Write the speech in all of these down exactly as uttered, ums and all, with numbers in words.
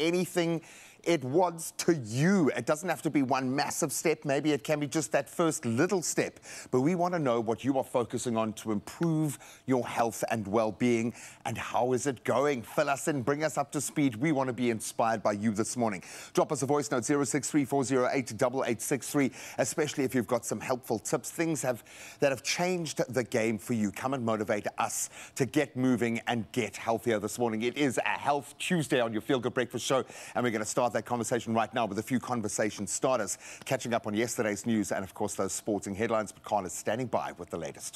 anything it was to you. It doesn't have to be one massive step. Maybe it can be just that first little step. But we want to know what you are focusing on to improve your health and well-being, and how is it going? Fill us in, bring us up to speed. We want to be inspired by you this morning. Drop us a voice note, zero six three four zero eight eight eight six three, especially if you've got some helpful tips, things have that have changed the game for you. Come and motivate us to get moving and get healthier this morning. It is a Health Tuesday on your Feel Good Breakfast show, and we're going to start that conversation right now with a few conversation starters, catching up on yesterday's news and, of course, those sporting headlines. But Khan is standing by with the latest.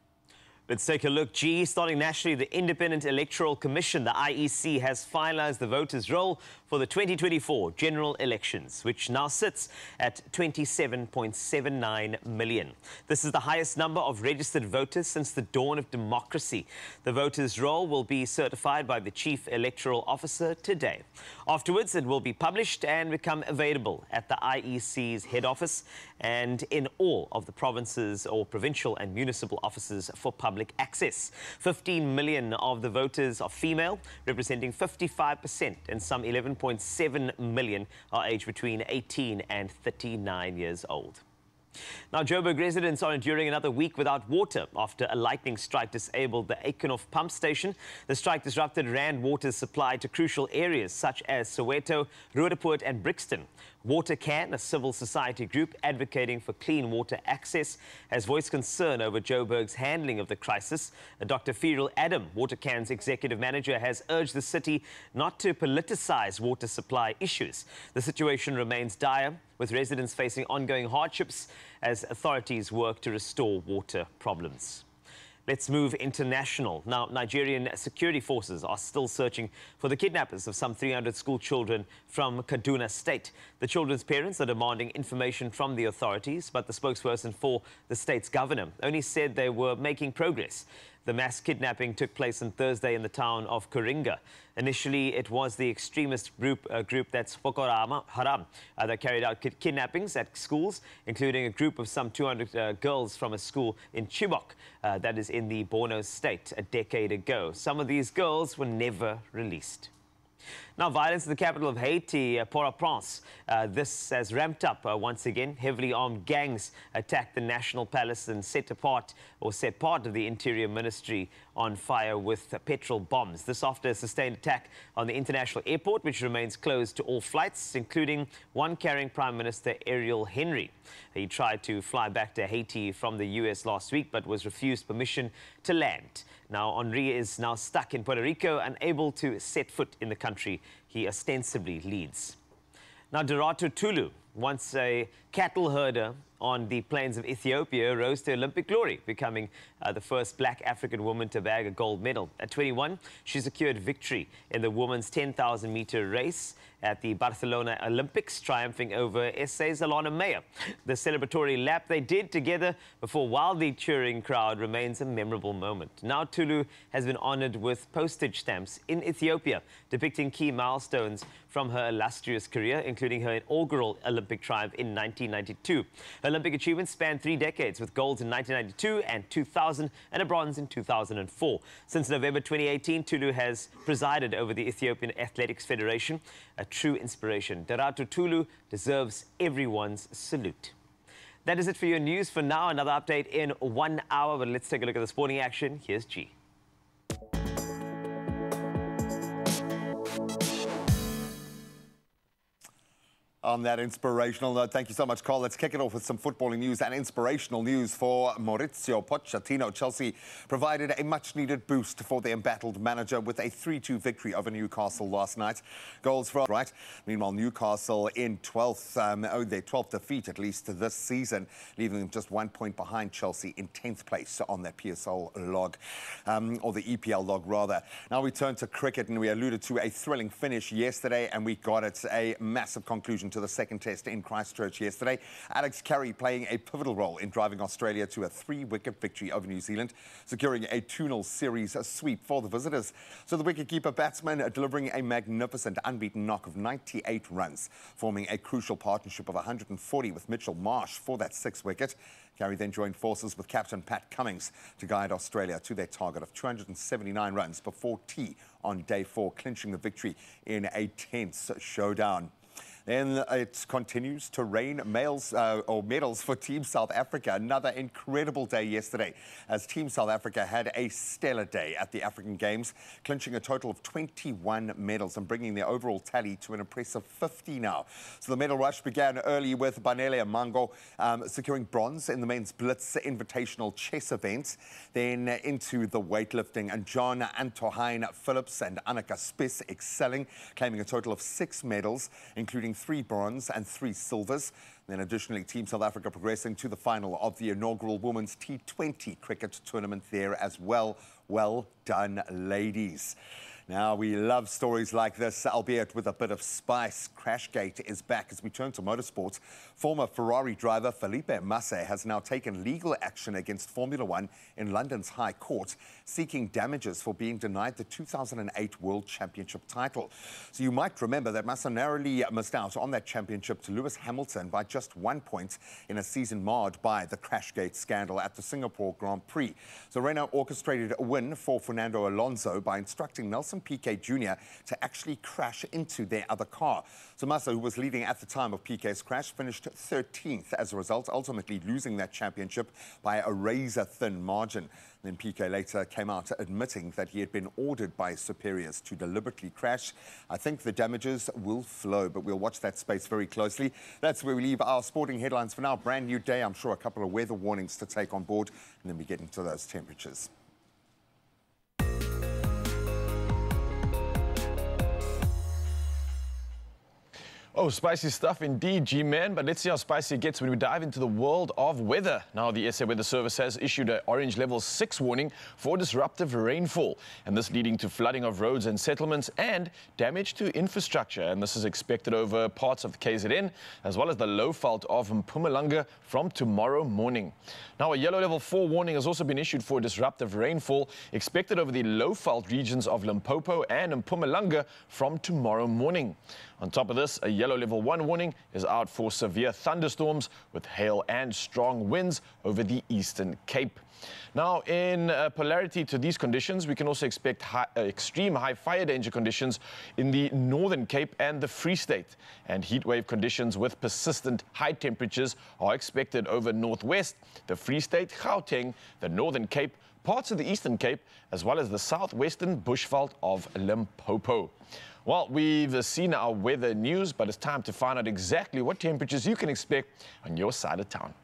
Let's take a look. G, starting nationally, the Independent Electoral Commission, the I E C, has finalized the voters' roll for the twenty twenty-four general elections, which now sits at twenty-seven point seven nine million. This is the highest number of registered voters since the dawn of democracy. The voters' roll will be certified by the Chief Electoral Officer today. Afterwards, it will be published and become available at the I E C's head office and in all of the provinces or provincial and municipal offices for public access. fifteen million of the voters are female, representing fifty-five percent, and some eleven point seven million are aged between eighteen and thirty-nine years old. Now, Joburg residents are enduring another week without water after a lightning strike disabled the Eikenhof pump station. The strike disrupted Rand Water's supply to crucial areas such as Soweto, Roodepoort and Brixton. WaterCan, a civil society group advocating for clean water access, has voiced concern over Joburg's handling of the crisis. Doctor Fieril Adam, WaterCan's executive manager, has urged the city not to politicize water supply issues. The situation remains dire, with residents facing ongoing hardships as authorities work to restore water problems. Let's move international. Now, Nigerian security forces are still searching for the kidnappers of some three hundred school children from Kaduna State. The children's parents are demanding information from the authorities, but the spokesperson for the state's governor only said they were making progress. The mass kidnapping took place on Thursday in the town of Kuringa. Initially, it was the extremist group, uh, group that's Boko Haram uh, that carried out kid kidnappings at schools, including a group of some two hundred uh, girls from a school in Chibok, uh, that is in the Borno state, a decade ago. Some of these girls were never released. Now, violence in the capital of Haiti, uh, Port-au-Prince. Uh, this has ramped up uh, once again. Heavily armed gangs attacked the National Palace and set apart or set part of the Interior Ministry on fire with uh, petrol bombs. This after a sustained attack on the international airport, which remains closed to all flights, including one carrying Prime Minister Ariel Henry. He tried to fly back to Haiti from the U S last week, but was refused permission to land. Now, Henry is now stuck in Puerto Rico, unable to set foot in the country he ostensibly leads. Now, Derato Tulu, once a cattle herder on the plains of Ethiopia, rose to Olympic glory, becoming uh, the first black African woman to bag a gold medal. At twenty-one, she secured victory in the women's ten thousand meter race at the Barcelona Olympics, triumphing over S A's Alana Meyer. The celebratory lap they did together before wildly cheering crowd remains a memorable moment. Now Tulu has been honored with postage stamps in Ethiopia, depicting key milestones from her illustrious career, including her inaugural Olympic triumph in nineteen ninety-two. Her Olympic achievements span three decades, with golds in nineteen ninety-two and two thousand and a bronze in two thousand four. Since November twenty eighteen, Tulu has presided over the Ethiopian Athletics Federation, a true inspiration. Derato Tulu deserves everyone's salute. That is it for your news for now. Another update in one hour, but let's take a look at the sporting action. Here's G. On that inspirational note, thank you so much, Carl. Let's kick it off with some footballing news and inspirational news for Maurizio Pochettino. Chelsea provided a much-needed boost for the embattled manager with a three two victory over Newcastle last night. Goals for right. Meanwhile, Newcastle in twelfth, um, oh, their twelfth defeat at least this season, leaving them just one point behind Chelsea in tenth place on their P S L log, um, or the E P L log rather. Now we turn to cricket, and we alluded to a thrilling finish yesterday, and we got it, a massive conclusion to the second test in Christchurch yesterday. Alex Carey playing a pivotal role in driving Australia to a three-wicket victory over New Zealand, securing a two nil series sweep for the visitors. So the wicketkeeper batsman delivering a magnificent unbeaten knock of ninety-eight runs, forming a crucial partnership of one hundred forty with Mitchell Marsh for that sixth wicket. Carey then joined forces with captain Pat Cummins to guide Australia to their target of two hundred seventy-nine runs before tea on day four, clinching the victory in a tense showdown. Then it continues to rain males, uh, or medals for Team South Africa. Another incredible day yesterday as Team South Africa had a stellar day at the African Games, clinching a total of twenty-one medals and bringing their overall tally to an impressive fifty now. So the medal rush began early with Banele Mango um, securing bronze in the men's Blitz Invitational chess event, then into the weightlifting, and John Antohine Phillips and Annika Spiss excelling, claiming a total of six medals, including three bronze and three silvers. Then additionally, Team South Africa progressing to the final of the inaugural Women's T twenty cricket tournament there as well. Well done, ladies. Now, we love stories like this, albeit with a bit of spice. Crashgate is back as we turn to motorsports. Former Ferrari driver Felipe Massa has now taken legal action against Formula One in London's High Court, seeking damages for being denied the two thousand eight World Championship title. So you might remember that Massa narrowly missed out on that championship to Lewis Hamilton by just one point in a season marred by the Crashgate scandal at the Singapore Grand Prix. So Renault orchestrated a win for Fernando Alonso by instructing Nelson Piquet Junior to actually crash into their other car. So Massa, who was leading at the time of Piquet's crash, finished thirteenth as a result, ultimately losing that championship by a razor-thin margin. Then Piquet later came out admitting that he had been ordered by his superiors to deliberately crash. I think the damages will flow, but we'll watch that space very closely. That's where we leave our sporting headlines for now. Brand new day. I'm sure a couple of weather warnings to take on board, and then we get into those temperatures. Oh, spicy stuff indeed, G-Man. But let's see how spicy it gets when we dive into the world of weather. Now, the S A Weather Service has issued an orange level six warning for disruptive rainfall, and this leading to flooding of roads and settlements and damage to infrastructure. And this is expected over parts of the K Z N, as well as the Lowveld of Mpumalanga from tomorrow morning. Now, a yellow level four warning has also been issued for disruptive rainfall, expected over the Lowveld regions of Limpopo and Mpumalanga from tomorrow morning. On top of this, a yellow level one warning is out for severe thunderstorms with hail and strong winds over the Eastern Cape. Now, in uh, polarity to these conditions, we can also expect high, uh, extreme high fire danger conditions in the Northern Cape and the Free State. And heat wave conditions with persistent high temperatures are expected over Northwest, the Free State, Gauteng, the Northern Cape, parts of the Eastern Cape, as well as the southwestern bushveld of Limpopo. Well, we've seen our weather news, but it's time to find out exactly what temperatures you can expect on your side of town.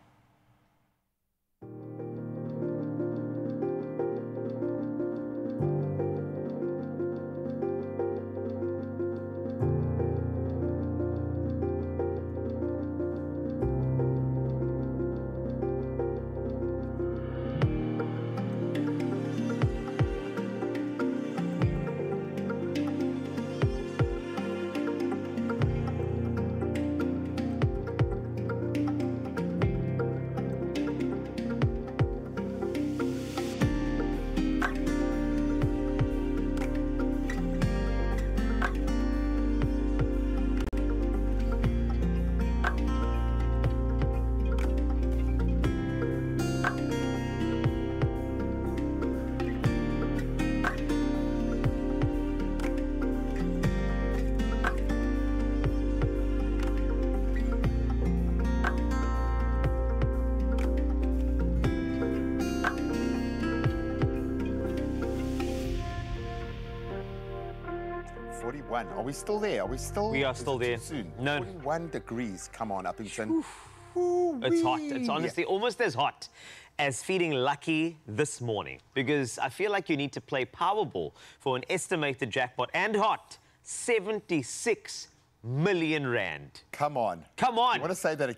forty-one. Are we still there? Are we still? We are still there. Soon. No. forty-one degrees. Come on, Uppington. It's hot. It's honestly almost as hot as feeling lucky this morning, because I feel like you need to play Powerball for an estimated jackpot and hot seventy-six million rand. Come on. Come on. You want to say that again?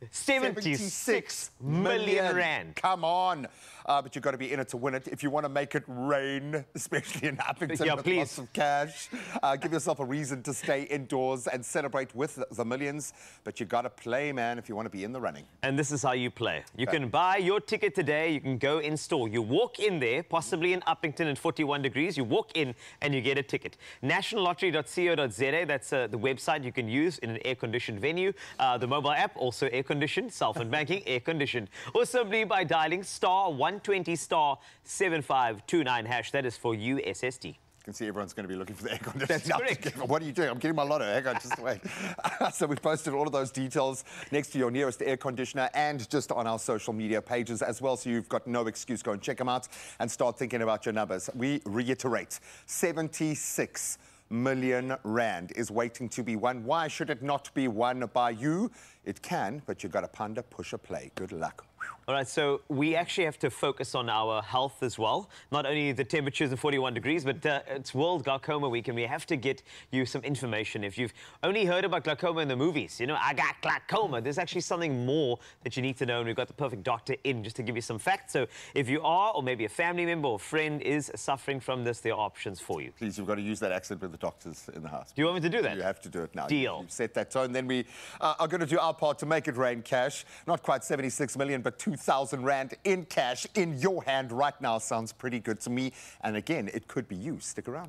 seventy-six million rand. Come on. Uh, but you've got to be in it to win it. If you want to make it rain, especially in Appington Yeah, with please. lots of cash, uh, give yourself a reason to stay indoors and celebrate with the millions. But you've got to play, man, if you want to be in the running. And this is how you play. You Okay. can buy your ticket today. You can go in store. You walk in there, possibly in Uppington at forty-one degrees. You walk in and you get a ticket. national lottery dot co dot za, that's uh, the website you can use in an air-conditioned venue. Uh, the mobile app, also air-conditioned. Cellphone banking, air-conditioned. Or simply by dialing star one twenty star seven five two nine hash. That is for U S S D. You can see everyone's going to be looking for the air conditioner. That's now. correct. What are you doing? I'm getting my lotto. Hang on, just wait. So we posted all of those details next to your nearest air conditioner and just on our social media pages as well, so you've got no excuse. Go and check them out and start thinking about your numbers. We reiterate, seventy-six million rand is waiting to be won. Why should it not be won by you? It can, but you've got to ponder, push, or play. Good luck. All right, so we actually have to focus on our health as well. Not only the temperatures of forty-one degrees, but uh, it's World Glaucoma Week, and we have to get you some information. If you've only heard about glaucoma in the movies, you know, I got glaucoma, there's actually something more that you need to know, and we've got the perfect doctor in just to give you some facts. So if you are, or maybe a family member or friend is suffering from this, there are options for you. Please, you've got to use that accent with the doctors in the house. Do you want me to do that? You have to do it now. Deal. You've set that tone. Then we uh, are going to do our part to make it rain cash. Not quite seventy-six million, but two thousand rand in cash in your hand right now. Sounds pretty good to me. And again, it could be you. Stick around.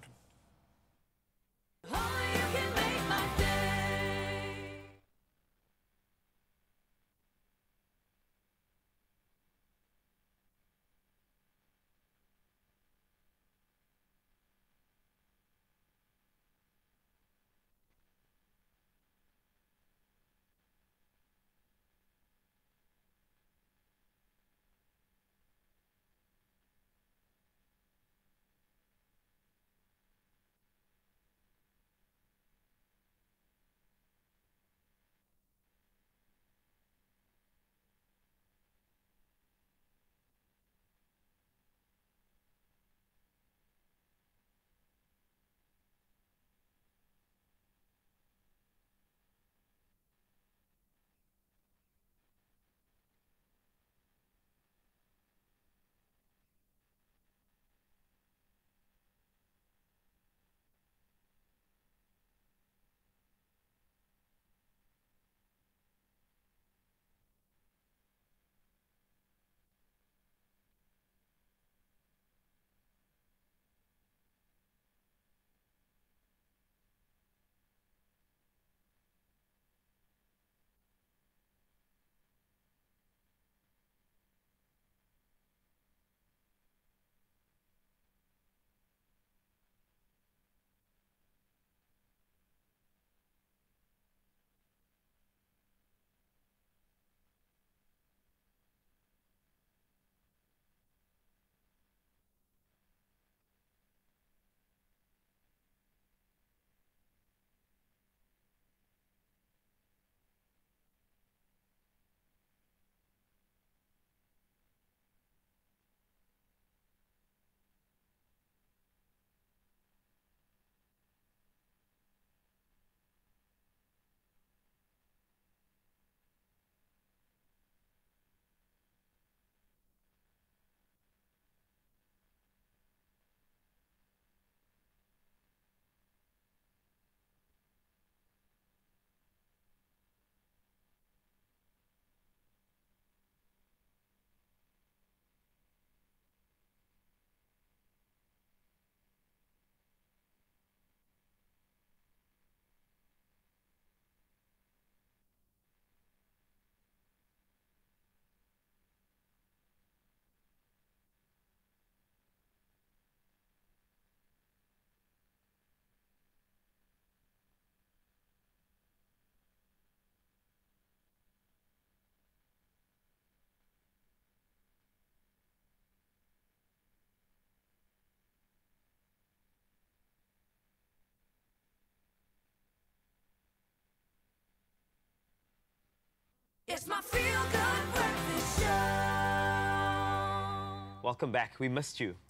It's my feel-good breakfast show. Welcome back. We missed you.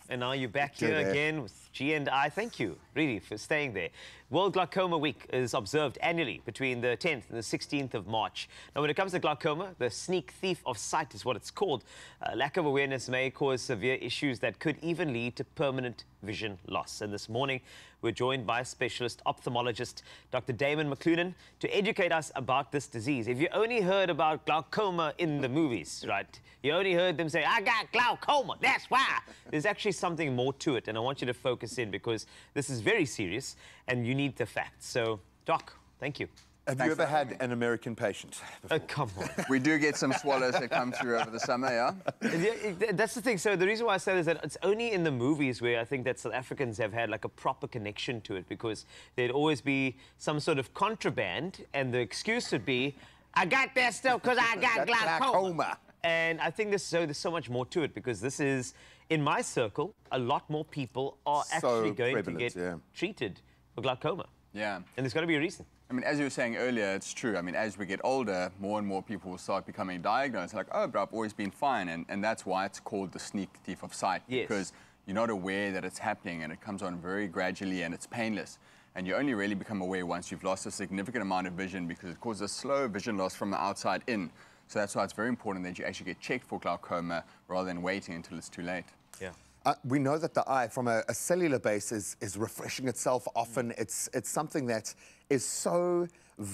And now you're back Get here there. again with G and I. Thank you, really, for staying there. World Glaucoma Week is observed annually between the tenth and the sixteenth of March. Now, when it comes to glaucoma, the sneak thief of sight is what it's called. Uh, lack of awareness may cause severe issues that could even lead to permanent vision loss. And this morning, we're joined by specialist ophthalmologist Doctor Damon McCloonan to educate us about this disease. If you only heard about glaucoma in the movies, right, you only heard them say, I got glaucoma, that's why. There's actually something more to it, and I want you to focus in because this is very serious and you need the facts. So, Doc, thank you. Have Thanks you ever for had an American patient before? Oh, come on. We do get some swallows that come through over the summer, yeah? Yeah, it- that's the thing. So the reason why I say is that it's only in the movies where I think that South Africans have had like a proper connection to it, because there'd always be some sort of contraband, and the excuse would be, I got that stuff because I got Got glaucoma. glaucoma. And I think there's so there's so much more to it, because this is, in my circle, a lot more people are So actually going prevalent, to get yeah. treated for glaucoma. Yeah. And there's got to be a reason. I mean, as you were saying earlier, it's true. I mean, as we get older, more and more people will start becoming diagnosed. Like, oh, but I've always been fine. And, and that's why it's called the sneak thief of sight. Yes. Because you're not aware that it's happening, and it comes on very gradually, and it's painless. And you only really become aware once you've lost a significant amount of vision, because it causes a slow vision loss from the outside in. So that's why it's very important that you actually get checked for glaucoma rather than waiting until it's too late. Yeah. Uh, we know that the eye, from a, a cellular base, is, is refreshing itself often. It's, it's something that is so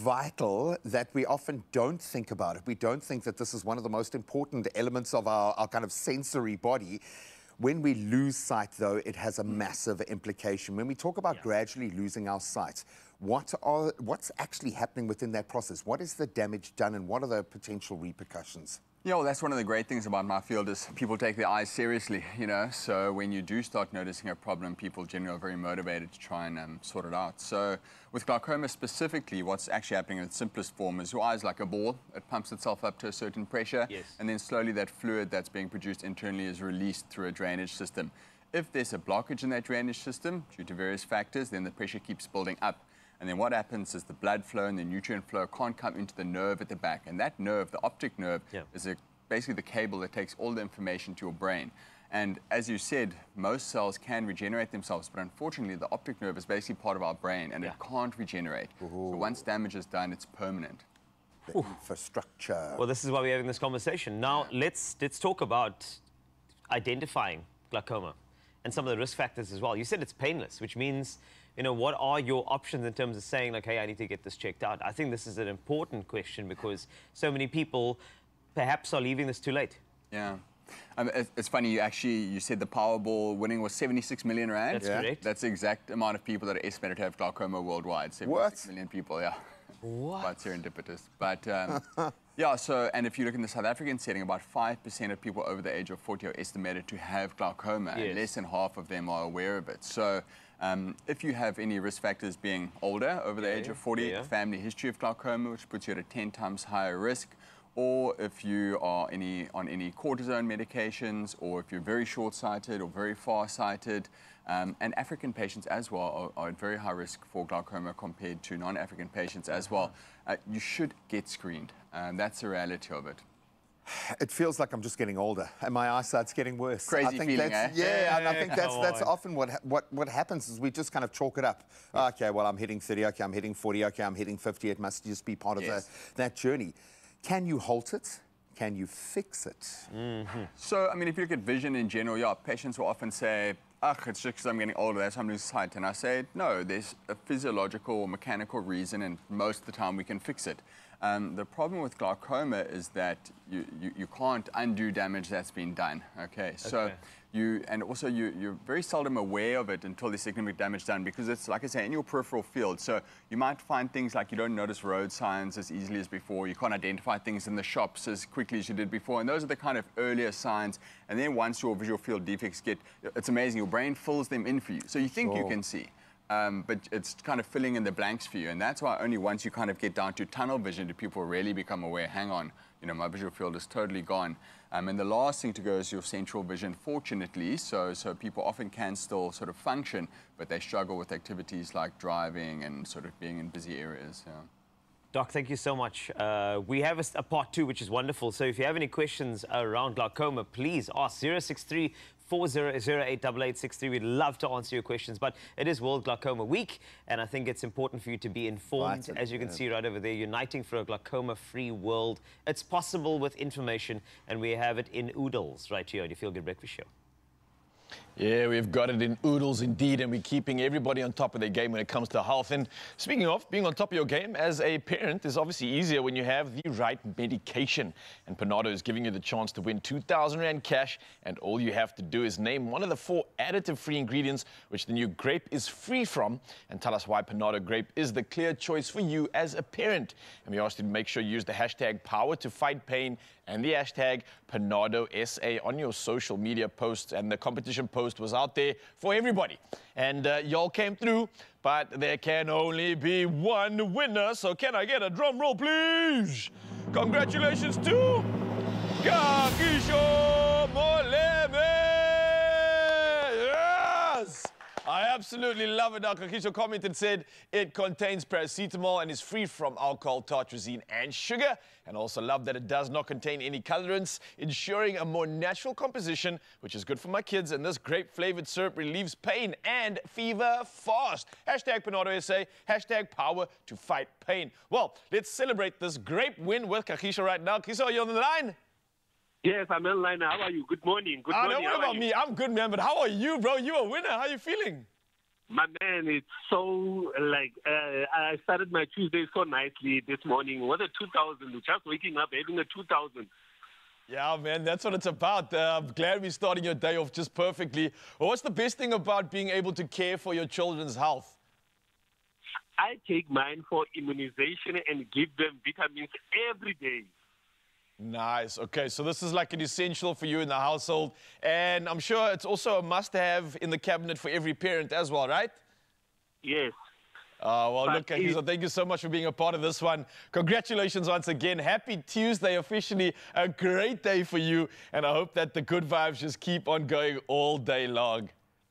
vital that we often don't think about it. We don't think that this is one of the most important elements of our, our kind of sensory body. When we lose sight, though, it has a massive implication. When we talk about Yeah. gradually losing our sight, what are, what's actually happening within that process? What is the damage done, and what are the potential repercussions? Yeah, well, that's one of the great things about my field is people take their eyes seriously, you know. So when you do start noticing a problem, people generally are very motivated to try and um, sort it out. So with glaucoma specifically, what's actually happening in its simplest form is your eye is like a ball. It pumps itself up to a certain pressure, Yes. and then slowly that fluid that's being produced internally is released through a drainage system. If there's a blockage in that drainage system due to various factors, then the pressure keeps building up. And then what happens is the blood flow and the nutrient flow can't come into the nerve at the back. And that nerve, the optic nerve, Yeah. is a, basically the cable that takes all the information to your brain. And as you said, most cells can regenerate themselves, but unfortunately the optic nerve is basically part of our brain, and Yeah. it can't regenerate. So once damage is done, it's permanent. The infrastructure. Well, this is why we're having this conversation. Now, let's let's talk about identifying glaucoma and some of the risk factors as well. You said it's painless, which means, you know, what are your options in terms of saying, like, hey, I need to get this checked out? I think this is an important question, because so many people perhaps are leaving this too late. Yeah. Um, it, it's funny, you actually, you said the Powerball winning was seventy-six million rand. That's Yeah. correct. That's the exact amount of people that are estimated to have glaucoma worldwide. seventy-six million people, yeah. What? Quite serendipitous. But um, yeah, so, and if you look in the South African setting, about five percent of people over the age of forty are estimated to have glaucoma, Yes. and less than half of them are aware of it. So um, if you have any risk factors being older, over the Yeah, age of forty, yeah. a family history of glaucoma, which puts you at a ten times higher risk, or if you are any, on any cortisone medications, or if you're very short-sighted or very far-sighted. Um, and African patients as well are, are at very high risk for glaucoma compared to non-African patients as well. Uh, you should get screened. Um, that's the reality of it. It feels like I'm just getting older, and my eyesight's getting worse. Crazy I think feeling, that's, eh? Yeah, and I think that's Come that's on. often what ha- what what happens is we just kind of chalk it up. Okay, well, I'm hitting thirty. Okay, I'm hitting forty. Okay, I'm hitting fifty. It must just be part of Yes. the, that journey. Can you halt it? Can you fix it? So, I mean, if you look at vision in general, yeah, patients will often say, ugh, it's just because I'm getting older, that's why I'm losing sight. And I say, no, there's a physiological or mechanical reason, and most of the time we can fix it. Um, the problem with glaucoma is that you, you, you can't undo damage that's been done, okay? So Okay. you, and also you, you're very seldom aware of it until there's significant damage done, because it's, like I say, in your peripheral field. So you might find things like you don't notice road signs as easily as before, you can't identify things in the shops as quickly as you did before, and those are the kind of earlier signs. And then once your visual field defects get, it's amazing, your brain fills them in for you. So you think you Sure. can see. Um, but it's kind of filling in the blanks for you, and that's why only once you kind of get down to tunnel vision do people really become aware, hang on, you know, my visual field is totally gone. Um, and the last thing to go is your central vision, fortunately, so, so people often can still sort of function, but they struggle with activities like driving and sort of being in busy areas. Yeah. Doc, thank you so much. Uh, we have a, a part two, which is wonderful. So if you have any questions around glaucoma, please ask zero six three, four zero zero eight eight eight six three. We'd love to answer your questions, but it is World Glaucoma Week, and I think it's important for you to be informed. Right, As you can yeah. see right over there, uniting for a glaucoma-free world. It's possible with information, and we have it in oodles right here on your Feel Good Breakfast Show. Yeah, we've got it in oodles indeed, and we're keeping everybody on top of their game when it comes to health. And speaking of being on top of your game, as a parent is obviously easier when you have the right medication. And Panado is giving you the chance to win two thousand rand cash, and all you have to do is name one of the four additive-free ingredients which the new grape is free from, and tell us why Panado grape is the clear choice for you as a parent. And we asked you to make sure you use the hashtag power to fight pain and the hashtag Panado S A on your social media posts, and the competition post was out there for everybody. And uh, y'all came through, but there can only be one winner. So can I get a drum roll, please? Congratulations to Kagiso Moleme! Yes! I absolutely love it. Now, Kagiso commented, said it contains paracetamol and is free from alcohol, tartrazine, and sugar. And also love that it does not contain any colorants, ensuring a more natural composition, which is good for my kids. And this grape-flavored syrup relieves pain and fever fast. Hashtag Panado S A, hashtag power to fight pain. Well, let's celebrate this grape win with Kagiso right now. Kagiso, are you on the line? Yes, I'm in line. How are you? Good morning. Good Ah, morning. don't worry How are about you? me. I'm good, man. But how are you, bro? You're a winner. How are you feeling? My man, it's so, like, uh, I started my Tuesday so nicely this morning. What a two thousand. Just waking up, having a two thousand. Yeah, man, that's what it's about. Uh, I'm glad we're starting your day off just perfectly. Well, what's the best thing about being able to care for your children's health? I take mine for immunization and give them vitamins every day. Nice. Okay, so this is like an essential for you in the household. And I'm sure it's also a must-have in the cabinet for every parent as well, right? Yes. Uh, well, But look, Kagiso, thank you so much for being a part of this one. Congratulations once again. Happy Tuesday, officially a great day for you. And I hope that the good vibes just keep on going all day long.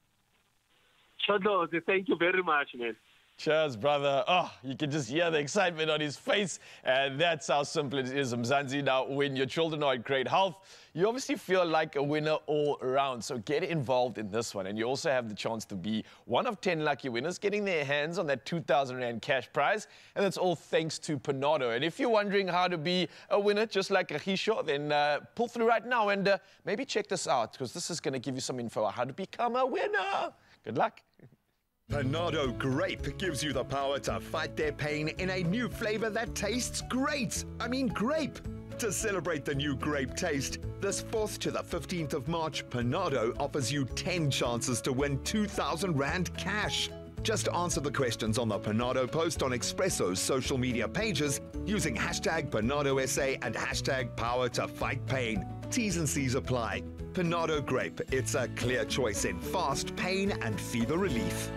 Chodo, thank you very much, man. Cheers, brother. Oh, you can just hear the excitement on his face. And that's how simple it is, Mzansi. Now, when your children are in great health, you obviously feel like a winner all around. So get involved in this one. And you also have the chance to be one of ten lucky winners getting their hands on that two thousand rand cash prize. And that's all thanks to Panado. And if you're wondering how to be a winner, just like Kagiso, then uh, pull through right now and uh, maybe check this out, because this is going to give you some info on how to become a winner. Good luck. Panado Grape gives you the power to fight their pain in a new flavor that tastes great. I mean grape. To celebrate the new grape taste, this fourth to the fifteenth of March, Panado offers you ten chances to win two thousand rand cash. Just answer the questions on the Panado post on Expresso's social media pages using hashtag Panado S A and hashtag power to fight pain. T's and C's apply. Panado Grape, it's a clear choice in fast pain and fever relief.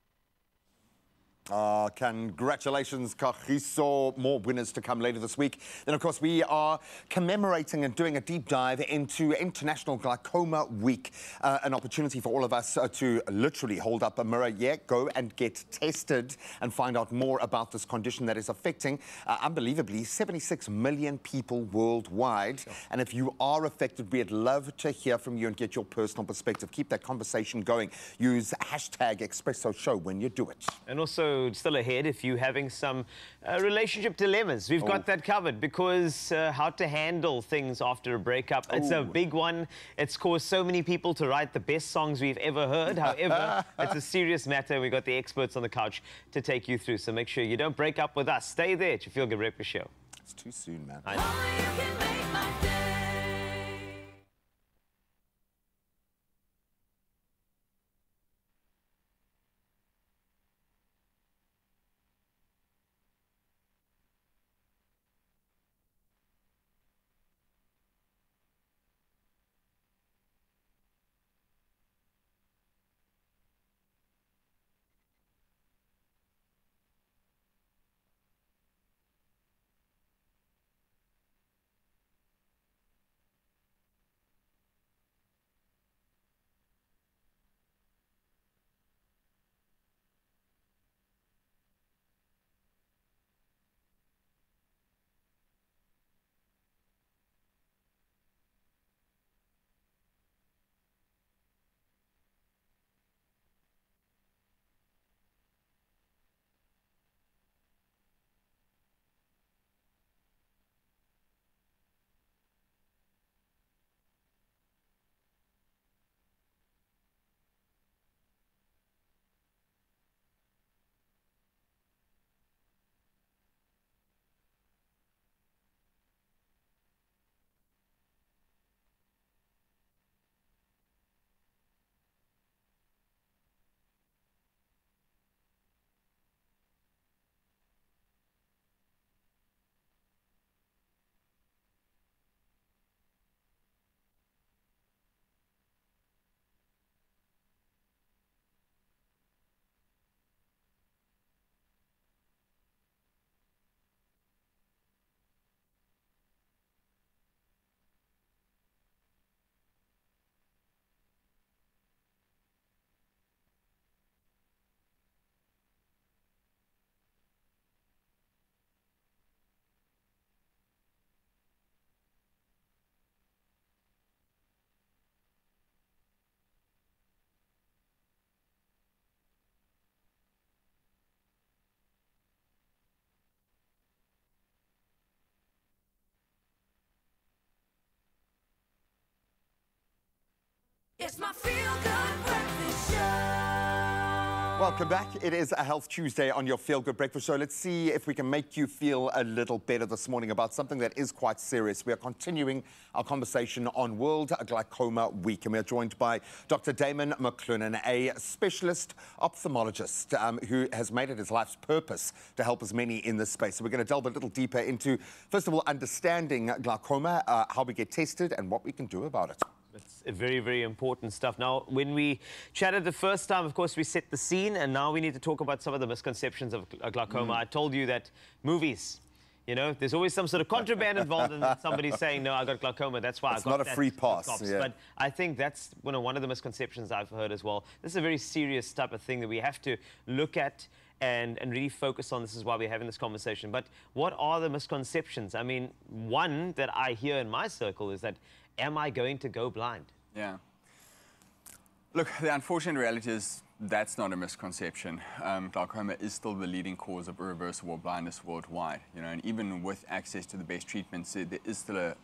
Uh, congratulations, Kagiso. More winners to come later this week. Then, of course, we are commemorating and doing a deep dive into International Glaucoma Week. Uh, an opportunity for all of us uh, to literally hold up a mirror, yeah, go and get tested and find out more about this condition that is affecting, uh, unbelievably, seventy-six million people worldwide. Sure. And if you are affected, we'd love to hear from you and get your personal perspective. Keep that conversation going. Use hashtag Expresso Show when you do it. And also, still ahead, if you're having some uh, relationship dilemmas, we've oh. got that covered, because uh, how to handle things after a breakup, oh. it's a big one. It's caused so many people to write the best songs we've ever heard. However, it's a serious matter. We've got the experts on the couch to take you through, so make sure you don't break up with us. Stay there at your Feel Good Breakfast Show. It's too soon, man. I know. It's my Feel Good Breakfast Show. Welcome back. It is a Health Tuesday on your Feel Good Breakfast Show. Let's see if we can make you feel a little better this morning about something that is quite serious. We are continuing our conversation on World Glaucoma Week, and we are joined by Doctor Damon McClunan, a specialist ophthalmologist um, who has made it his life's purpose to help as many in this space. So we're going to delve a little deeper into, first of all, understanding glaucoma, uh, how we get tested, and what we can do about it. It's very, very important stuff. Now, when we chatted the first time, of course, we set the scene, and now we need to talk about some of the misconceptions of gl- glaucoma. Mm. I told you that movies, you know, there's always some sort of contraband involved in somebody saying, no, I got glaucoma, that's why it's I got not a that free pass. cops. Yeah. But I think that's you know, one of the misconceptions I've heard as well. This is a very serious type of thing that we have to look at and, and really focus on. This is why we're having this conversation. But what are the misconceptions? I mean, one that I hear in my circle is that, am I going to go blind? Yeah. Look, the unfortunate reality is that's not a misconception. Um, glaucoma is still the leading cause of irreversible blindness worldwide. You know, and even with access to the best treatments, there is still a,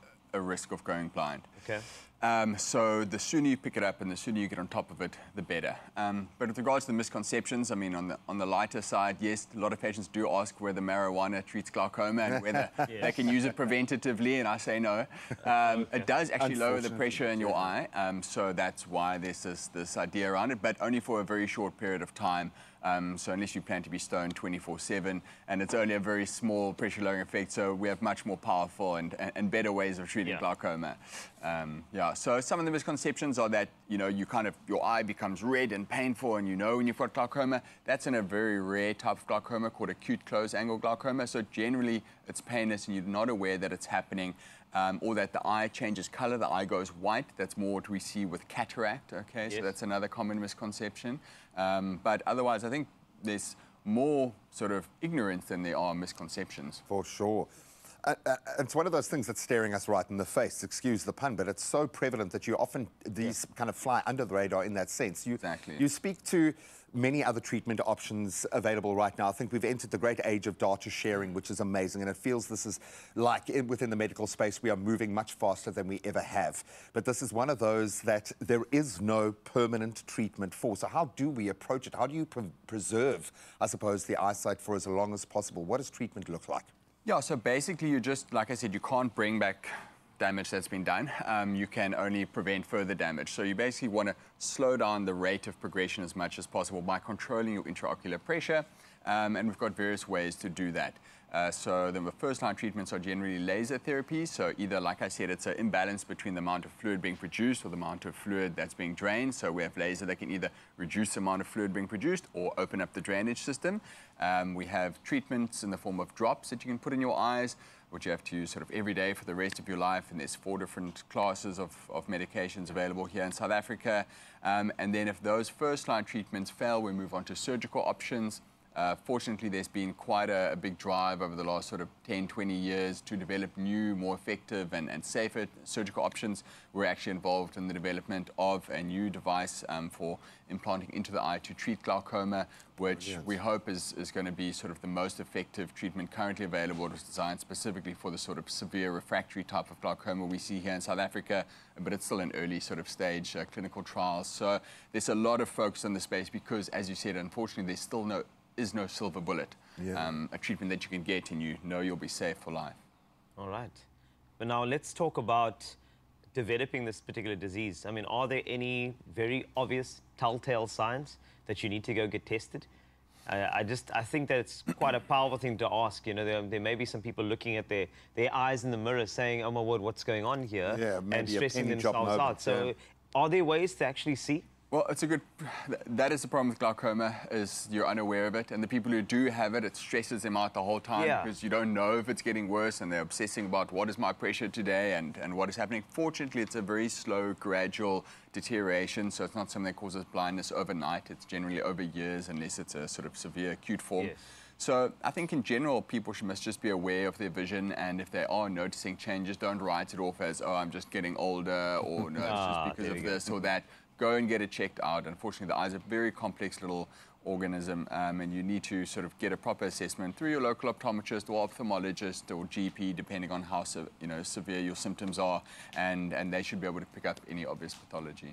a risk of going blind. Okay. Um, so the sooner you pick it up and the sooner you get on top of it, the better. Um, but with regards to the misconceptions, I mean, on the on the lighter side, yes, a lot of patients do ask whether marijuana treats glaucoma and whether yes. they can use it preventatively, and I say no. Um, okay. It does actually lower the pressure in your eye, um, so that's why there's this, this idea around it, but only for a very short period of time. Um, so unless you plan to be stoned twenty-four seven, and it's only a very small pressure-lowering effect, so we have much more powerful and, and, and better ways of treating yeah. glaucoma. Um, yeah, so some of the misconceptions are that, you know, you kind of, your eye becomes red and painful and you know when you've got glaucoma. That's in a very rare type of glaucoma called acute close-angle glaucoma, so generally it's painless and you're not aware that it's happening. Um, or that the eye changes color, the eye goes white. That's more what we see with cataract, okay? Yes. So that's another common misconception. Um, but otherwise, I think there's more sort of ignorance than there are misconceptions. For sure. Uh, uh, it's one of those things that's staring us right in the face, excuse the pun, but it's so prevalent that you often, these yeah. kind of fly under the radar in that sense. You, exactly. You speak to many other treatment options available right now. I think we've entered the great age of data sharing, which is amazing, and it feels this is like in, within the medical space, we are moving much faster than we ever have. But this is one of those that there is no permanent treatment for. So how do we approach it? How do you pre preserve, I suppose, the eyesight for as long as possible? What does treatment look like? Yeah, so basically you just, like I said, you can't bring back damage that's been done. Um, you can only prevent further damage. So you basically want to slow down the rate of progression as much as possible by controlling your intraocular pressure. Um, and we've got various ways to do that. Uh, so the first-line treatments are generally laser therapy. So either, like I said, it's an imbalance between the amount of fluid being produced or the amount of fluid that's being drained. So we have laser that can either reduce the amount of fluid being produced or open up the drainage system. Um, we have treatments in the form of drops that you can put in your eyes, which you have to use sort of every day for the rest of your life. And there's four different classes of, of medications available here in South Africa. Um, and then if those first-line treatments fail, we move on to surgical options. Uh, fortunately, there's been quite a, a big drive over the last sort of ten, twenty years to develop new, more effective and, and safer surgical options. We're actually involved in the development of a new device um, for implanting into the eye to treat glaucoma, which yes. we hope is, is going to be sort of the most effective treatment currently available. It was designed specifically for the sort of severe refractory type of glaucoma we see here in South Africa, but it's still an early sort of stage uh, clinical trials. So there's a lot of focus on the space because, as you said, unfortunately, there's still no is no silver bullet, yeah. um, a treatment that you can get and you know you'll be safe for life. All right. But now let's talk about developing this particular disease. I mean, are there any very obvious telltale signs that you need to go get tested? Uh, I just, I think that it's quite a powerful thing to ask. You know, there, there may be some people looking at their, their eyes in the mirror saying, oh my word, what's going on here? Yeah, maybe and stressing a penny drop themselves moment, out. So yeah. are there ways to actually see? Well, it's a good, that is the problem with glaucoma, is you're unaware of it. And the people who do have it, it stresses them out the whole time yeah. because you don't know if it's getting worse and they're obsessing about what is my pressure today and, and what is happening. Fortunately, it's a very slow, gradual deterioration. So it's not something that causes blindness overnight. It's generally over years unless it's a sort of severe acute form. Yes. So I think in general, people should, must just be aware of their vision, and if they are noticing changes, don't write it off as, oh, I'm just getting older, or no, it's ah, just because of go. this or that. Go and get it checked out. Unfortunately, the eye is a very complex little organism, um, and you need to sort of get a proper assessment through your local optometrist or ophthalmologist or G P, depending on how se you know, severe your symptoms are, and, and they should be able to pick up any obvious pathology.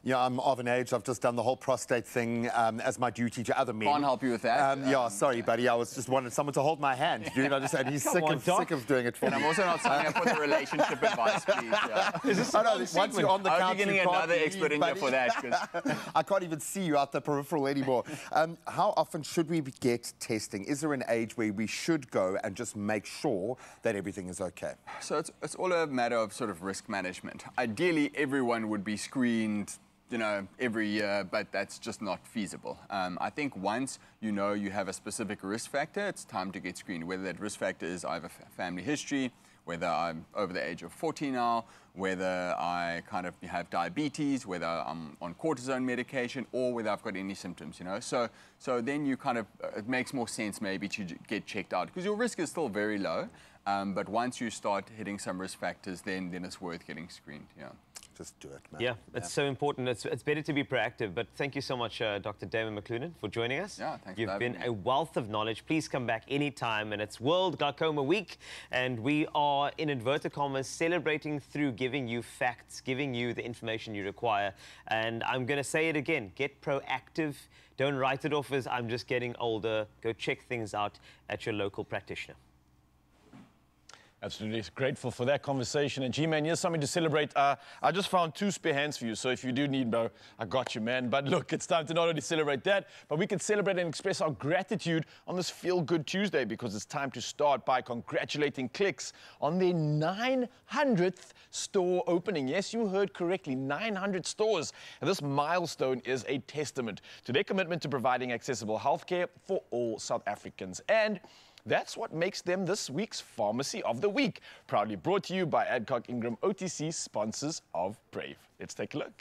Yeah, I'm of an age. I've just done the whole prostate thing um, as my duty to other men. Can't help you with that. Um, yeah, Um, sorry, buddy. I was just wanting someone to hold my hand. You know, just, and he's sick, on, of, Doc. sick of doing it for And me. I'm also not signing up for the relationship advice, please. Yeah. Is this I a know, long once segment? you're on the I hope couch, you're getting you can't another leave, expert in here buddy. for that. 'Cause I can't even see you out the peripheral anymore. Um, how often should we get testing? Is there an age where we should go and just make sure that everything is okay? So it's, it's all a matter of sort of risk management. Ideally, everyone would be screened, you know, every year, but that's just not feasible. Um, I think once you know you have a specific risk factor, it's time to get screened, whether that risk factor is I have a f- family history, whether I'm over the age of forty now, whether I kind of have diabetes, whether I'm on cortisone medication, or whether I've got any symptoms, you know. So, so then you kind of, uh, it makes more sense maybe to j- get checked out, because your risk is still very low. Um, but once you start hitting some risk factors, then, then it's worth getting screened, yeah. Just do it, man. Yeah, it's so important. It's, it's better to be proactive. But thank you so much, uh, Doctor Damon McLuhan, for joining us. Yeah, thanks for You've having been me. a wealth of knowledge. Please come back anytime. And it's World Glaucoma Week. And we are, in inverted commas, celebrating through giving you facts, giving you the information you require. And I'm going to say it again. Get proactive. Don't write it off as I'm just getting older. Go check things out at your local practitioner. Absolutely grateful for that conversation. And G-Man, here's something to celebrate. Uh, I just found two spare hands for you, so if you do need more, I got you, man. But look, it's time to not only celebrate that, but we can celebrate and express our gratitude on this Feel Good Tuesday, because it's time to start by congratulating Clicks on their nine hundredth store opening. Yes, you heard correctly, nine hundred stores. And this milestone is a testament to their commitment to providing accessible healthcare for all South Africans. And that's what makes them this week's Pharmacy of the Week. Proudly brought to you by Adcock Ingram O T C, sponsors of Brave. Let's take a look.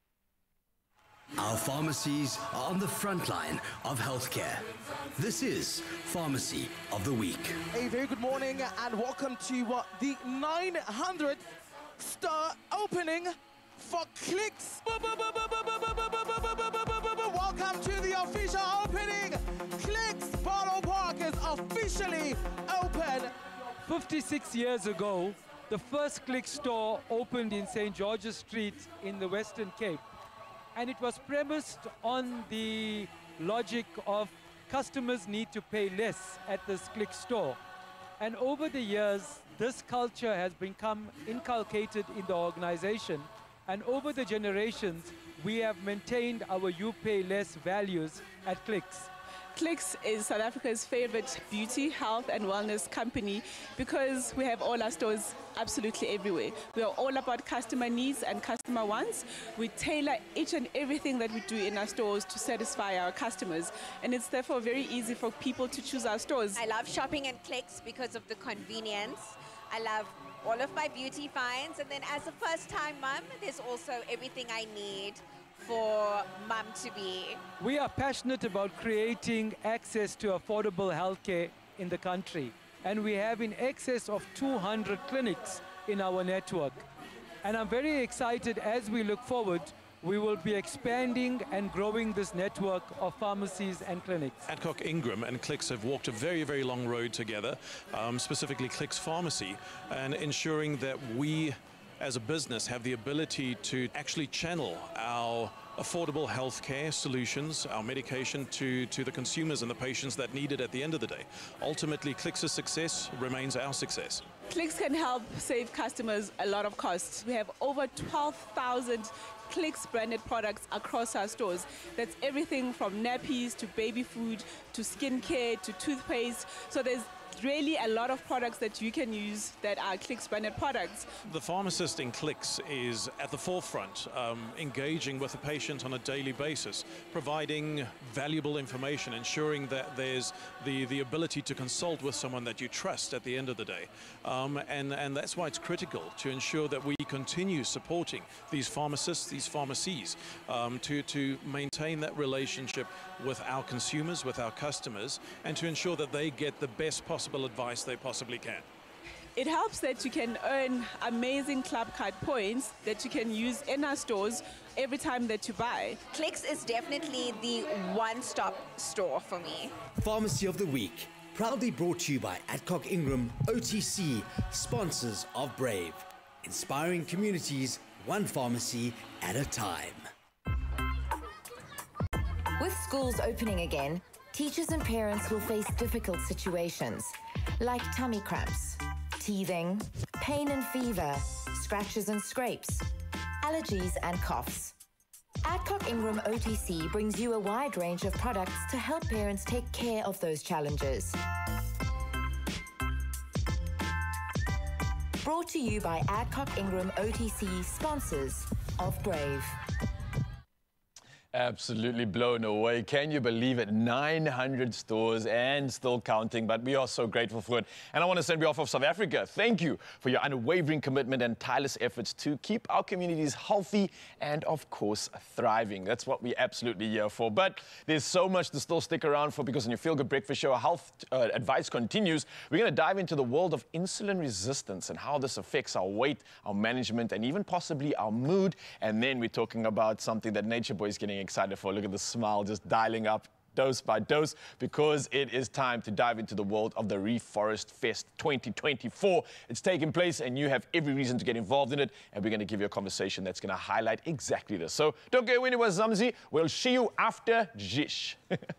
Our pharmacies are on the front line of healthcare. This is Pharmacy of the Week. A very good morning and welcome to uh, the nine hundredth store opening for Clicks. Welcome to the official opening. Clicks Bottle Park is officially open. fifty-six years ago, the first Clicks store opened in Saint George's Street in the Western Cape. And it was premised on the logic of customers need to pay less at this Clicks store. And over the years, this culture has become inculcated in the organization. And over the generations, we have maintained our you pay less values at Clicks. Clicks is South Africa's favorite beauty, health and wellness company because we have all our stores absolutely everywhere. We are all about customer needs and customer wants. We tailor each and everything that we do in our stores to satisfy our customers. And it's therefore very easy for people to choose our stores. I love shopping in Clicks because of the convenience. I love all of my beauty finds. And then as a first-time mum, there's also everything I need for mum to be. We are passionate about creating access to affordable healthcare in the country. And we have in excess of two hundred clinics in our network. And I'm very excited as we look forward, we will be expanding and growing this network of pharmacies and clinics. Adcock Ingram and Clicks have walked a very, very long road together, um, specifically Clicks Pharmacy, and ensuring that we as a business have the ability to actually channel our affordable healthcare solutions, our medication to, to the consumers and the patients that need it at the end of the day. Ultimately, Clicks' success remains our success. Clicks can help save customers a lot of costs. We have over twelve thousand Clicks branded products across our stores. That's everything from nappies to baby food to skincare to toothpaste. So there's really a lot of products that you can use that are Clicks branded products. The pharmacist in Clicks is at the forefront, um, engaging with the patient on a daily basis, providing valuable information, ensuring that there's the, the ability to consult with someone that you trust at the end of the day. Um, and, and that's why it's critical to ensure that we continue supporting these pharmacists, these pharmacies, um, to, to maintain that relationship with our consumers, with our customers, and to ensure that they get the best possible advice they possibly can. It helps that you can earn amazing club card points that you can use in our stores every time that you buy. Clicks is definitely the one-stop store for me. Pharmacy of the Week, proudly brought to you by Adcock Ingram O T C, sponsors of Brave. Inspiring communities, one pharmacy at a time. With schools opening again, teachers and parents will face difficult situations, like tummy cramps, teething, pain and fever, scratches and scrapes, allergies and coughs. Adcock Ingram O T C brings you a wide range of products to help parents take care of those challenges. Brought to you by Adcock Ingram O T C, sponsors of Brave. Absolutely blown away. Can you believe it? nine hundred stores and still counting, but we are so grateful for it. And I want to say on behalf of South Africa, thank you for your unwavering commitment and tireless efforts to keep our communities healthy and, of course, thriving. That's what we're absolutely here for. But there's so much to still stick around for, because on your Feel Good Breakfast Show, our health uh, advice continues. We're going to dive into the world of insulin resistance and how this affects our weight, our management, and even possibly our mood. And then we're talking about something that Nature Boy is getting excited for. Look at the smile just dialing up dose by dose, because it is time to dive into the world of the Reforest Fest twenty twenty-four. It's taking place and you have every reason to get involved in it, and we're going to give you a conversation that's going to highlight exactly this. So don't go anywhere, Zamzi. We'll see you after Jish.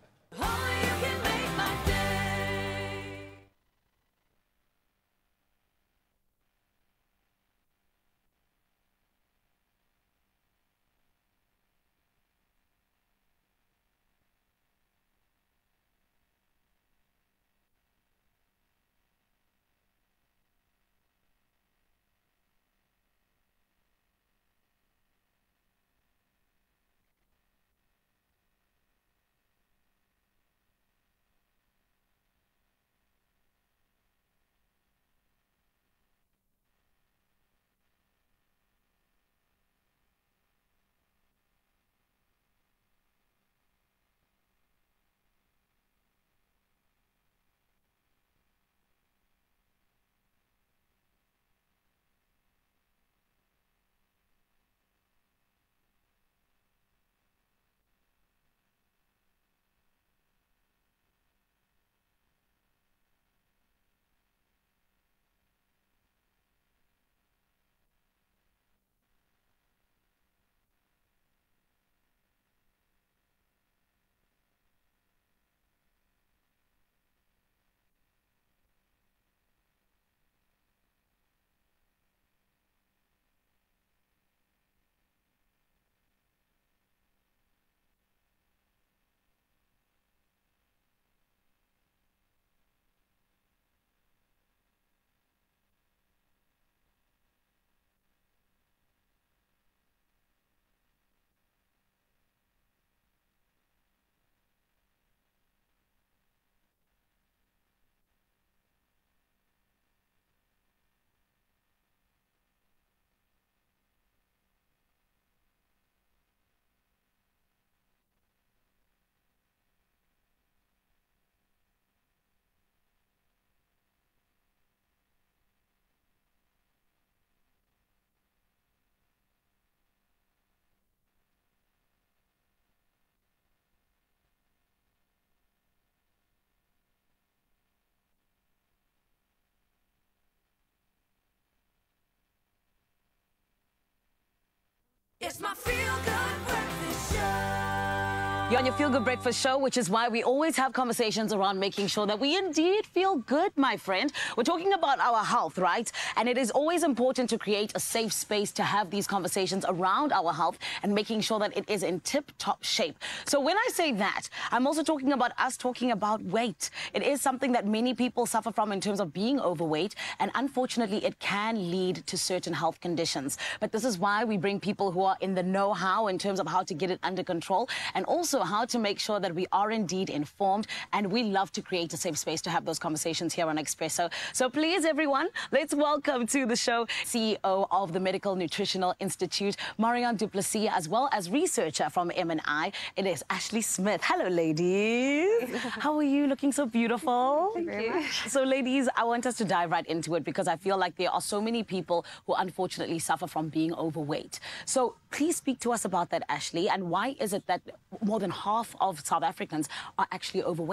It's my Feel Good Breakfast Show. You're on your Feel Good Breakfast Show, which is why we always have conversations around making sure that we indeed feel good, my friend. We're talking about our health, right? And it is always important to create a safe space to have these conversations around our health and making sure that it is in tip-top shape. So when I say that, I'm also talking about us talking about weight. It is something that many people suffer from in terms of being overweight, and unfortunately, it can lead to certain health conditions. But this is why we bring people who are in the know-how in terms of how to get it under control, and also how to make sure that we are indeed informed, and we love to create a safe space to have those conversations here on Expresso. So please, everyone, let's welcome to the show C E O of the Medical Nutritional Institute, Marianne du Plessis, as well as researcher from M and I. It is Ashley Smith. Hello, ladies. How are you? Looking so beautiful. Thank you. So, ladies, I want us to dive right into it, because I feel like there are so many people who unfortunately suffer from being overweight. So please speak to us about that, Ashley, and why is it that more than half of South Africans are actually overweight?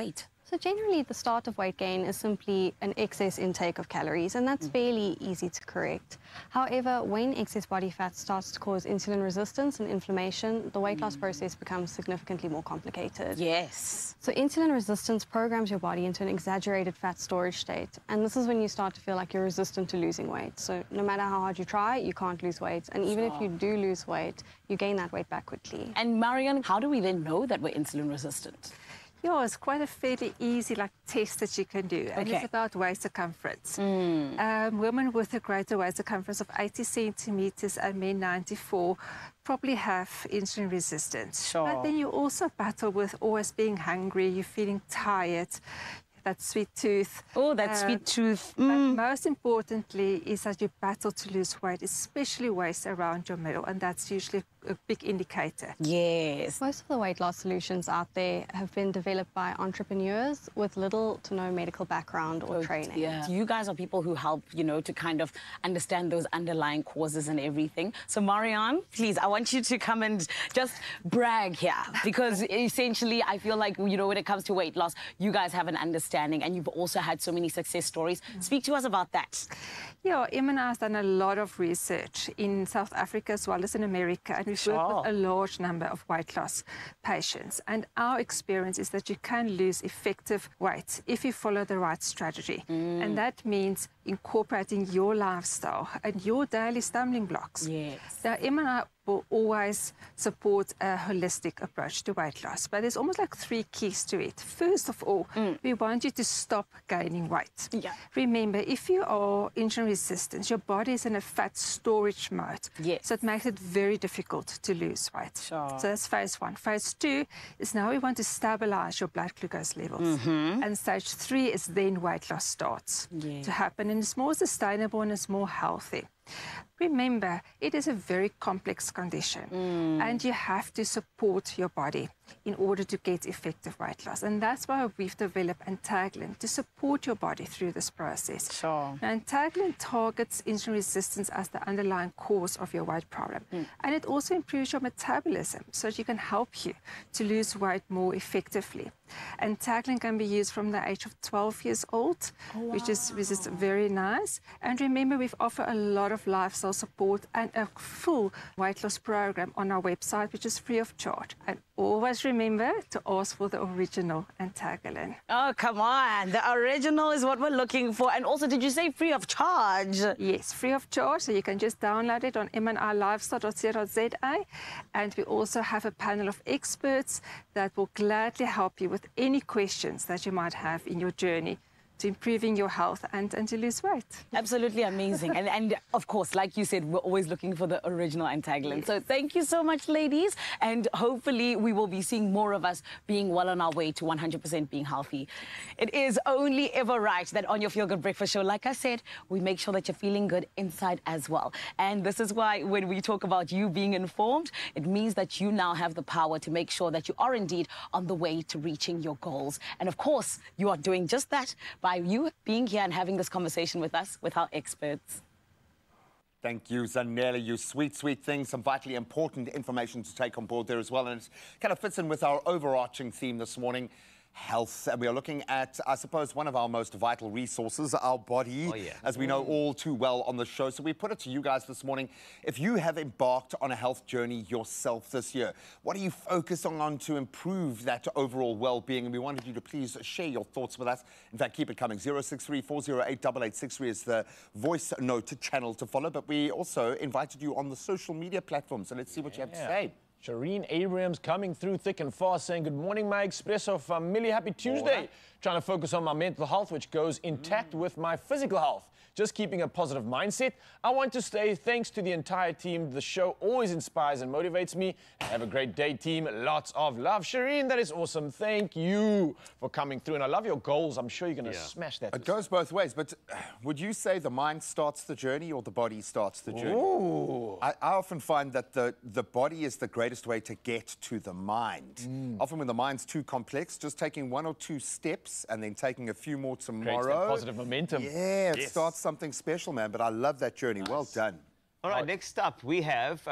So generally, the start of weight gain is simply an excess intake of calories, and that's fairly easy to correct. However, when excess body fat starts to cause insulin resistance and inflammation, the weight loss process becomes significantly more complicated. Yes. So insulin resistance programs your body into an exaggerated fat storage state, and this is when you start to feel like you're resistant to losing weight. So no matter how hard you try, you can't lose weight, and even if you do lose weight, you gain that weight back quickly. And Marion, how do we then know that we're insulin resistant? Yeah, it's quite a fairly easy like test that you can do, and Okay. it's about waist circumference. Mm. Um, women with a greater waist circumference of eighty centimeters and men ninety-four probably have insulin resistance. Sure. But then you also battle with always being hungry, you're feeling tired, that sweet tooth. Oh, that sweet tooth. But most importantly is that you battle to lose weight, especially waist around your middle, and that's usually a big indicator. Yes. Most of the weight loss solutions out there have been developed by entrepreneurs with little to no medical background or training. Yeah. You guys are people who help, you know, to kind of understand those underlying causes and everything. So, Marianne, please, I want you to come and just brag here, because essentially I feel like, you know, when it comes to weight loss, you guys have an understanding, and you've also had so many success stories. Mm. Speak to us about that. Yeah, Em and I have done a lot of research in South Africa as well as in America, and we've Sure. worked with a large number of weight loss patients. And our experience is that you can lose effective weight if you follow the right strategy. Mm. And that means incorporating your lifestyle and your daily stumbling blocks. Yes. Now, Em and I will always support a holistic approach to weight loss, but there's almost like three keys to it. First of all, mm. we want you to stop gaining weight. Yeah. Remember, if you are insulin resistant, your body is in a fat storage mode. Yes. So it makes it very difficult to lose weight. Sure. So that's phase one. Phase two is now we want to stabilize your blood glucose levels. Mm-hmm. And stage three is then weight loss starts Yeah. to happen, and it's more sustainable and it's more healthy. Remember, it is a very complex condition, Mm. and you have to support your body in order to get effective weight loss. And that's why we've developed Antaglin to support your body through this process. Sure. Now, Antaglin targets insulin resistance as the underlying cause of your weight problem. Mm. And it also improves your metabolism so that you can help you to lose weight more effectively. Antaglin can be used from the age of twelve years old, Oh, which is which is very nice. And remember, we've offered a lot of lifestyle support and a full weight loss program on our website, which is free of charge. And always remember to ask for the original Antaglin. Oh, come on. The original is what we're looking for. And also, did you say free of charge? Yes, free of charge. So you can just download it on m n i lifestyle dot co dot z a. And we also have a panel of experts that will gladly help you with any questions that you might have in your journey to improving your health and, and to lose weight. Absolutely amazing. and, and of course, like you said, we're always looking for the original Antaglin. Yes. So thank you so much, ladies. And hopefully we will be seeing more of us being well on our way to one hundred percent being healthy. It is only ever right that on your Feel Good Breakfast Show, like I said, we make sure that you're feeling good inside as well. And this is why when we talk about you being informed, it means that you now have the power to make sure that you are indeed on the way to reaching your goals. And of course, you are doing just that by you being here and having this conversation with us, with our experts. Thank you, Zanele. You sweet, sweet thing. Some vitally important information to take on board there as well. And it kind of fits in with our overarching theme this morning, health. And we are looking at, I suppose, one of our most vital resources, our body, oh, yeah. as we know all too well on the show. So we put it to you guys this morning. If you have embarked on a health journey yourself this year, what are you focusing on to improve that overall well-being? And we wanted you to please share your thoughts with us. In fact, keep it coming. zero six three, four zero eight, eight eight six three is the voice note channel to follow. But we also invited you on the social media platforms. So let's see what you have to say. Shireen Abrams coming through thick and fast saying, good morning, my Expresso family. Happy Tuesday. Right. Trying to focus on my mental health, which goes intact mm. with my physical health. Just keeping a positive mindset. I want to say thanks to the entire team. The show always inspires and motivates me. Have a great day, team. Lots of love. Shireen, that is awesome. Thank you for coming through. And I love your goals. I'm sure you're going to yeah. smash that. It goes both ways. But would you say the mind starts the journey or the body starts the journey? Ooh. I, I often find that the, the body is the greatest way to get to the mind. Mm. Often when the mind's too complex, just taking one or two steps and then taking a few more tomorrow. Creates that positive momentum. Yeah, it yes. starts something special, man. But I love that journey. Nice. Well done. All right, next up we have um,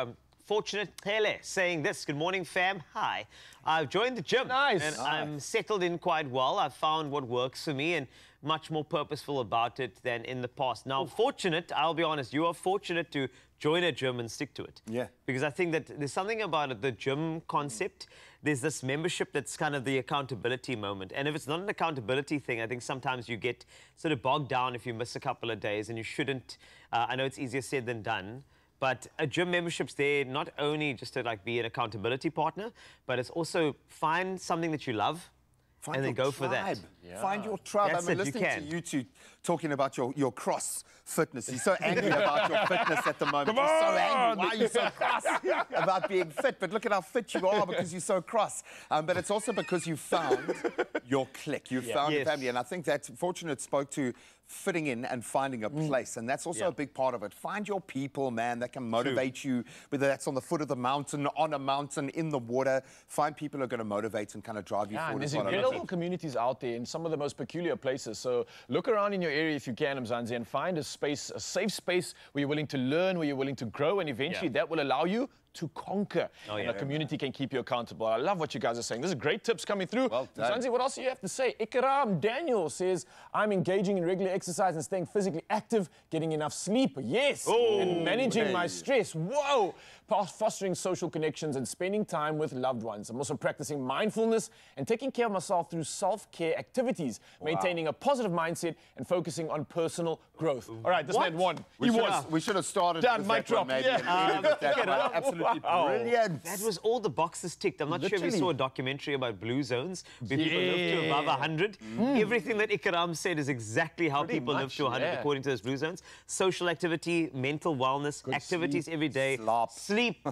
Fortunate Hele saying this. Good morning, fam. Hi. I've joined the gym. Nice. And Nice. I'm settled in quite well. I've found what works for me and much more purposeful about it than in the past. Now, fortunate, I'll be honest, you are fortunate to join a gym and stick to it. Yeah. Because I think that there's something about it, the gym concept. There's this membership that's kind of the accountability moment. And if it's not an accountability thing, I think sometimes you get sort of bogged down if you miss a couple of days, and you shouldn't. Uh, I know it's easier said than done. But a gym membership's there not only just to like be an accountability partner, but it's also find something that you love. Find and then your go for that. tribe. Find your tribe. That's I mean, it, you listening can. to you two talking about your, your cross fitness. He's so angry about your fitness at the moment. Come He's so on! angry. Why are you so cross about being fit? But look at how fit you are because you're so cross. Um, but it's also because you found your clique. You Yeah. found Yes. your family. And I think that Fortunate spoke to fitting in and finding a place. And that's also Yeah. a big part of it. Find your people, man, that can motivate you, whether that's on the foot of the mountain, on a mountain, in the water. Find people who are going to motivate and kind of drive you Yeah, and forward. there's as well. I incredible think. communities out there in some of the most peculiar places. So look around in your area if you can, Mzansi, and find a space, a safe space where you're willing to learn, where you're willing to grow, and eventually Yeah. that will allow you to conquer. Oh, and yeah. a community can keep you accountable. I love what you guys are saying. This is great tips coming through. Well done. Mzansi, what else do you have to say? Ikram Daniel says, I'm engaging in regular exercise and staying physically active, getting enough sleep. Yes. Oh, and managing my hey. stress. Whoa. Fostering social connections and spending time with loved ones. I'm also practicing mindfulness and taking care of myself through self-care activities, maintaining a positive mindset and focusing on personal growth. All right, this What? man won. We He should, was. have, we should have started Done, with mic that one, drop, maybe. yeah. and ended with that Look one. at that. Absolutely Wow. brilliant. That was all the boxes ticked. I'm not sure if you Literally. saw a documentary about blue zones where people live to above Yeah. one hundred. Everything that Ikram said is exactly how Pretty people live much, to one hundred yeah. according to those blue zones. Social activity, mental wellness, activities every day, Slop. sleep.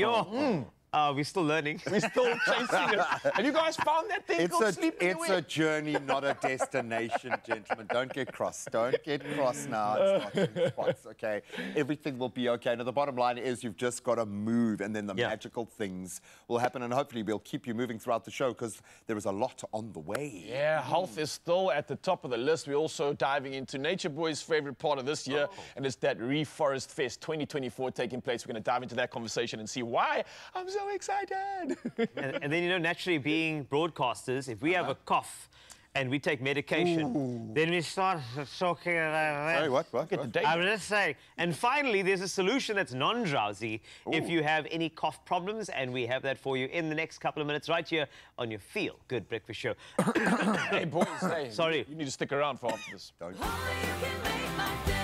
Yo, uh, we're still learning. We're still chasing it. Have you guys found that thing It's called a, sleep it's anywhere? a journey, not a destination, gentlemen. Don't get cross. Don't get cross now. It's not in spots, okay? Everything will be okay. Now, the bottom line is you've just got to move, and then the Yeah. magical things will happen. And hopefully we'll keep you moving throughout the show because there is a lot on the way. Yeah, health is still at the top of the list. We're also diving into Nature Boy's favorite part of this year, and it's that Reforest Fest twenty twenty-four taking place. We're going to dive into that conversation and see why I'm so excited. and, and then, you know, naturally being broadcasters, if we have a cough and we take medication, then we start talking about Sorry, what? What? Get the what? date. I'm just saying. And finally, there's a solution that's non-drowsy if Ooh. you have any cough problems, and we have that for you in the next couple of minutes right here on your Feel Good Breakfast Show. Hey, boys, hey, Sorry. You need to stick around for after this. Don't. Oh, you can make my day.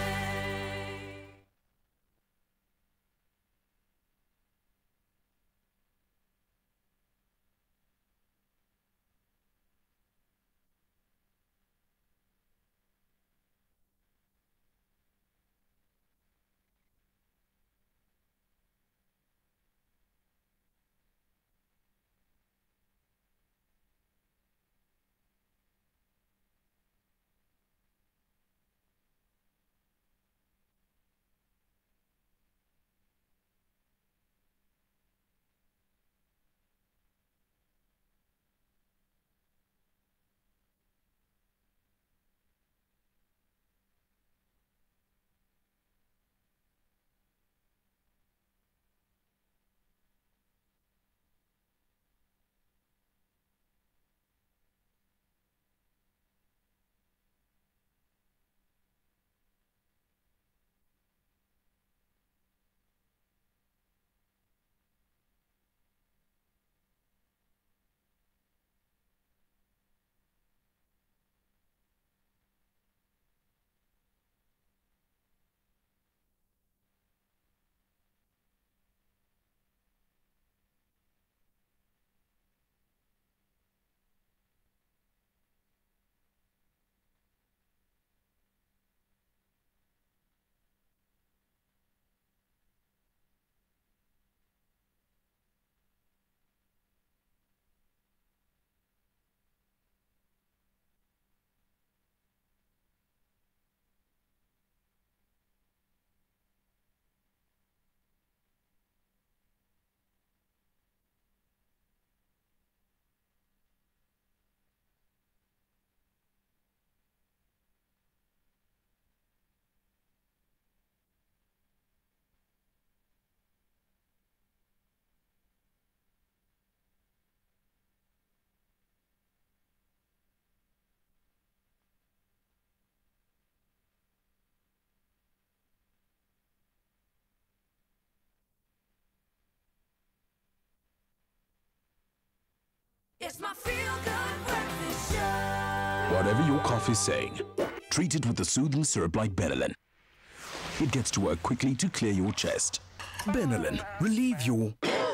It's my feel-good breakfast show. Whatever your cough is saying, treat it with the soothing syrup like Benylin. It gets to work quickly to clear your chest. Benylin, relieve your...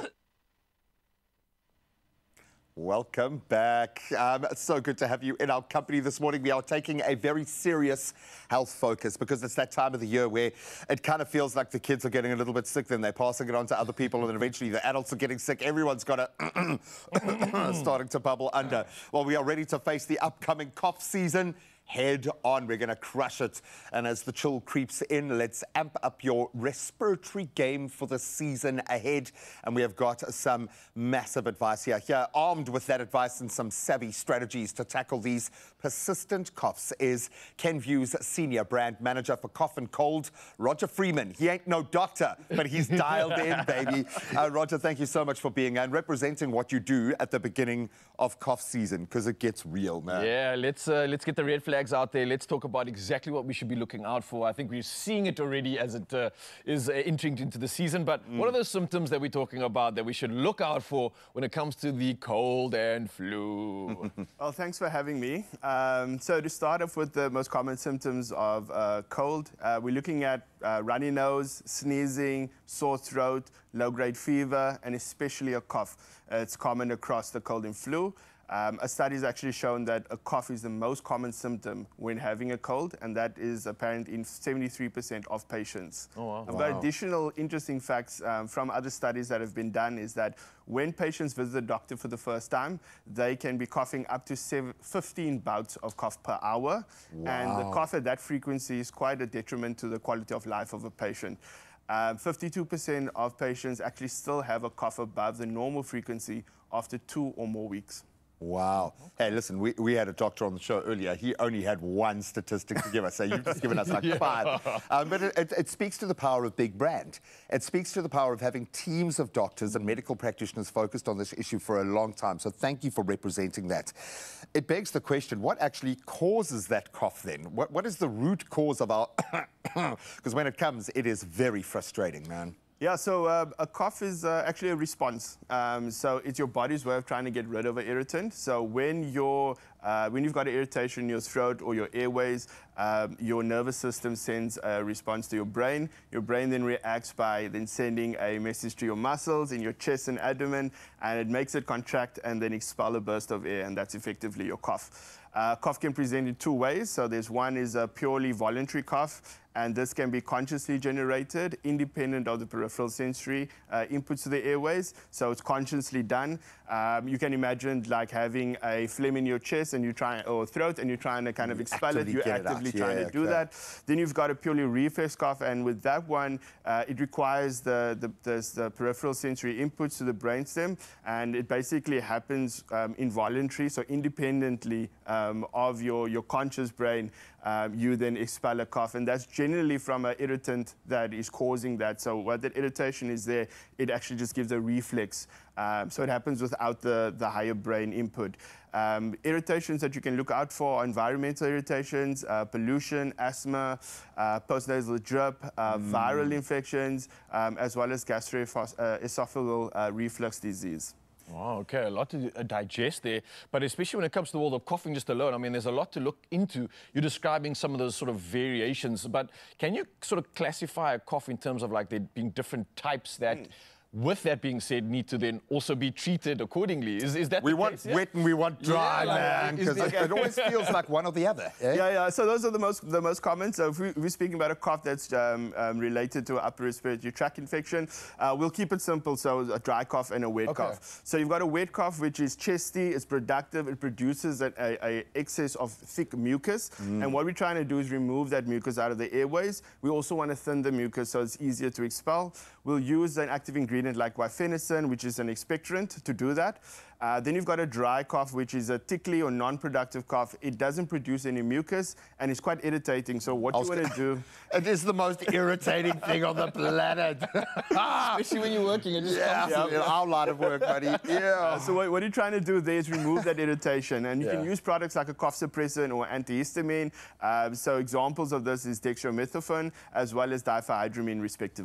Welcome back. Um, it's so good to have you in our company this morning. We are taking a very serious health focus because it's that time of the year where it kind of feels like the kids are getting a little bit sick, then they're passing it on to other people, and then eventually the adults are getting sick. Everyone's got a starting to bubble under. Well, we are ready to face the upcoming cough season head on. We're going to crush it. And as the chill creeps in, let's amp up your respiratory game for the season ahead. And we have got some massive advice here. Here, armed with that advice and some savvy strategies to tackle these persistent coughs, is Kenvue's Senior Brand Manager for Cough and Cold, Roger Freeman. He ain't no doctor, but he's dialed in, baby. Uh, Roger, thank you so much for being and representing what you do at the beginning of cough season, because it gets real, man. Yeah, let's, uh, let's get the red flags out there. Let's talk about exactly what we should be looking out for. I think we're seeing it already as it uh, is uh, entering into the season. But mm. what are those symptoms that we're talking about that we should look out for when it comes to the cold and flu? Well, thanks for having me. Um, so to start off with the most common symptoms of uh, cold, uh, we're looking at uh, runny nose, sneezing, sore throat, low-grade fever, and especially a cough. Uh, it's common across the cold and flu. Um, a study has actually shown that a cough is the most common symptom when having a cold, and that is apparent in seventy-three percent of patients. Oh, wow. I've wow. got additional interesting facts um, from other studies that have been done is that when patients visit the doctor for the first time, they can be coughing up to seven, fifteen bouts of cough per hour. Wow. And the cough at that frequency is quite a detriment to the quality of life of a patient. fifty-two percent um, of patients actually still have a cough above the normal frequency after two or more weeks. Wow. Hey, listen, we, we had a doctor on the show earlier. He only had one statistic to give us, so you've just given us like Yeah. five. Um, but it, it, it speaks to the power of big brand. It speaks to the power of having teams of doctors and medical practitioners focused on this issue for a long time. So thank you for representing that. It begs the question, what actually causes that cough then? What, what is the root cause of our... Because when it comes, it is very frustrating, man. Yeah, so uh, a cough is uh, actually a response. Um, so it's your body's way of trying to get rid of an irritant. So when you're Uh, when you've got an irritation in your throat or your airways, um, your nervous system sends a response to your brain. Your brain then reacts by then sending a message to your muscles in your chest and abdomen, and it makes it contract and then expel a burst of air, and that's effectively your cough. Uh, cough can present in two ways. So there's one is a purely voluntary cough, and this can be consciously generated, independent of the peripheral sensory uh, inputs to the airways. So it's consciously done. Um, you can imagine like having a phlegm in your chest and you try or throat, and you're trying to kind of expel it. You're actively trying yeah, to do okay. that. Then you've got a purely reflex cough, and with that one, uh, it requires the, the, the, the peripheral sensory inputs to the brainstem, and it basically happens um, involuntary, so independently um, of your, your conscious brain. Um, you then expel a cough, and that's generally from an irritant that is causing that. So what that irritation is there, it actually just gives a reflex. Um, so it happens without the, the higher brain input. Um, irritations that you can look out for are environmental irritations, uh, pollution, asthma, uh, postnasal drip, uh, mm. viral infections, um, as well as gastroesophageal uh, reflux disease. Wow, okay, a lot to uh, digest there. But especially when it comes to the world of coughing just alone, I mean, there's a lot to look into. You're describing some of those sort of variations, but can you sort of classify a cough in terms of like there being different types that... Mm. With that being said, need to then also be treated accordingly. Is, is that we the want case? Yeah? wet and we want dry, yeah, man, because like, it, it always feels like one or the other. Eh? Yeah, yeah. So those are the most the most common. So if, we, if we're speaking about a cough that's um, um, related to upper respiratory tract infection, uh, we'll keep it simple. So a dry cough and a wet Okay. cough. So you've got a wet cough, which is chesty, it's productive, it produces a, a, a excess of thick mucus. Mm. And what we're trying to do is remove that mucus out of the airways. We also want to thin the mucus so it's easier to expel. We'll use an active ingredient like guaifenesin, which is an expectorant, to do that. Uh, then you've got a dry cough, which is a tickly or non-productive cough. It doesn't produce any mucus, and it's quite irritating. So what you want to do... It is the most irritating thing on the planet. Especially when you're working. It just yeah, comes in our line of work, buddy. Yeah. Uh, so what, what you're trying to do there is remove that irritation. And you Yeah. can use products like a cough suppressant or antihistamine. Uh, so examples of this is dextromethorphan, as well as diphenhydramine, respectively.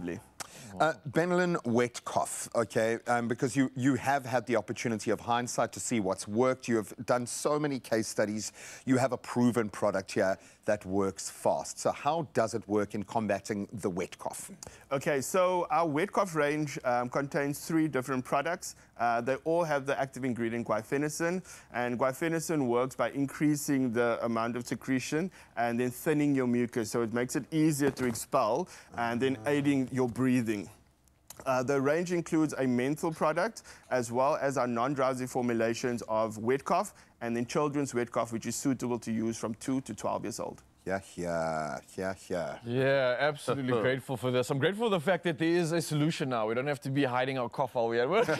Uh, Benylin wet cough, okay, um, because you, you have had the opportunity of hindsight to see what's worked. You have done so many case studies. You have a proven product here that works fast. So how does it work in combating the wet cough? Okay, so our wet cough range um, contains three different products. Uh, they all have the active ingredient guaifenesin, and guaifenesin works by increasing the amount of secretion and then thinning your mucus, so it makes it easier to expel and then aiding your breathing. Uh, the range includes a menthol product as well as our non-drowsy formulations of wet cough and then children's wet cough, which is suitable to use from two to twelve years old. Yeah, yeah, yeah, yeah. Yeah, absolutely grateful for this. I'm grateful for the fact that there is a solution now. We don't have to be hiding our cough while we're at work.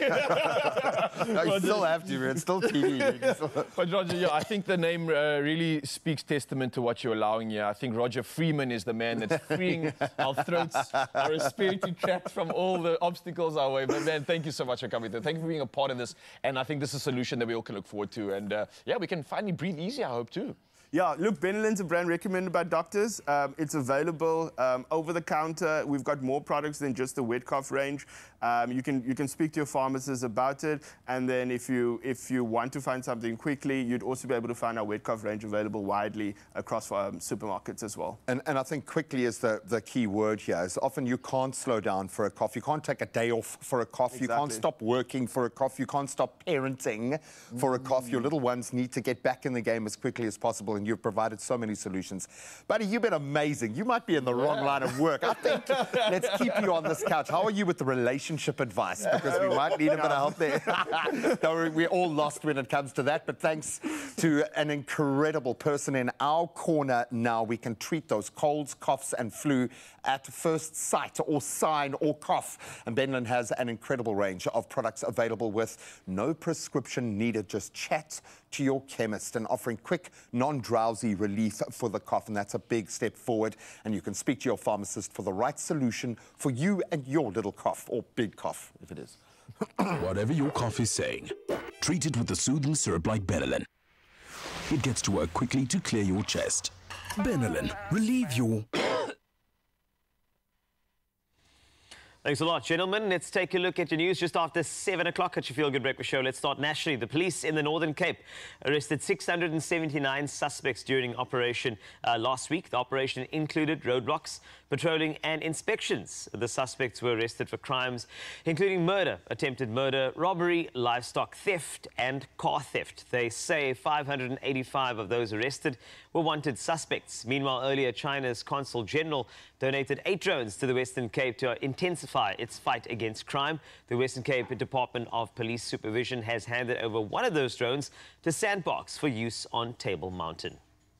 No, you still have to, it's still T V. But Roger, yeah, I think the name uh, really speaks testament to what you're allowing here. I think Roger Freeman is the man that's freeing our throats, our respiratory tract from all the obstacles our way. But man, thank you so much for coming through. Thank you for being a part of this. And I think this is a solution that we all can look forward to. And uh, yeah, we can finally breathe easier, I hope, too. Yeah, look, Benylin's a brand recommended by doctors. Um, it's available um, over the counter. We've got more products than just the wet cough range. Um, you can you can speak to your pharmacist about it, and then if you if you want to find something quickly, you'd also be able to find our wet cough range available widely across um, supermarkets as well. And, and I think quickly is the, the key word here. Is often you can't slow down for a cough. You can't take a day off for a cough. Exactly. You can't stop working for a cough. You can't stop parenting for a cough. Your little ones need to get back in the game as quickly as possible, and you've provided so many solutions. Buddy, you've been amazing. You might be in the yeah. wrong line of work. I think let's keep you on this couch. How are you with the relationship advice? Because we might need a bit of help there. Don't worry, we're all lost when it comes to that, but thanks to an incredible person in our corner now, we can treat those colds, coughs, and flu at first sight or sign or cough. And Benylin has an incredible range of products available with no prescription needed. Just chat to your chemist and offering quick, non-drowsy relief for the cough. And that's a big step forward. And you can speak to your pharmacist for the right solution for you and your little cough, or big cough, if it is. Whatever your cough is saying, treat it with a soothing syrup like Benylin. It gets to work quickly to clear your chest. Benylin, relieve your... Thanks a lot, gentlemen. Let's take a look at your news just after seven o'clock at your Feel Good Breakfast Show. Let's start nationally. The police in the Northern Cape arrested six hundred seventy-nine suspects during operation uh, last week. The operation included roadblocks, patrolling and inspections. The suspects were arrested for crimes including murder, attempted murder, robbery, livestock theft and car theft. They say five hundred eighty-five of those arrested were wanted suspects. Meanwhile, earlier, China's Consul General donated eight drones to the Western Cape to intensify its fight against crime. The Western Cape Department of Police Supervision has handed over one of those drones to Sandbox for use on Table Mountain.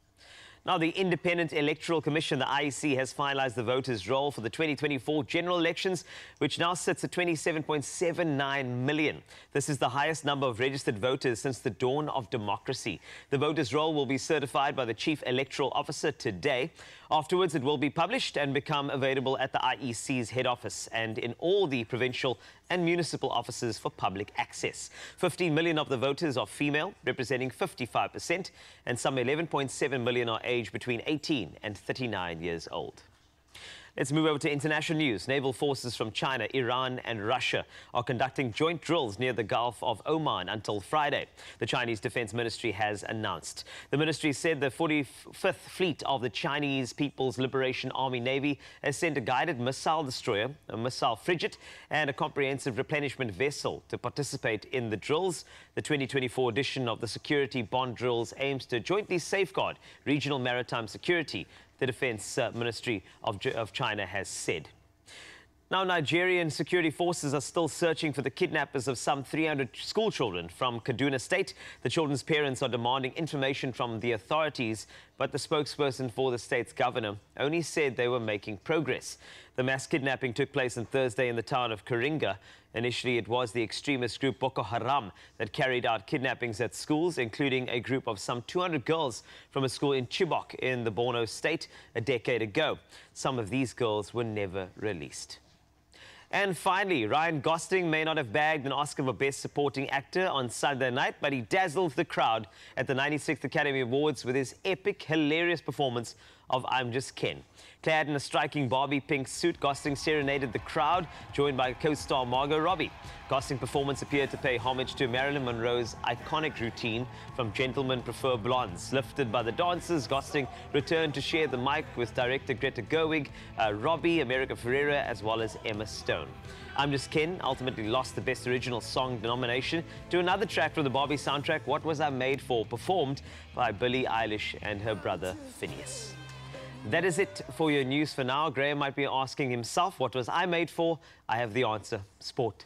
Now, the Independent Electoral Commission, the I E C, has finalized the voters' roll for the twenty twenty-four general elections, which now sits at twenty-seven point seven nine million. This is the highest number of registered voters since the dawn of democracy. The voters' roll will be certified by the Chief Electoral Officer today. Afterwards, it will be published and become available at the I E C's head office and in all the provincial and municipal offices for public access. fifteen million of the voters are female, representing fifty-five percent, and some eleven point seven million are aged between eighteen and thirty-nine years old. Let's move over to international news. Naval forces from China, Iran and Russia are conducting joint drills near the Gulf of Oman until Friday, the Chinese Defense Ministry has announced. The ministry said the forty-fifth Fleet of the Chinese People's Liberation Army Navy has sent a guided missile destroyer, a missile frigate and a comprehensive replenishment vessel to participate in the drills. The twenty twenty-four edition of the Security Bond Drills aims to jointly safeguard regional maritime security, the Defense uh, Ministry of, of China has said. Now, Nigerian security forces are still searching for the kidnappers of some three hundred school children from Kaduna State. The children's parents are demanding information from the authorities, but the spokesperson for the state's governor only said they were making progress. The mass kidnapping took place on Thursday in the town of Karinga. Initially, it was the extremist group Boko Haram that carried out kidnappings at schools, including a group of some two hundred girls from a school in Chibok in the Borno state a decade ago. Some of these girls were never released. And finally, Ryan Gosling may not have bagged an Oscar for Best Supporting Actor on Sunday night, but he dazzled the crowd at the ninety-sixth Academy Awards with his epic, hilarious performance of I'm Just Ken. Clad in a striking Barbie pink suit, Gosling serenaded the crowd, joined by co-star Margot Robbie. Gosling's performance appeared to pay homage to Marilyn Monroe's iconic routine from Gentlemen Prefer Blondes. Lifted by the dancers, Gosling returned to share the mic with director Greta Gerwig, uh, Robbie, America Ferrera, as well as Emma Stone. I'm Just Ken ultimately lost the Best Original Song nomination to another track from the Barbie soundtrack, What Was I Made For?, performed by Billie Eilish and her brother Phineas. That is it for your news for now. Graham might be asking himself, what was I made for? I have the answer. Sport.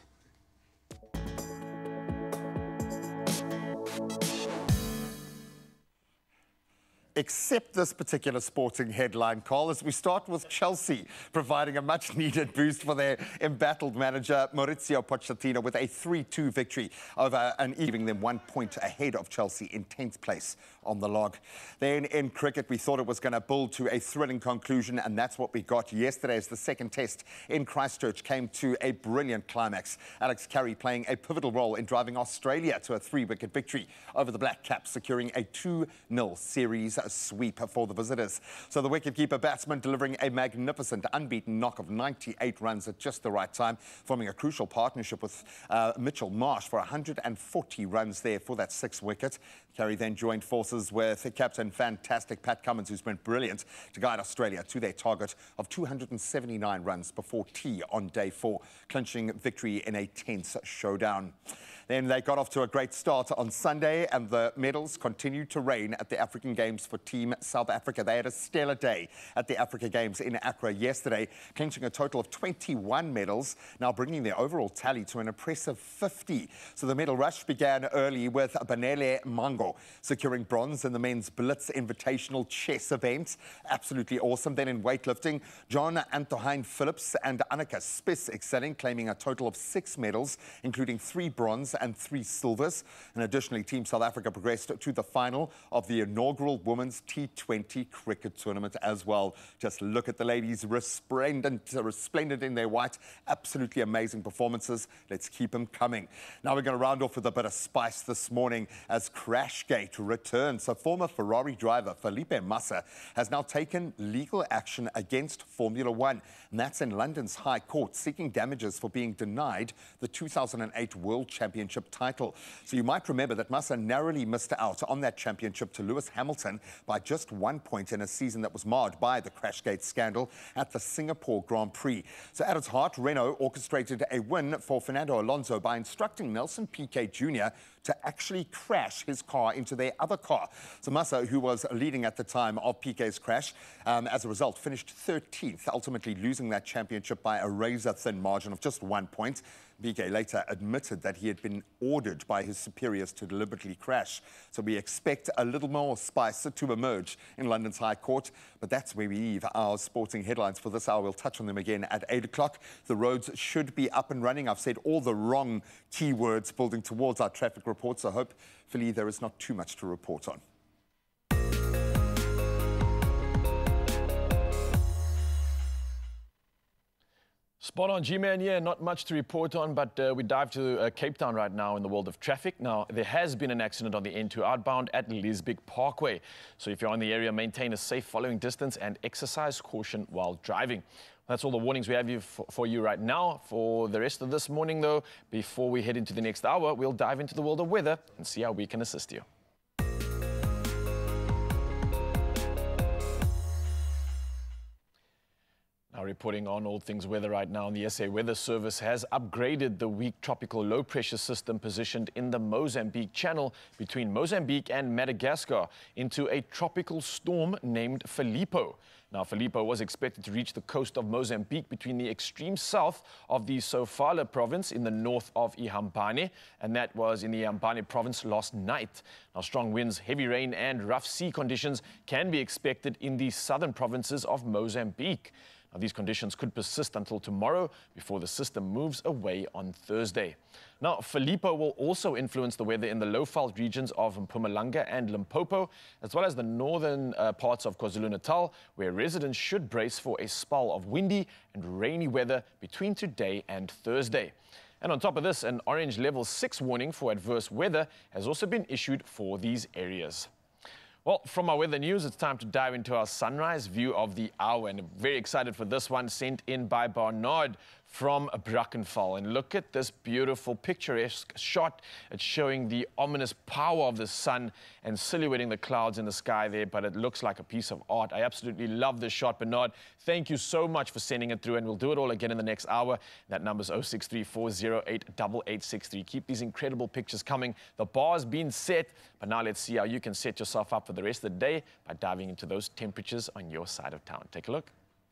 Except this particular sporting headline, Carl, as we start with Chelsea providing a much-needed boost for their embattled manager, Maurizio Pochettino, with a three two victory over and leaving them one point ahead of Chelsea in tenth place on the log. Then in cricket, we thought it was going to build to a thrilling conclusion, and that's what we got yesterday as the second test in Christchurch came to a brilliant climax. Alex Carey playing a pivotal role in driving Australia to a three-wicket victory over the Black Caps, securing a two nil series sweep for the visitors. So the wicketkeeper batsman delivering a magnificent unbeaten knock of ninety-eight runs at just the right time, forming a crucial partnership with uh, Mitchell Marsh for one hundred forty runs there for that sixth wicket. Carey then joined forces with captain fantastic Pat Cummins, who's been brilliant to guide Australia to their target of two hundred seventy-nine runs before tea on day four, clinching victory in a tense showdown. Then they got off to a great start on Sunday, and the medals continued to rain at the African Games for Team South Africa. They had a stellar day at the Africa Games in Accra yesterday, clinching a total of twenty-one medals, now bringing their overall tally to an impressive fifty. So the medal rush began early with Banele Mango securing bronze in the men's Blitz Invitational chess event. Absolutely awesome. Then in weightlifting, John Antoine Phillips and Annika Spiss excelling, claiming a total of six medals, including three bronze and three silvers. And additionally, Team South Africa progressed to the final of the inaugural Women's T twenty cricket tournament as well. Just look at the ladies, resplendent, resplendent in their white. Absolutely amazing performances. Let's keep them coming. Now we're going to round off with a bit of spice this morning as Crashgate returns. So former Ferrari driver Felipe Massa has now taken legal action against Formula One. And that's in London's High Court, seeking damages for being denied the two thousand eight World Championship title. So you might remember that Massa narrowly missed out on that championship to Lewis Hamilton by just one point in a season that was marred by the Crashgate scandal at the Singapore Grand Prix. So at its heart, Renault orchestrated a win for Fernando Alonso by instructing Nelson Piquet Junior to actually crash his car into their other car. So Massa, who was leading at the time of Piquet's crash, um, as a result finished thirteenth, ultimately losing that championship by a razor-thin margin of just one point. Piquet later admitted that he had been ordered by his superiors to deliberately crash. So we expect a little more spice to emerge in London's High Court. But that's where we leave our sporting headlines for this hour. We'll touch on them again at eight o'clock. The roads should be up and running. I've said all the wrong keywords building towards our traffic reports. So hopefully there is not too much to report on. Spot on, G-Man. Yeah, not much to report on, but uh, we dive to uh, Cape Town right now in the world of traffic. Now, there has been an accident on the N two outbound at Lisbik Parkway. So if you're in the area, maintain a safe following distance and exercise caution while driving. That's all the warnings we have you for, for you right now. For the rest of this morning, though, before we head into the next hour, we'll dive into the world of weather and see how we can assist you. Now reporting on all things weather right now, the S A Weather Service has upgraded the weak tropical low pressure system positioned in the Mozambique Channel between Mozambique and Madagascar into a tropical storm named Filippo. Now, Filippo was expected to reach the coast of Mozambique between the extreme south of the Sofala province in the north of Ihambane, and that was in the Ihambane province last night. Now, strong winds, heavy rain and rough sea conditions can be expected in the southern provinces of Mozambique. Now, these conditions could persist until tomorrow before the system moves away on Thursday. Now, Filippo will also influence the weather in the low-fault regions of Mpumalanga and Limpopo, as well as the northern uh, parts of KwaZulu-Natal, where residents should brace for a spell of windy and rainy weather between today and Thursday. And on top of this, an orange level six warning for adverse weather has also been issued for these areas. Well, from our weather news, it's time to dive into our sunrise view of the hour. And I'm very excited for this one, sent in by Barnard from Brackenfell. And look at this beautiful picturesque shot. It's showing the ominous power of the sun and silhouetting the clouds in the sky there, but it looks like a piece of art. I absolutely love this shot, Bernard. Thank you so much for sending it through, and we'll do it all again in the next hour. That number's oh six three, four oh eight, eight eight six three. Keep these incredible pictures coming. The bar's been set, but now let's see how you can set yourself up for the rest of the day by diving into those temperatures on your side of town. Take a look.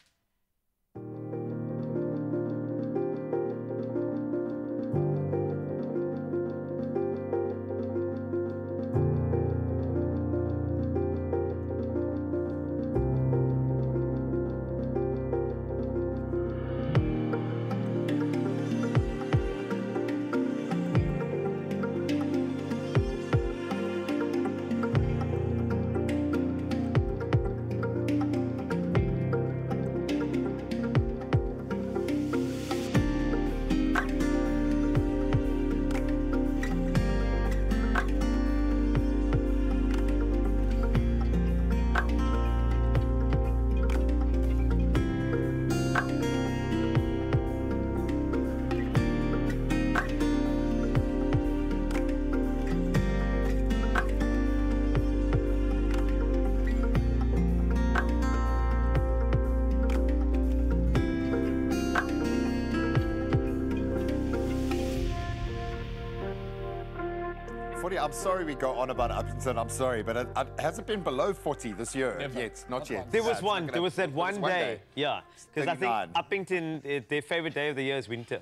I'm sorry we go on about Uppington, I'm sorry, but it, it hasn't been below forty this year Never. yet, not yet. There was Yeah, one, gonna, there was that one, one day. day. Yeah, because I think thirty-nine. Uppington, uh, their favourite day of the year is winter.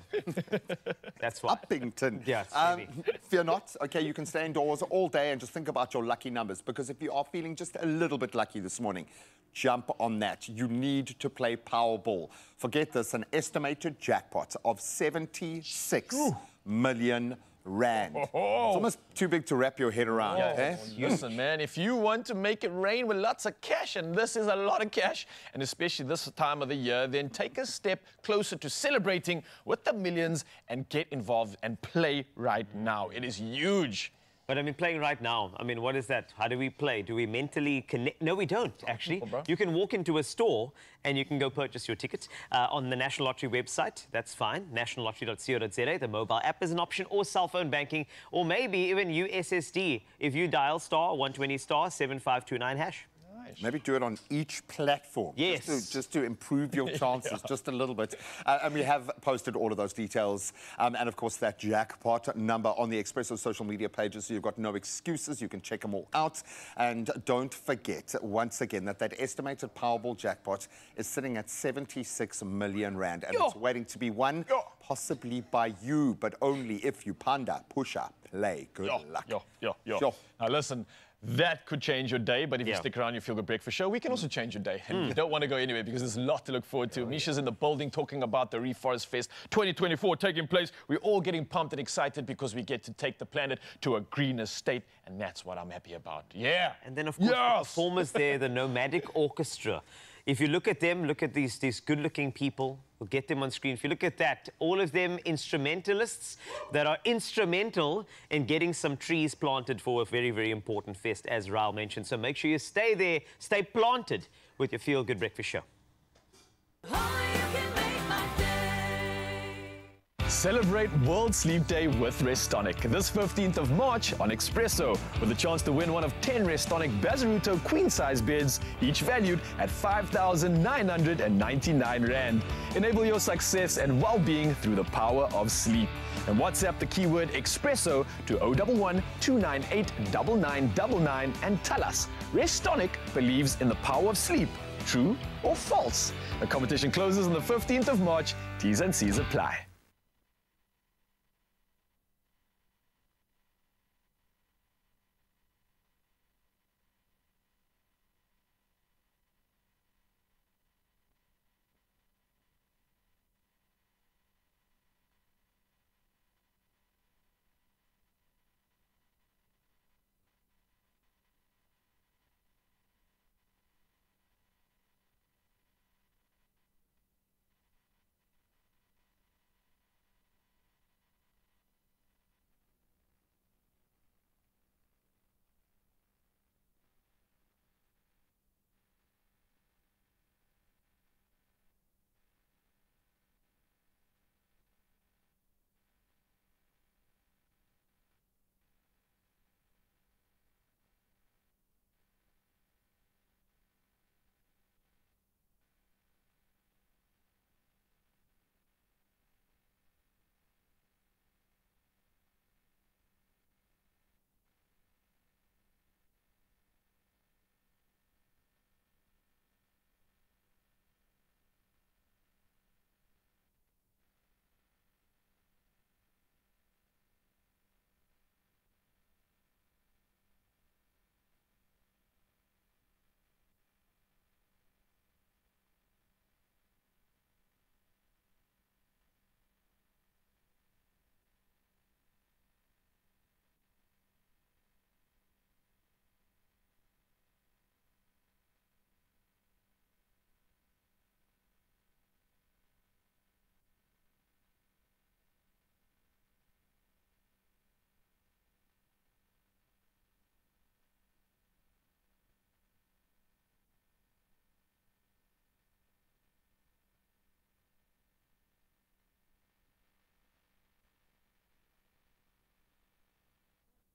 That's why. Uppington. Yeah, it's um, heavy. Fear not, okay, you can stay indoors all day and just think about your lucky numbers, because if you are feeling just a little bit lucky this morning, jump on that. You need to play Powerball. Forget this, an estimated jackpot of seventy-six million rand. Oh. It's almost too big to wrap your head around. Oh, eh? Listen, man, if you want to make it rain with lots of cash, and this is a lot of cash, and especially this time of the year, then take a step closer to celebrating with the millions and get involved and play right now. It is huge. But I mean, playing right now, I mean, what is that? How do we play? Do we mentally connect? No, we don't, actually. You can walk into a store and you can go purchase your ticket uh, on the National Lottery website. That's fine. national lottery dot co dot za. The mobile app is an option, or cell phone banking, or maybe even U S S D if you dial star one twenty star seven five two nine hash. Maybe do it on each platform. Yes. Just to, just to improve your chances Yeah. just a little bit. Uh, and we have posted all of those details. Um, and of course, that jackpot number on the Expresso social media pages. So you've got no excuses. You can check them all out. And don't forget, once again, that that estimated Powerball jackpot is sitting at seventy-six million rand. And Yo. it's waiting to be won, possibly by you, but only if you panda, pusher, play. Good Yo, luck. yo, yo, yo. Sure. Now listen, that could change your day, but if Yeah. you stick around your Feel Good Breakfast show, we can also change your day. And Mm. you don't want to go anywhere because there's a lot to look forward to. Misha's in the building talking about the Reforest Fest twenty twenty-four taking place. We're all getting pumped and excited because we get to take the planet to a greener state, and that's what I'm happy about. Yeah. And then, of course, the performers there, the Nomadic Orchestra. If you look at them, look at these, these good-looking people. We'll get them on screen. If you look at that, all of them instrumentalists that are instrumental in getting some trees planted for a very, very important fest, as Raul mentioned. So make sure you stay there, stay planted with your Feel Good Breakfast show. Celebrate World Sleep Day with Restonic this fifteenth of March on Expresso, with a chance to win one of ten Restonic Bazaruto queen-size beds, each valued at five thousand nine hundred ninety-nine rand. Enable your success and well-being through the power of sleep. And WhatsApp the keyword Expresso to zero one one, two nine eight, nine nine nine nine and tell us, Restonic believes in the power of sleep. True or false? The competition closes on the fifteenth of March. T's and C's apply.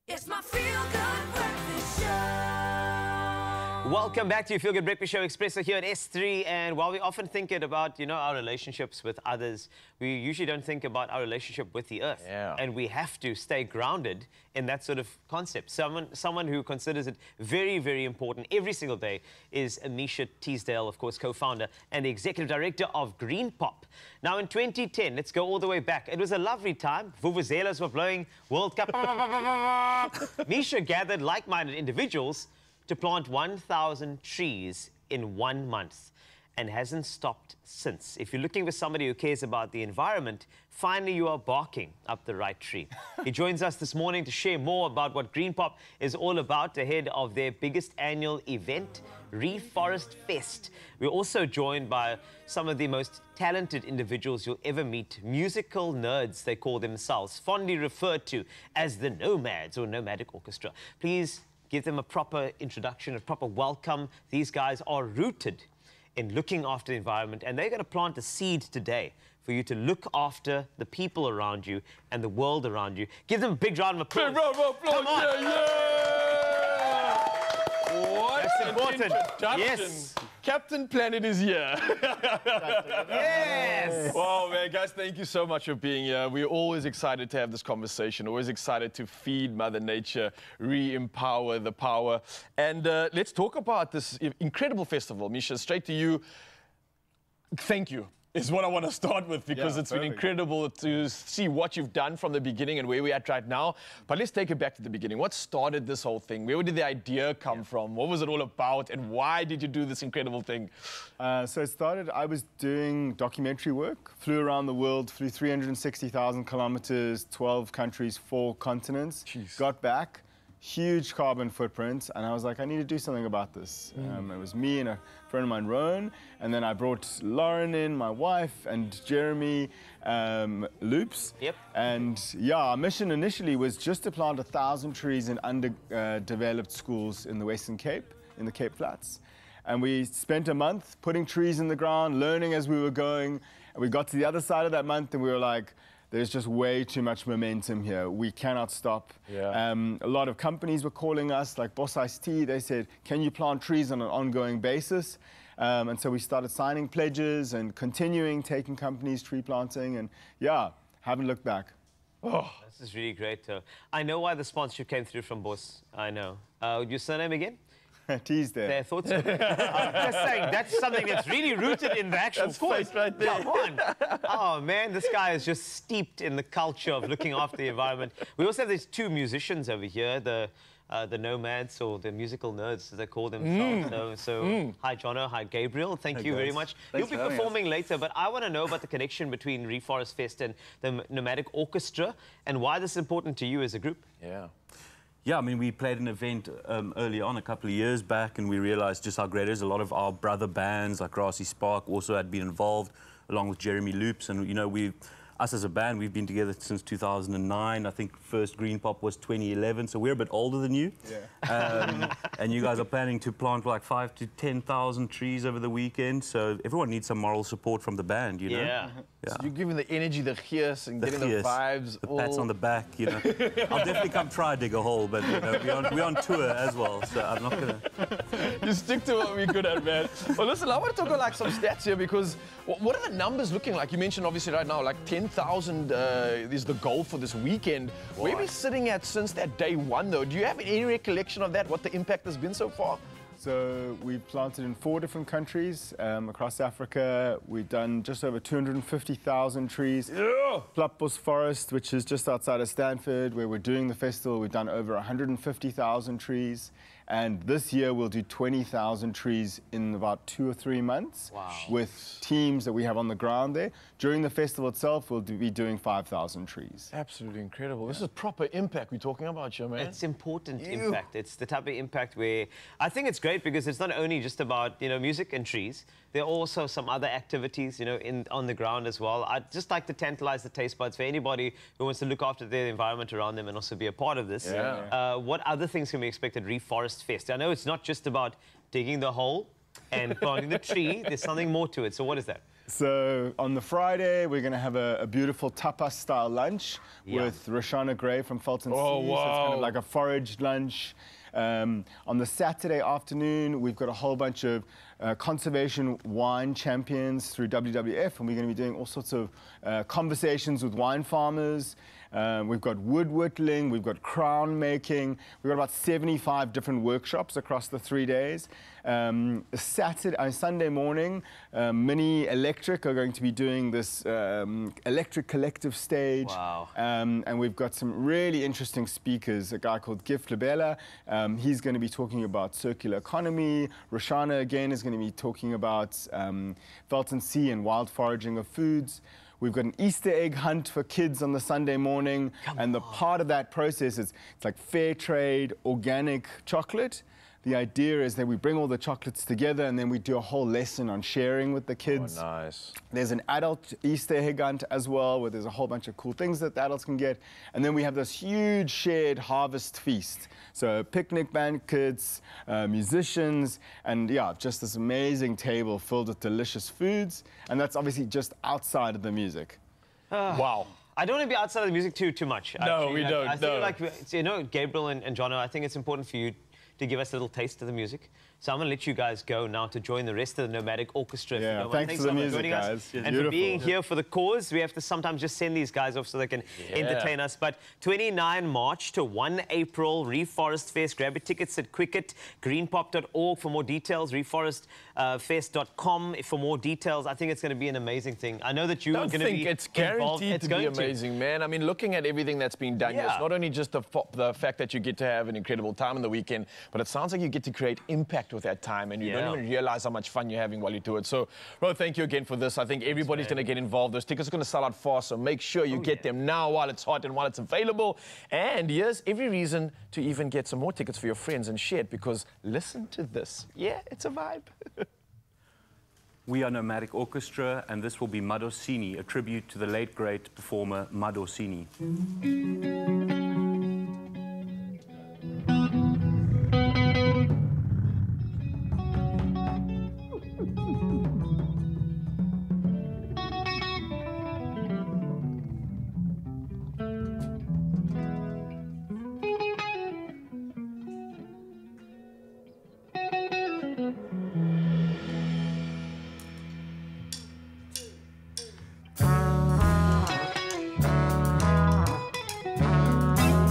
It's my Feel Good Breakfast Show. Welcome back to your Feel Good Breakfast Show. Expresso here at S three. And while we often think it about, you know, our relationships with others, we usually don't think about our relationship with the earth. Yeah. And we have to stay grounded in that sort of concept. Someone, someone who considers it very, very important every single day is Misha Teasdale, of course, co-founder and the executive director of Green Pop. Now, in twenty ten, let's go all the way back. It was a lovely time. Vuvuzelas were blowing, World Cup. Misha gathered like-minded individuals to plant one thousand trees in one month and hasn't stopped since. If you're looking for somebody who cares about the environment, finally you are barking up the right tree. He joins us this morning to share more about what Green Pop is all about ahead of their biggest annual event, Reforest Fest. We're also joined by some of the most talented individuals you'll ever meet, musical nerds, they call themselves, fondly referred to as the Nomads or Nomadic Orchestra. Please give them a proper introduction, a proper welcome. These guys are rooted in looking after the environment, and they're going to plant a seed today for you to look after the people around you and the world around you. Give them a big round of applause. Big round of applause. Come on. Yeah, yeah. What That's an important. introduction. Yes. Captain Planet is here. Yes. Wow, man, guys, thank you so much for being here. We're always excited to have this conversation, always excited to feed Mother Nature, re-empower the power. And uh, let's talk about this incredible festival. Misha, straight to you. Thank you. Is what I want to start with, because Yeah, it's been perfect. incredible to see what you've done from the beginning and where we're at right now. But let's take it back to the beginning. What started this whole thing? Where did the idea come from? What was it all about? And why did you do this incredible thing? Uh, so it started, I was doing documentary work, flew around the world, flew three hundred sixty thousand kilometers, twelve countries, four continents, got back, huge carbon footprint, and I was like, I need to do something about this. Mm. Um, it was me and a friend of mine, Rowan, and then I brought Lauren in, my wife, and Jeremy um, Loops. Yep. And yeah, our mission initially was just to plant a thousand trees in underdeveloped schools in the Western Cape, in the Cape Flats. And we spent a month putting trees in the ground, learning as we were going. And we got to the other side of that month and we were like, there's just way too much momentum here. We cannot stop. Yeah. Um, a lot of companies were calling us, like Boss Ice Tea. They said, can you plant trees on an ongoing basis? Um, and so we started signing pledges and continuing taking companies tree planting. And yeah, haven't looked back. Oh. This is really great. Uh, I know why the sponsorship came through from Boss. I know. Uh, your surname again? Teasdale. Their thoughts. I'm just saying, that's something that's really rooted in the actual That's cause. face right there. Come on. Oh, man, this guy is just steeped in the culture of looking after the environment. We also have these two musicians over here, the uh, the Nomads, or the musical nerds, as they call themselves. Mm. So, so Mm. hi, Jono. Hi, Gabriel. Thank Hey, you very guys. much. Thanks You'll for be having performing later, but I want to know about the connection between Reforest Fest and the Nomadic Orchestra and why this is important to you as a group. Yeah. Yeah, I mean, we played an event um, early on, a couple of years back, and we realized just how great it is. A lot of our brother bands, like Grassy Spark, also had been involved, along with Jeremy Loops. And, you know, we, us as a band, we've been together since two thousand nine. I think first Green Pop was twenty eleven, so we're a bit older than you. Yeah. Um, and you guys are planning to plant like five to ten thousand trees over the weekend, so everyone needs some moral support from the band, you know? Yeah. So you're giving the energy, the gears, and The getting gears, the vibes. the all... pats on the back, you know. I'll definitely come try dig a hole, but you know, we're, on, we're on tour as well, so I'm not gonna. You stick to what we're good at, man. Well, listen, I want to talk about like some stats here, because what, what are the numbers looking like? You mentioned obviously right now, like ten thousand uh, is the goal for this weekend. Where are we sitting at since that day one, though? Do you have any recollection of that? What the impact has been so far? So we've planted in four different countries um, across Africa. We've done just over two hundred fifty thousand trees. Yeah. Plapbos Forest, which is just outside of Stanford, where we're doing the festival, we've done over one hundred fifty thousand trees. And this year we'll do twenty thousand trees in about two or three months. Wow. With teams that we have on the ground there. During the festival itself, we'll do, be doing five thousand trees. Absolutely incredible. This is proper impact we're talking about here, man. It's important Ew. impact. It's the type of impact where I think it's great because it's not only just about, you know, music and trees. There are also some other activities, you know, in on the ground as well. I'd just like to tantalize the taste buds for anybody who wants to look after their environment around them and also be a part of this. Yeah. Uh, what other things can we expect at Reforest Fest? I know it's not just about digging the hole and planting the tree. There's something more to it. So what is that? So on the Friday, we're going to have a, a beautiful tapas-style lunch Yeah. with Roshana Gray from Fulton Oh, Sea. So it's kind wow. of like a foraged lunch. Um, on the Saturday afternoon, we've got a whole bunch of uh, conservation wine champions through W W F, and we're going to be doing all sorts of uh, conversations with wine farmers. Um, we've got wood whittling, we've got crown making, we've got about seventy-five different workshops across the three days. Um, Saturday, uh, Sunday morning, uh, Mini Electric are going to be doing this um, electric collective stage. Wow. Um, and we've got some really interesting speakers, a guy called Gif Labella. Um, he's going to be talking about circular economy. Roshana, again, is going to be talking about um, Fulton Sea and wild foraging of foods. We've got an Easter egg hunt for kids on the Sunday morning. Come and the on. part of that process is it's like fair trade, organic chocolate. The idea is that we bring all the chocolates together and then we do a whole lesson on sharing with the kids. Oh, nice. There's an adult Easter egg hunt as well, where there's a whole bunch of cool things that the adults can get. And then we have this huge shared harvest feast. So picnic banquets, uh, musicians, and yeah, just this amazing table filled with delicious foods. And that's obviously just outside of the music. Wow. I don't want to be outside of the music too too much. No, actually. we Like, don't, I feel no. like, we- you know, Gabriel and, and Jono, I think it's important for you to give us a little taste of the music. So I'm going to let you guys go now to join the rest of the Nomadic Orchestra. if you Yeah, don't mind. thanks for the so much music, joining us guys. It's and for beautiful. being here for the cause. We have to sometimes just send these guys off so they can Yeah. entertain us. But twenty-ninth March to first April, Reforest Fest. Grab your tickets at Quicket, greenpop dot org for more details, reforest fest dot com for more details. I think it's going to be an amazing thing. I know that you I are don't going to think be it's involved. guaranteed It's to be going amazing, man. I mean, looking at everything that's been done here, Yeah. it's not only just the, fo- the fact that you get to have an incredible time on the weekend, but it sounds like you get to create impact with that time, and you Yeah. don't even realize how much fun you're having while you do it. So, Ro, thank you again for this. I think everybody's going to get involved. Those tickets are going to sell out fast, so make sure you Oh, get yeah. them now while it's hot and while it's available. And here's every reason to even get some more tickets for your friends and share it, because listen to this. Yeah, it's a vibe. We are Nomadic Orchestra, and this will be Madosini, a tribute to the late great performer Madosini. Thank you.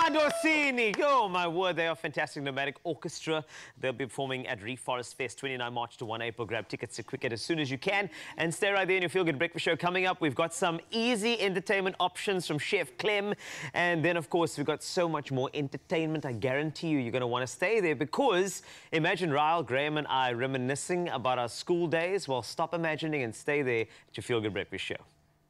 Madosini! Oh, my word, they are fantastic. Nomadic Orchestra. They'll be performing at Reforest Fest, twenty-ninth March to first April. Grab tickets to Quicket as soon as you can. And stay right there in your Feel Good Breakfast Show. Coming up, we've got some easy entertainment options from Chef Clem. And then, of course, we've got so much more entertainment. I guarantee you, you're going to want to stay there because imagine Ryle, Graham and I reminiscing about our school days. Well, stop imagining and stay there at your Feel Good Breakfast Show.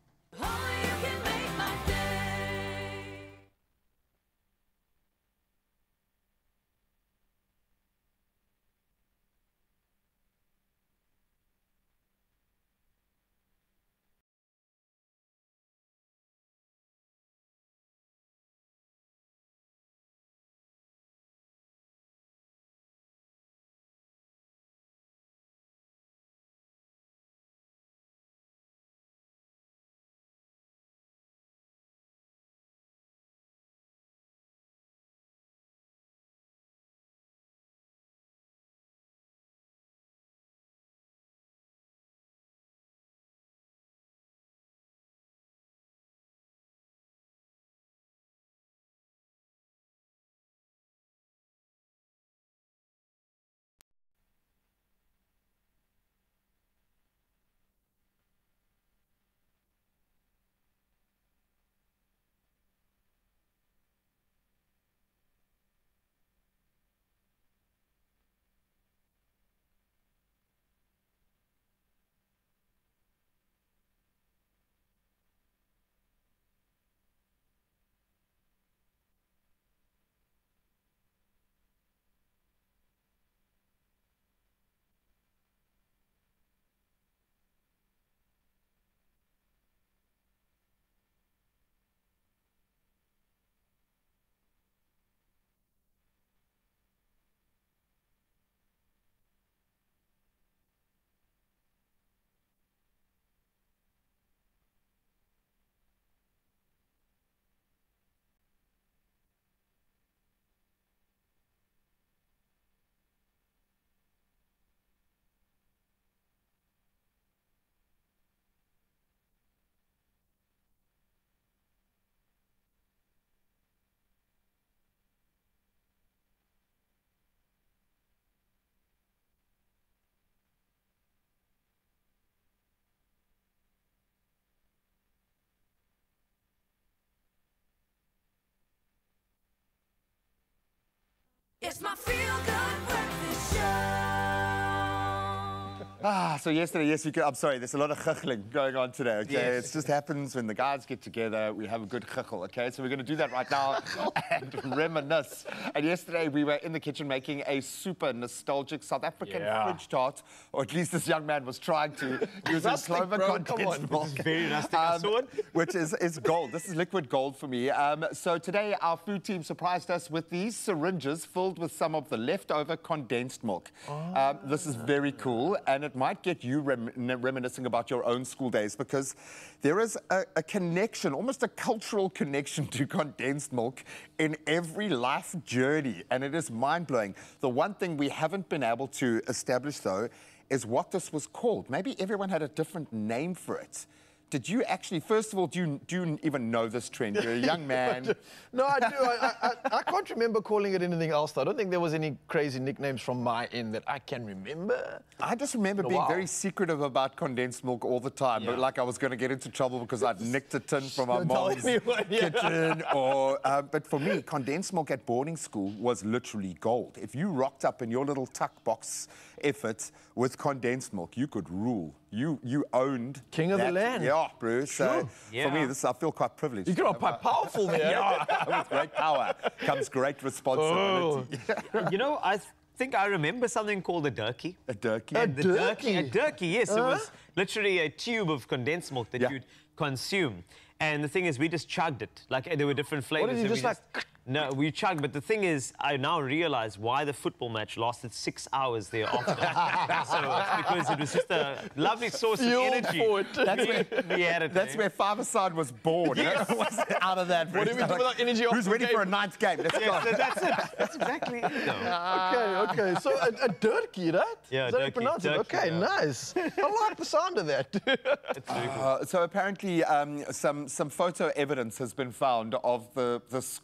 It's my Feel Good Breakfast Show. Ah, so yesterday, yes, we could, I'm sorry, there's a lot of chuckling going on today, okay? Yes. It just happens when the guys get together, we have a good chuckle, okay? So we're going to do that right now and reminisce. And yesterday, we were in the kitchen making a super nostalgic South African Yeah. fridge tart, or at least this young man was trying to, using Rustic, clover bro, come condensed on. milk. This is very rustic, I saw it. Which is, is gold. This is liquid gold for me. Um, so today, our food team surprised us with these syringes filled with some of the leftover condensed milk. Um, this is very cool, and it might get you rem reminiscing about your own school days because there is a, a connection, almost a cultural connection to condensed milk in every life journey, and it is mind-blowing. The one thing we haven't been able to establish, though, is what this was called. Maybe everyone had a different name for it. Did you actually, first of all, do you, do you even know this trend? You're a young man. No, I do. I, I, I can't remember calling it anything else, though. I don't think there was any crazy nicknames from my end that I can remember. I just remember Oh, being wow. very secretive about condensed milk all the time, Yeah. but like I was going to get into trouble because I'd nicked a tin from my Don't tell mom's anyone, yeah. kitchen. Or, uh, but for me, condensed milk at boarding school was literally gold. If you rocked up in your little tuck box effort with condensed milk, you could rule. You you owned King of the that. land. Yeah, Bruce. So Sure. for Yeah. me, this I feel quite privileged. You're quite powerful there. Yeah, with great power comes great responsibility. You know, I th think I remember something called a durkee. A durkee? And the durkee? A durkee, yes. It Huh? was literally a tube of condensed milk that Yeah. you'd consume. And the thing is, we just chugged it. Like, there were different flavors. did you and we just, like, No, we chugged. But the thing is, I now realize why the football match lasted six hours thereafter. So it's because it was just a lovely source of Fueled energy. for it. That's where, we had it that's there. where Five-A-Side was born. Yes. Was out of that. What do we do with our energy Who's after the ready for a game? ninth game? Let's Yeah, go. so that's it. That's exactly it. though. Okay, okay. So a, a durkee, right? Yeah, Is that how you durkee, pronounce it? durkee, Okay, yeah. nice. I like the sound of that. It's very cool. Uh, so apparently um, some, some photo evidence has been found of the, the school day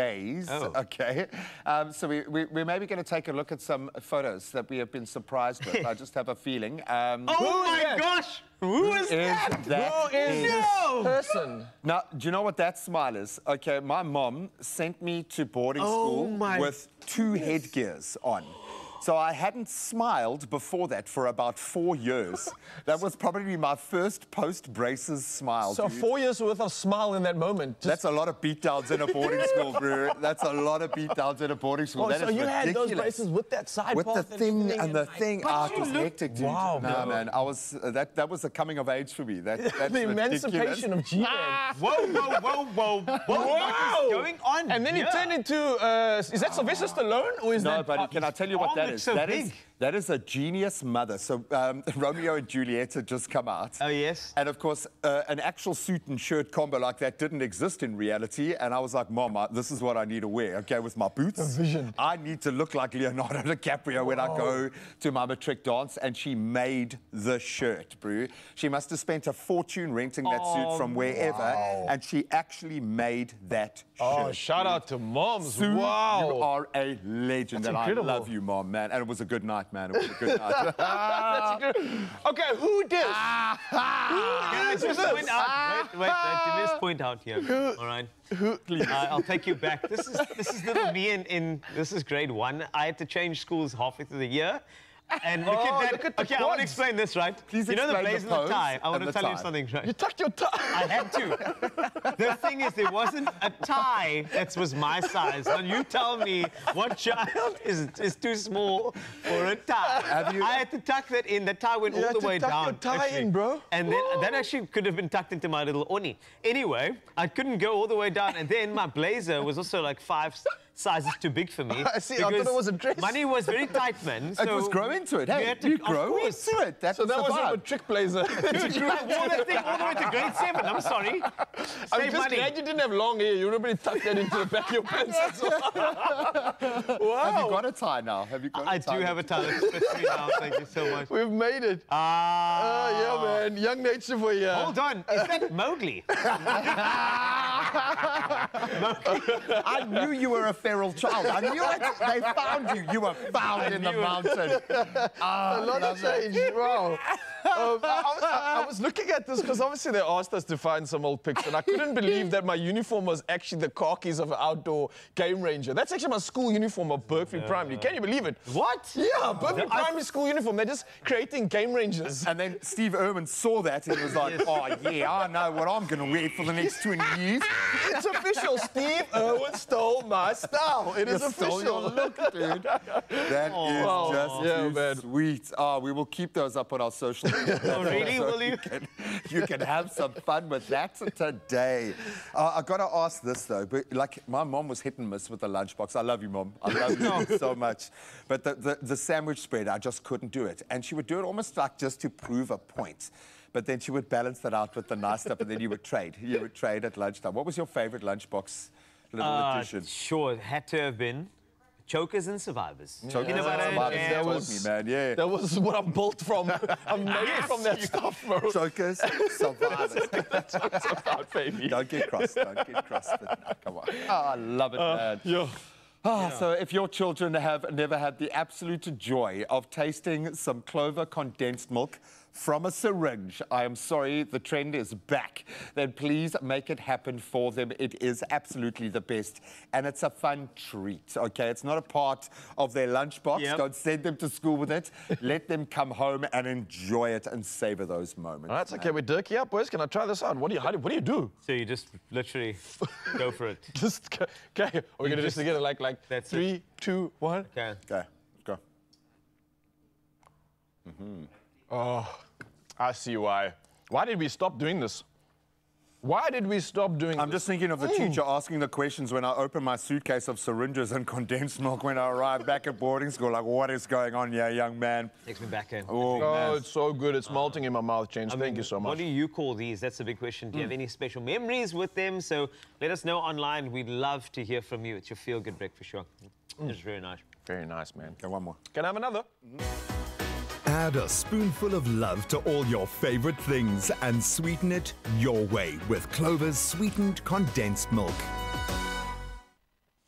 days. Oh. Okay. Um, so we, we, we're maybe going to take a look at some photos that we have been surprised with. I just have a feeling. Um, Oh my gosh! Who is that? Who is this no. person? Now, do you know what that smile is? Okay, my mom sent me to boarding Oh school my with two headgears on. So I hadn't smiled before that for about four years. That was probably my first post-braces smile. So dude. four years worth of smile in that moment. Just... That's a lot of beatdowns in a boarding school, bro. That's a lot of beatdowns in a boarding school. Oh, that so is you ridiculous. had those braces with that side With the part and thing everything and the and thing. But Ah, it you was look- hectic, dude. Wow, no, bro. man. I was, uh, that, that was a coming of age for me. That, that's The ridiculous. emancipation of G-Man. Whoa, whoa, whoa, whoa, whoa! What is going on? And then he here? turned into, uh, is that Sylvester Stallone or is No, that... but can I tell you what that arm is? looks so That big. is that is a genius mother. So um, Romeo and Juliet had just come out. Oh, yes. And of course, uh, an actual suit and shirt combo like that didn't exist in reality. And I was like, Mom, I, this is what I need to wear. Okay, with my boots. A vision. I need to look like Leonardo DiCaprio when I go to my matric dance. And she made the shirt, bro. She must have spent a fortune renting that Oh, suit from wherever. wow. And she actually made that Oh, shirt. shout out to moms. Sue, Wow. you are a legend, That's and incredible. I love you, Mom, man. And it was a good night, man. It was a good night. That's incredible. Okay, who did? Can I Who just is point this? out? Wait, wait, wait. Let me just point out here. All right. Who? Uh, I'll take you back. This is this is little me in, in this is grade one. I had to change schools halfway through the year. And look Oh, at that. look at the okay, I want to quads. explain this, right? Please you know the explain blaze the and the pose tie. I want and to the tell you tie. something, right? You tucked your tie. I had to. The thing is, there wasn't a tie that was my size. Now you tell me what child is, is too small for a tie. Have you- I had to tuck that in. The tie went You all had the to way tuck down. your tie actually. in, bro. And then that actually could have been tucked into my little oni. Anyway, I couldn't go all the way down. And then my blazer was also like five sizes too big for me. I see, I thought because it was a dress. Money was very tight, man. So It was grow into it. Hey, you you, had to- of grow course. into it. That's So that the was vibe. a trick blazer. Dude, I wore that thing all the way to grade seven. I'm sorry. I'm Save just money. glad you didn't have long hair. You would have really tucked that into the back of your pants. as well. Wow. Have you got a tie now? Have you got a I tie do have a tie that fits me now. Thank you so much. We've made it. Ah. Oh, yeah, man. Young nature for you. Hold on. Is that Mowgli? I knew you were a feral child. I knew it. They found you. You were found in the knew it. mountain. Ah, A lot love of that. change. Wow. Um, I, I- I was looking at this because obviously they asked us to find some old pics, and I couldn't believe that my uniform was actually the khakis of an outdoor game ranger. That's actually my school uniform of Berkeley Primary. Can you believe it? What? Yeah, Berkeley I- Primary school uniform. They're just creating game rangers. And then Steve Irwin saw that and he was like, oh, yeah, I know what I'm going to wear for the next twenty years. It's official. Steve Irwin stole my style. It is You stole your official. look, dude. That is Wow. just Yeah, too man. sweet. Oh, we will keep those up on our social media. Oh, really? So Will you? can, you can have some fun with that today. Uh, I got to ask this, though. But, like, my mom was hit and miss with the lunchbox. I love you, Mom. I love you so much. But the, the, the sandwich spread, I just couldn't do it. And she would do it almost like just to prove a point. But then she would balance that out with the nice stuff, and then you would trade. You would trade at lunchtime. What was your favorite lunchbox little Uh, addition? sure, it had to have been Chokers and Survivors. Chokers Peanut and butter and Survivors, jam. that That taught was- me, man, yeah. That was what I'm built from. I'm made from that stuff, bro. Chokers, survivors. That's what it's about, baby. Don't get cross, don't get cross. But no, come on. Oh, I love it, man. Yeah. Ah, So if your children have never had the absolute joy of tasting some Clover condensed milk from a syringe, I am sorry, the trend is back. Then please make it happen for them. It is absolutely the best. And it's a fun treat, okay? It's not a part of their lunchbox. Yep. Don't send them to school with it. Let them come home and enjoy it and savor those moments. All right, okay, we're dirky up, boys. Can I try this out? What do you, how do, what do you do? So you just literally go for it. Just, okay. Are we You going to do this just- together? Like, like That's three, it. two, one. Okay. Okay, let's go. Oh, I see why. Why did we stop doing this? Why did we stop doing I'm this? just thinking of the teacher asking the questions when I open my suitcase of syringes and condensed milk when I arrive back at boarding school. Like, what is going on here, young man? Takes me back in. Oh, Oh, man. it's so good. It's melting in my mouth, James. I Thank mean, you so much. What do you call these? That's a big question. Do you have any special memories with them? So let us know online. We'd love to hear from you. It's your feel-good breakfast show. It's very nice. Very nice, man. Okay, one more. Can I have another? Add a spoonful of love to all your favorite things and sweeten it your way with Clover's sweetened condensed milk.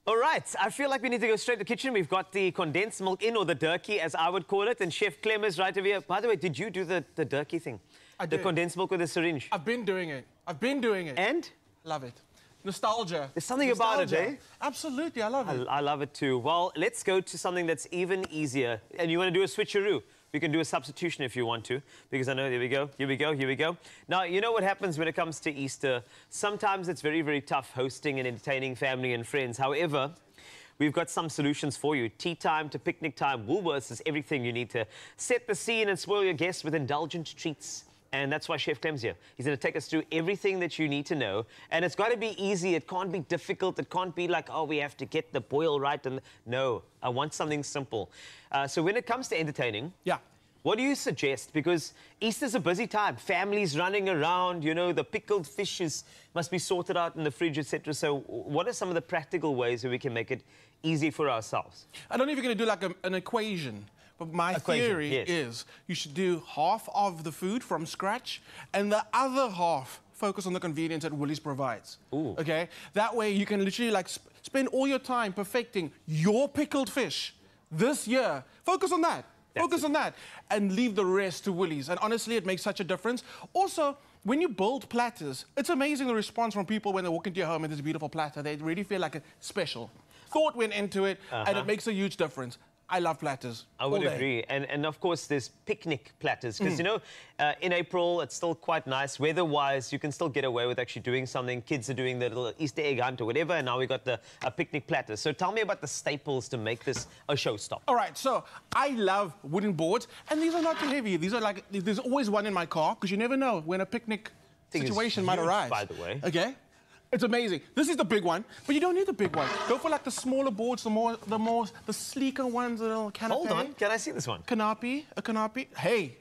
All right, I feel like we need to go straight to the kitchen. We've got the condensed milk in, or the durkee, as I would call it, and Chef Clem is right over here. By the way, did you do the, the durkee thing? I the did. condensed milk with a syringe? I've been doing it. I've been doing it. And? Love it. Nostalgia. There's something Nostalgia. about it, eh? Absolutely, I love it. I, I love it too. Well, let's go to something that's even easier. And you want to do a switcheroo? We can do a substitution if you want to, because I know, here we go, here we go, here we go. Now, you know what happens when it comes to Easter? Sometimes it's very, very tough hosting and entertaining family and friends. However, we've got some solutions for you. Tea time to picnic time, Woolworths is everything you need to set the scene and spoil your guests with indulgent treats. And that's why Chef Clem's here. He's going to take us through everything that you need to know. And it's got to be easy. It can't be difficult. It can't be like, oh, we have to get the boil right. And no, I want something simple. Uh, so when it comes to entertaining, yeah, what do you suggest? Because Easter's a busy time. Families running around, you know, the pickled fishes must be sorted out in the fridge, et cetera. So what are some of the practical ways that we can make it easy for ourselves? I don't know if you're going to do like a, an equation. But my Equation, theory yes. is you should do half of the food from scratch and the other half focus on the convenience that Woolies provides. Ooh. Okay? That way you can literally like sp spend all your time perfecting your pickled fish this year. Focus on that. That's focus it. on that. And leave the rest to Woolies. And honestly, it makes such a difference. Also, when you build platters, it's amazing the response from people when they walk into your home and there's a beautiful platter. They really feel like a special. Thought went into it, uh-huh. and it makes a huge difference. I love platters. I would agree. And, and of course, there's picnic platters. Because, mm. you know, uh, in April, it's still quite nice. Weather-wise, you can still get away with actually doing something. Kids are doing the little Easter egg hunt or whatever. And now we've got the a picnic platter. So tell me about the staples to make this a showstopper. All right. So I love wooden boards. And these are not too heavy. These are like, there's always one in my car. Because you never know when a picnic situation might huge, arise. by the way. Okay? It's amazing. This is the big one, but you don't need the big one. Go for like the smaller boards, the more, the more, the sleeker ones, the little canapé. Hold on, can I see this one? Canapé, a canapé. Hey.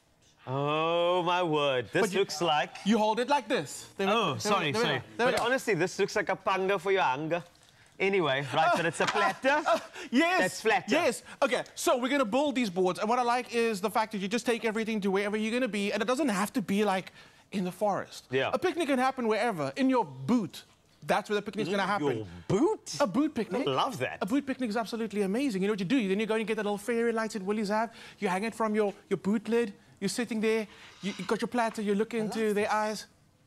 Oh my word! This you, looks like. You hold it like this. There oh, there sorry, there sorry. There but honestly, this looks like a panga for your anger. Anyway, right, uh, but it's a platter. Uh, yes. That's flatter. Yes. Okay, so we're going to build these boards. And what I like is the fact that you just take everything to wherever you're going to be. And it doesn't have to be like in the forest. Yeah. A picnic can happen wherever. In your boot. That's where the picnic's going to happen. Your boot? A boot picnic. I love that. A boot picnic is absolutely amazing. You know what you do? Then you go and get the little fairy lights that Woolies have. You hang it from your, your boot lid. You're sitting there. You, you got your platter. You look into their eyes.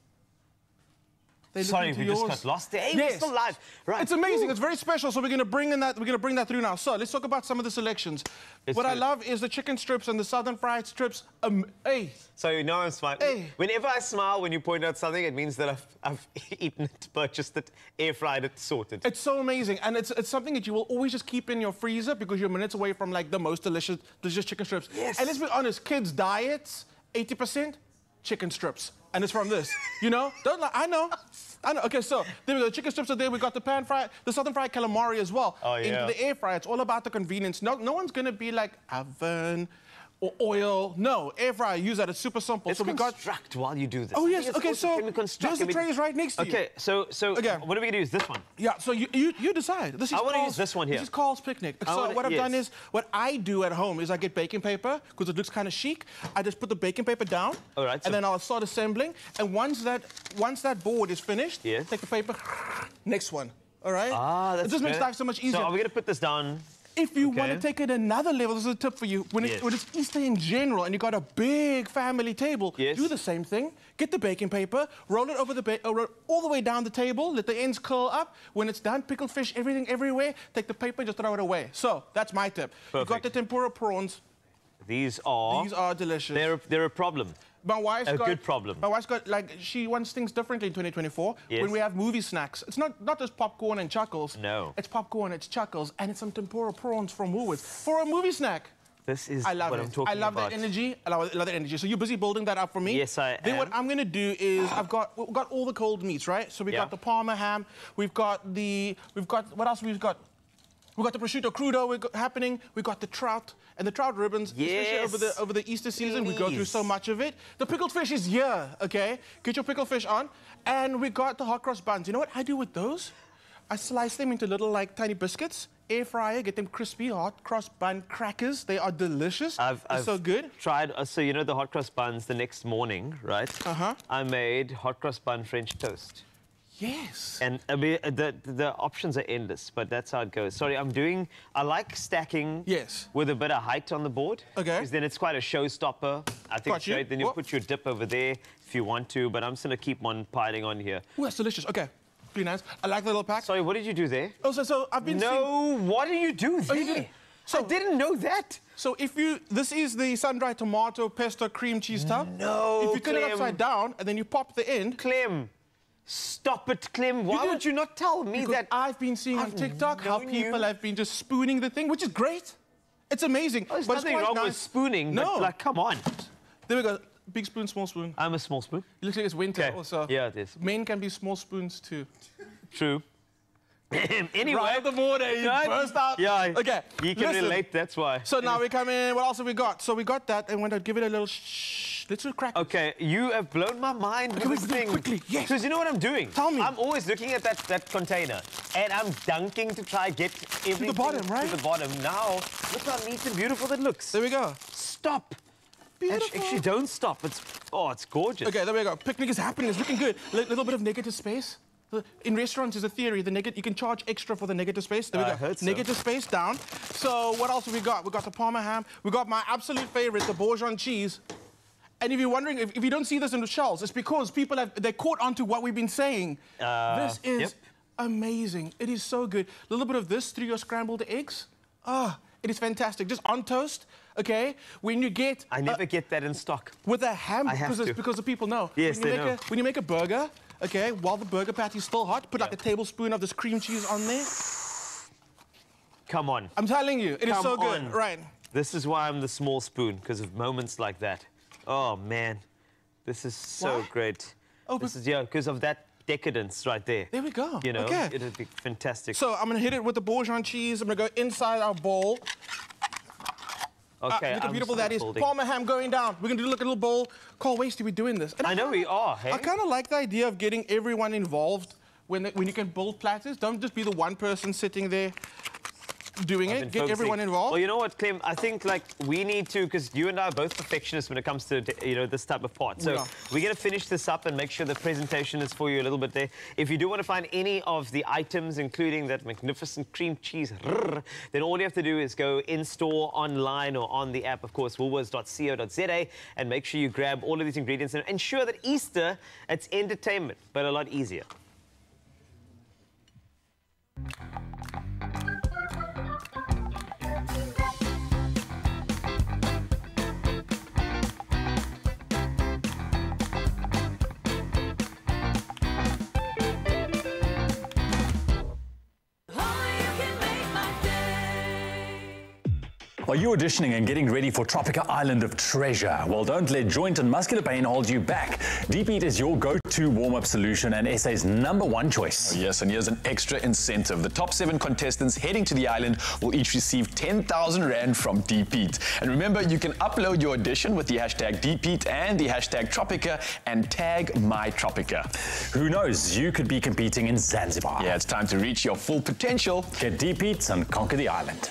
They Sorry, we yours. just got lost there. Hey, yes. We're still live. Right. It's amazing. Ooh. It's very special. So we're going to bring in that. We're going to bring that through now. So let's talk about some of the selections. It's what good. I love is the chicken strips and the southern fried strips. Um, hey. So you know I'm smiling. Hey. Whenever I smile when you point out something, it means that I've, I've eaten it, purchased it, air fried it, sorted. It's so amazing, and it's it's something that you will always just keep in your freezer because you're minutes away from like the most delicious delicious chicken strips. Yes. And let's be honest, kids' diets, eighty percent chicken strips. And it's from this, you know? Don't lie, I know, I know. Okay, so there we go, the chicken strips are there. We got the pan fried, the southern fried calamari as well. Oh, yeah. In the air fryer, it's all about the convenience. No, no one's gonna be like oven or oil. No, air fryer, use that. It's super simple. Let's so we got construct while you do this. Oh yes, It's okay. also- So can we construct? there's the Can we- trays right next to you. Okay, so so Okay. what are we gonna use? This one. Yeah, so you you, you decide. This is I wanna Carl's- use this one here. This is Carl's picnic. I So wanna- what I've yes. done is, what I do at home is I get baking paper because it looks kind of chic. I just put the baking paper down. All right, And so- then I'll start assembling. And once that once that board is finished, Yeah. take the paper. Next one. All right. Ah, that's It just makes good. life so much easier. So are we gonna put this down? If you Okay. want to take it another level, this is a tip for you. When, Yes. it, when it's Easter in general and you got a big family table, Yes. do the same thing. Get the baking paper, roll it over the ba uh, roll all the way down the table, let the ends curl up. When it's done, pickled fish, everything everywhere, take the paper and just throw it away. So that's my tip. You got Perfect. the tempura prawns. These are. These are delicious. They're they're a problem. My wife's A got, good problem. My wife's got, like, she wants things differently in twenty twenty-four. Yes. When we have movie snacks, it's not, not just popcorn and chuckles. No. It's popcorn, it's chuckles, and it's some tempura prawns from Woolworths for a movie snack. This is I love what it. I'm talking I love about. that energy. I love, I love that energy. So you're busy building that up for me? Yes, I Then am. what I'm going to do is I've got we've got all the cold meats, right? So we Yeah. got the Parma ham. We've got the we've got what else we've got? We've got the prosciutto crudo we've got happening. We've got the trout and the trout ribbons, especially Yes. over the over the Easter season. We go through Please. so much of it. The pickled fish is here, okay? Get your pickled fish on. And we got the hot cross buns. You know what I do with those? I slice them into little, like, tiny biscuits. Air fryer, get them crispy, hot cross bun crackers. They are delicious. I've, They're I've so good. tried, uh, so you know the hot cross buns the next morning, right? Uh-huh. I made hot cross bun French toast. Yes. And I mean, the, the options are endless, but that's how it goes. Sorry, I'm doing, I like stacking yes. with a bit of height on the board. Okay. Because then it's quite a showstopper. I think Got you. straight. Then you Whoop. put your dip over there if you want to, but I'm just going to keep on piling on here. Oh, that's delicious. Okay. Clean hands. I like the little pack. Sorry, what did you do there? Oh, so, so I've been No, seeing... what do you do there? Oh, you didn't? So, I didn't know that. So if you, this is the sun-dried tomato pesto cream cheese tub. No, If you turn it Clem. upside down and then you pop the end. Clem, stop it, Clem. Why would you not tell me because that? I've been seeing on I've TikTok how known people you. have been just spooning the thing, which is great. It's amazing. Oh, there's but it's nothing quite wrong nice. with spooning, No. but like, come on. There we go. Big spoon, small spoon. I'm a small spoon. It looks like it's winter Okay. also. Yeah, it is. Men can be small spoons too. True. Anyway. Right at the border, you Right? burst out. Yeah, Okay. you can listen. relate, that's why. So now we come in. What else have we got? So we got that, and we're going to give it a little shh, little crack. Okay, you have blown my mind with Okay, this quickly, thing. quickly, yes. Because you know what I'm doing? Tell me. I'm always looking at that, that container, and I'm dunking to try get everything the bottom, right? to the bottom. Now, look how neat and beautiful that looks. There we go. Stop. Beautiful. Actually, don't stop. It's, oh, it's gorgeous. Okay, there we go. Picnic is happening. It's looking good. A little bit of negative space. In restaurants, there's a theory. The negative, you can charge extra for the negative space. There we I go. heard so. Negative space down. So what else have we got? We got the Parma ham. We got my absolute favorite, the Bourgeon cheese. And if you're wondering, if, if you don't see this in the shelves, it's because people have they caught on to what we've been saying. Uh, this is yep. amazing. It is so good. A little bit of this through your scrambled eggs. Ah, it is fantastic. Just on toast, okay? When you get... I never uh, get that in stock. With a ham, I have because, to. because the people know. Yes, when you they make know. A, when you make a burger, okay, while the burger patty's still hot, put like a tablespoon of this cream cheese on there. Come on. I'm telling you, it is Come so good. on. Right. This is why I'm the small spoon, because of moments like that. Oh, man. This is so Why? great. Oh, this is, yeah, because of that decadence right there. There we go. You know, Okay. it'd be fantastic. So I'm gonna hit it with the Bourgeon cheese. I'm gonna go inside our bowl. Okay, Ah, look how I'm beautiful that is. folding. Parma ham going down. We're gonna do like a little bowl. Call Wasty, we're doing this. And I know we are, hey? I kind of like the idea of getting everyone involved when, they, when you can build platters. Don't just be the one person sitting there doing I've it. been Get focusing. everyone involved. Well, you know what, Clem? I think like we need to, because you and I are both perfectionists when it comes to you know this type of part. So We are. we're going to finish this up and make sure the presentation is for you a little bit there. If you do want to find any of the items, including that magnificent cream cheese, rrr, then all you have to do is go in store, online, or on the app, of course, woolworths dot co dot za, and make sure you grab all of these ingredients and ensure that Easter, it's entertainment, but a lot easier. Are you auditioning and getting ready for Tropica Island of Treasure? Well, don't let joint and muscular pain hold you back. Deep Eat is your go-to warm-up solution and S A's number one choice. Oh, yes, and here's an extra incentive. The top seven contestants heading to the island will each receive ten thousand rand from Deep Eat. And remember, you can upload your audition with the hashtag Deep Eat and the hashtag Tropica and tag MyTropica. Who knows, you could be competing in Zanzibar. Yeah, it's time to reach your full potential. Get Deep Eat and conquer the island.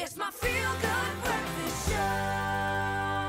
It's my feel-good breakfast show.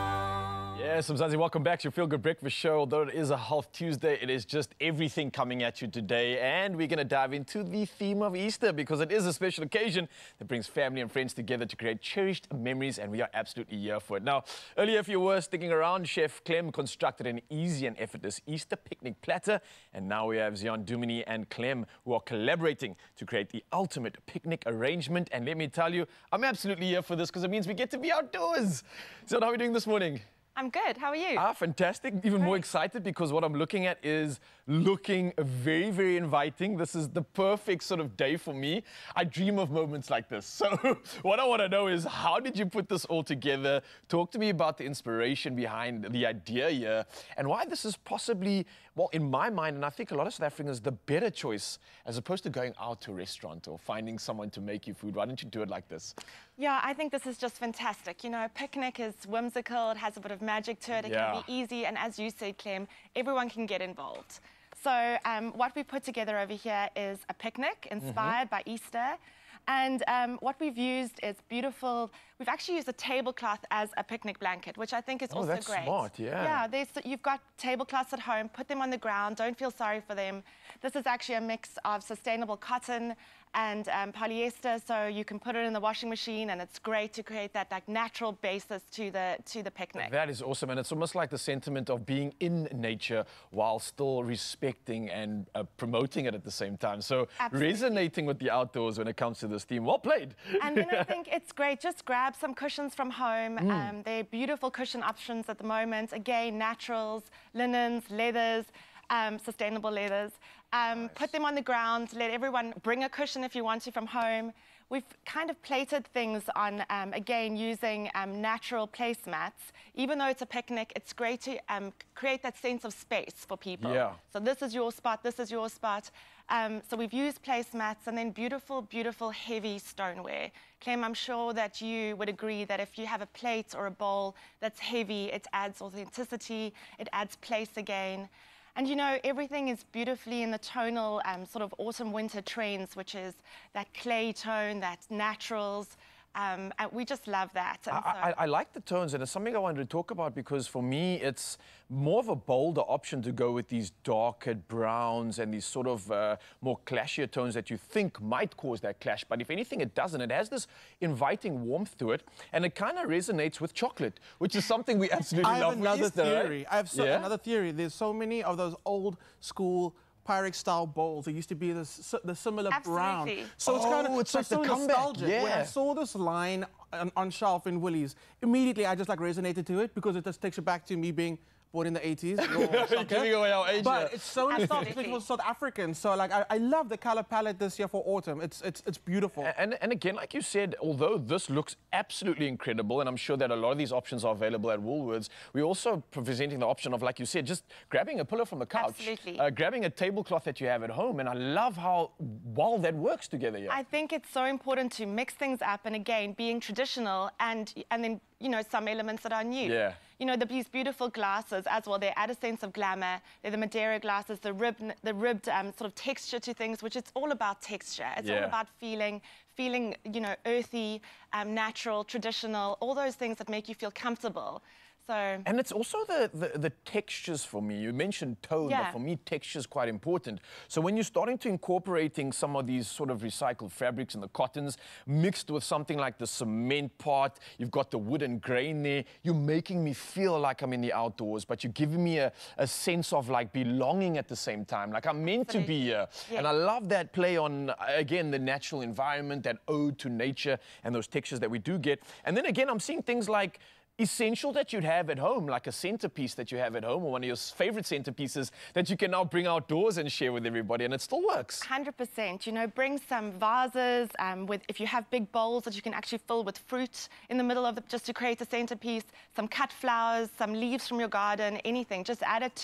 Yes, Mzansi, welcome back to your Feel Good Breakfast Show. Although it is a Health Tuesday, it is just everything coming at you today. And we're going to dive into the theme of Easter because it is a special occasion that brings family and friends together to create cherished memories, and we are absolutely here for it. Now, earlier, if you were sticking around, Chef Clem constructed an easy and effortless Easter picnic platter. And now we have Zion Dumini and Clem who are collaborating to create the ultimate picnic arrangement. And let me tell you, I'm absolutely here for this because it means we get to be outdoors. So how are we doing this morning? I'm good. How are you? Ah, fantastic. Even Great. More excited because what I'm looking at is looking very, very inviting. This is the perfect sort of day for me. I dream of moments like this. So what I want to know is, how did you put this all together? Talk to me about the inspiration behind the idea here and why this is possibly, well, in my mind, and I think a lot of South Africans, the better choice as opposed to going out to a restaurant or finding someone to make you food. Why don't you do it like this? Yeah, I think this is just fantastic. You know, a picnic is whimsical. It has a bit of magic to it. It Yeah. can be easy. And as you said, Clem, everyone can get involved. So um, what we put together over here is a picnic inspired by Easter. And um, what we've used is beautiful. We've actually used a tablecloth as a picnic blanket, which I think is Oh, also that's great. smart, yeah. Yeah, there's, you've got tablecloths at home. Put them on the ground. Don't feel sorry for them. This is actually a mix of sustainable cotton and um, polyester, so you can put it in the washing machine, and it's great to create that like natural basis to the to the picnic. That is awesome, and it's almost like the sentiment of being in nature while still respecting and uh, promoting it at the same time. So Absolutely. resonating with the outdoors when it comes to this theme. Well played. And then I think it's great. Just grab some cushions from home. Mm. Um, they're beautiful cushion options at the moment. Again, naturals, linens, leathers, um, sustainable leathers. Um, Put them on the ground. Let everyone bring a cushion if you want to from home. We've kind of plated things on, um, again, using um, natural placemats. Even though it's a picnic, it's great to um, create that sense of space for people. Yeah. So this is your spot, this is your spot. Um, so we've used placemats and then beautiful, beautiful, heavy stoneware. Clem, I'm sure that you would agree that if you have a plate or a bowl that's heavy, it adds authenticity, it adds place again. And you know, everything is beautifully in the tonal um, sort of autumn-winter trends, which is that clay tone, that naturals. Um, and we just love that. And I, I, I like the tones, and it's something I wanted to talk about because for me, it's more of a bolder option to go with these darker browns and these sort of uh, more clashier tones that you think might cause that clash. But if anything, it doesn't. It has this inviting warmth to it, and it kind of resonates with chocolate, which is something we absolutely I love. have another Easter, right? theory. I have so, Yeah? another theory. There's so many of those old school Pyrex-style bowls. There used to be this, the similar brown. Absolutely. So it's kind of Oh, it's so, like the so comeback, nostalgic. When I yeah. saw this line on, on shelf in Woolies, immediately I just like resonated to it because it just takes you back to me being born in the eighties. You're giving away our age But here. it's so nostalgic Absolutely. for South Africans. So like I, I love the color palette this year for autumn. It's it's it's beautiful. And, and again, like you said, although this looks absolutely incredible, and I'm sure that a lot of these options are available at Woolworths, we're also presenting the option of, like you said, just grabbing a pillow from the couch, Absolutely. uh, grabbing a tablecloth that you have at home, and I love how well that works together here. I think it's so important to mix things up, and again, being traditional and and then you know some elements that are new. Yeah. You know, the, these beautiful glasses as well. They add a sense of glamour. They're the Madeira glasses, the ribbed, the ribbed um, sort of texture to things, which it's all about texture. It's all Yeah. about feeling, feeling, you know, earthy, um, natural, traditional, all those things that make you feel comfortable. So. And it's also the, the, the textures for me. You mentioned tone, Yeah. but for me, texture is quite important. So when you're starting to incorporating some of these sort of recycled fabrics and the cottons mixed with something like the cement part, you've got the wooden grain there, you're making me feel like I'm in the outdoors, but you're giving me a, a sense of like belonging at the same time. Like I'm meant to be here. Yeah. And I love that play on, again, the natural environment, that ode to nature and those textures that we do get. And then again, I'm seeing things like essential that you'd have at home, like a centerpiece that you have at home or one of your favorite centerpieces that you can now bring outdoors and share with everybody, and it still works. one hundred percent. You know, bring some vases um, with, if you have big bowls that you can actually fill with fruit in the middle of it, just to create a centerpiece, some cut flowers, some leaves from your garden, anything. Just add it to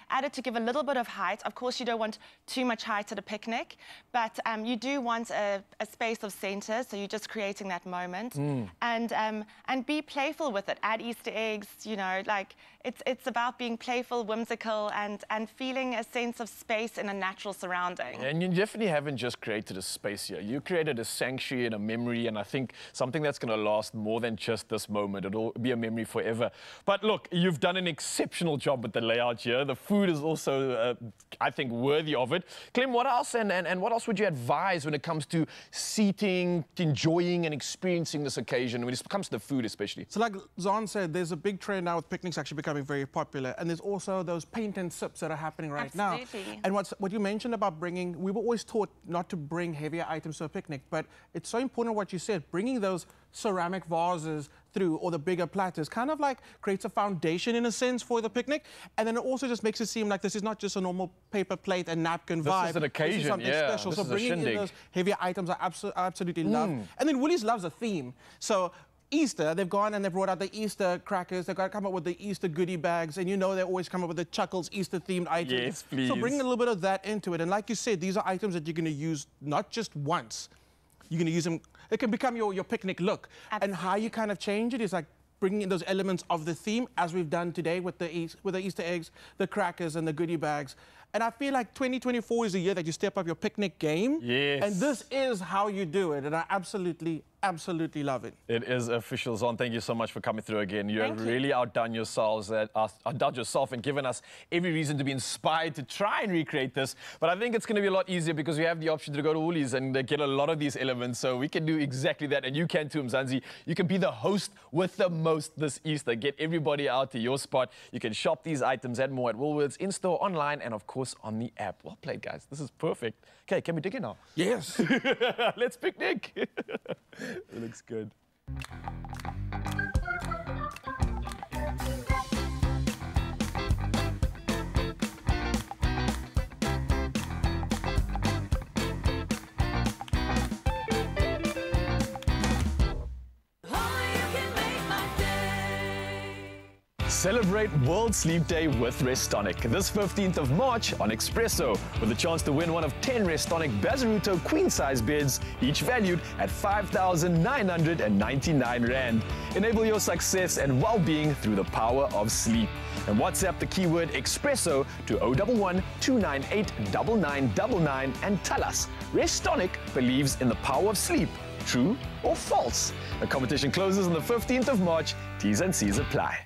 added to give a little bit of height. Of course, you don't want too much height at a picnic, but um, you do want a, a space of center, so you're just creating that moment. Mm. And um, and be playful with it. Add Easter eggs, you know, like it's it's about being playful, whimsical, and and feeling a sense of space in a natural surrounding. And you definitely haven't just created a space here. You created a sanctuary and a memory, and I think something that's going to last more than just this moment. It'll be a memory forever. But look, you've done an exceptional job with the layout here. The food is also, uh, I think, worthy of it. Clem, what else and, and, and what else would you advise when it comes to seating, enjoying and experiencing this occasion, when it comes to the food especially? So like Zahn said, there's a big trend now with picnics actually becoming very popular, and there's also those paint and sips that are happening right Absolutely. now. And what's, what you mentioned about bringing, we were always taught not to bring heavier items to a picnic, but it's so important what you said, bringing those ceramic vases through, or the bigger platters, kind of like creates a foundation in a sense for the picnic, and then it also just makes it seem like this is not just a normal paper plate and napkin This vibe. is an occasion, this is something yeah. special. This So is a bringing in shindig. those heavier items I abso absolutely love. Mm. And then Woolies loves a theme. So Easter, they've gone and they've brought out the Easter crackers. They've got to come up with the Easter goodie bags, and you know they always come up with the Chuckles Easter-themed items. Yes, please. So bring a little bit of that into it. And like you said, these are items that you're going to use not just once. You're going to use them. It can become your, your picnic look. Absolutely. And how you kind of change it is like bringing in those elements of the theme, as we've done today with the, East, with the Easter eggs, the crackers, and the goodie bags. And I feel like twenty twenty-four is the year that you step up your picnic game. Yes. And this is how you do it. And I absolutely, absolutely love it. It is official, Zahn. Thank you so much for coming through again. You Thank have you. really outdone yourselves, uh, outdone yourself, and given us every reason to be inspired to try and recreate this. But I think it's going to be a lot easier because we have the option to go to Woolies and uh, get a lot of these elements. So we can do exactly that, and you can too, Mzansi. You can be the host with the most this Easter. Get everybody out to your spot. You can shop these items and more at Woolworths, in-store, online, and of course on the app. Well played, guys. This is perfect. Okay, can we dig in now? Yes. Let's picnic. It looks good. Celebrate World Sleep Day with Restonic this fifteenth of March on Expresso, with a chance to win one of ten Restonic Bazaruto queen-size beds, each valued at five thousand nine hundred ninety-nine rand. Enable your success and well-being through the power of sleep. And WhatsApp the keyword Expresso to zero one one, two nine eight, nine nine nine nine and tell us, Restonic believes in the power of sleep. True or false? The competition closes on the fifteenth of March. T's and C's apply.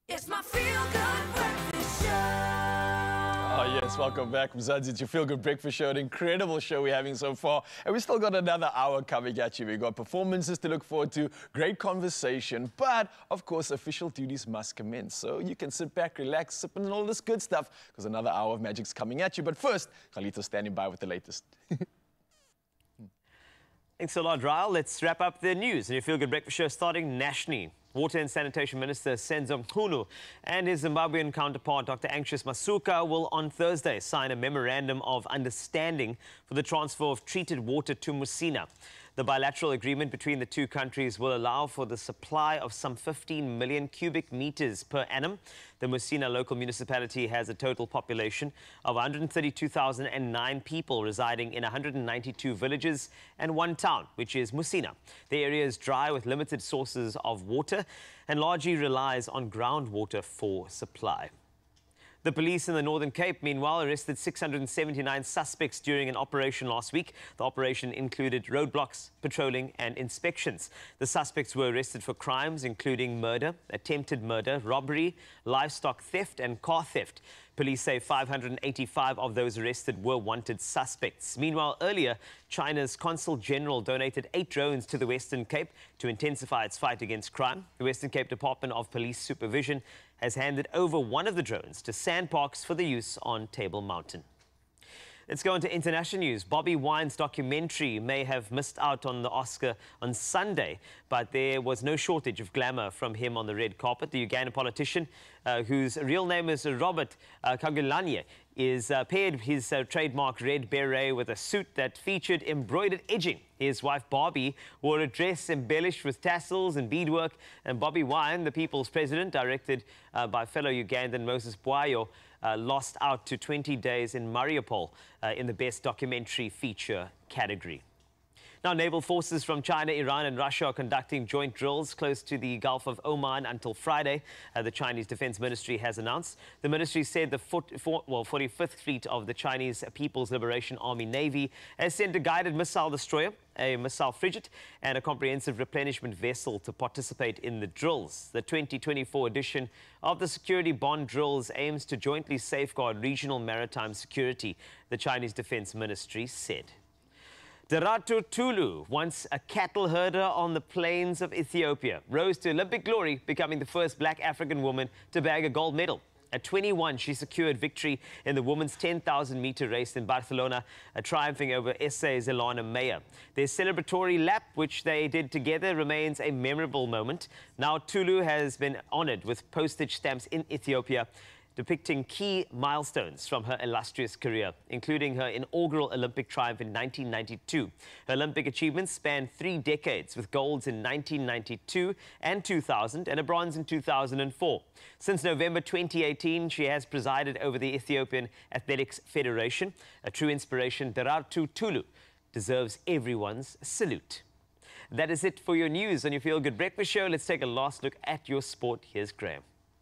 It's my feel-good breakfast show. Oh, yes, welcome back, Mzansi. It's your Feel Good Breakfast Show. An incredible show we're having so far. And we still got another hour coming at you. We've got performances to look forward to, great conversation. But, of course, official duties must commence. So you can sit back, relax, sip and all this good stuff, because another hour of magic's coming at you. But first, Khalito's standing by with the latest. Thanks a lot, Ryle. Let's wrap up the news in your Feel Good Breakfast Show, starting nationally. Water and Sanitation Minister Senzo Mchunu and his Zimbabwean counterpart, Doctor Anxious Masuka, will on Thursday sign a memorandum of understanding for the transfer of treated water to Musina. The bilateral agreement between the two countries will allow for the supply of some fifteen million cubic meters per annum. The Musina local municipality has a total population of one hundred thirty-two thousand nine people residing in one hundred ninety-two villages and one town, which is Musina. The area is dry with limited sources of water and largely relies on groundwater for supply. The police in the Northern Cape, meanwhile, arrested six hundred seventy-nine suspects during an operation last week. The operation included roadblocks, patrolling and inspections. The suspects were arrested for crimes including murder, attempted murder, robbery, livestock theft and car theft. Police say five hundred eighty-five of those arrested were wanted suspects. Meanwhile, earlier, China's Consul General donated eight drones to the Western Cape to intensify its fight against crime. The Western Cape Department of Police Supervision has handed over one of the drones to SANParks for the use on Table Mountain. Let's go into international news. Bobby Wine's documentary may have missed out on the Oscar on Sunday, but there was no shortage of glamour from him on the red carpet. The Ugandan politician, uh, whose real name is Robert uh, Kyagulanyi, is uh, paired his uh, trademark red beret with a suit that featured embroidered edging. His wife Barbie wore a dress embellished with tassels and beadwork, and Bobby Wine, the people's president, directed uh, by fellow Ugandan Moses Bwayo, Uh, lost out to twenty days in Mariupol uh, in the Best Documentary Feature category. Now, naval forces from China, Iran and Russia are conducting joint drills close to the Gulf of Oman until Friday, uh, the Chinese Defense Ministry has announced. The ministry said the forty-fifth Fleet of the Chinese People's Liberation Army Navy has sent a guided missile destroyer, a missile frigate and a comprehensive replenishment vessel to participate in the drills. The twenty twenty-four edition of the security bond drills aims to jointly safeguard regional maritime security, the Chinese Defense Ministry said. Derato Tulu, once a cattle herder on the plains of Ethiopia, rose to Olympic glory, becoming the first black African woman to bag a gold medal. At twenty-one, she secured victory in the women's ten thousand meter race in Barcelona, uh, triumphing over S A's Elana Meyer. Their celebratory lap, which they did together, remains a memorable moment. Now Tulu has been honored with postage stamps in Ethiopia, depicting key milestones from her illustrious career, including her inaugural Olympic triumph in nineteen ninety-two. Her Olympic achievements span three decades, with golds in nineteen ninety-two and two thousand and a bronze in two thousand four. Since November twenty eighteen, she has presided over the Ethiopian Athletics Federation. A true inspiration, Derato Tulu deserves everyone's salute. That is it for your news on your Feel Good Breakfast Show. Let's take a last look at your sport. Here's Graham.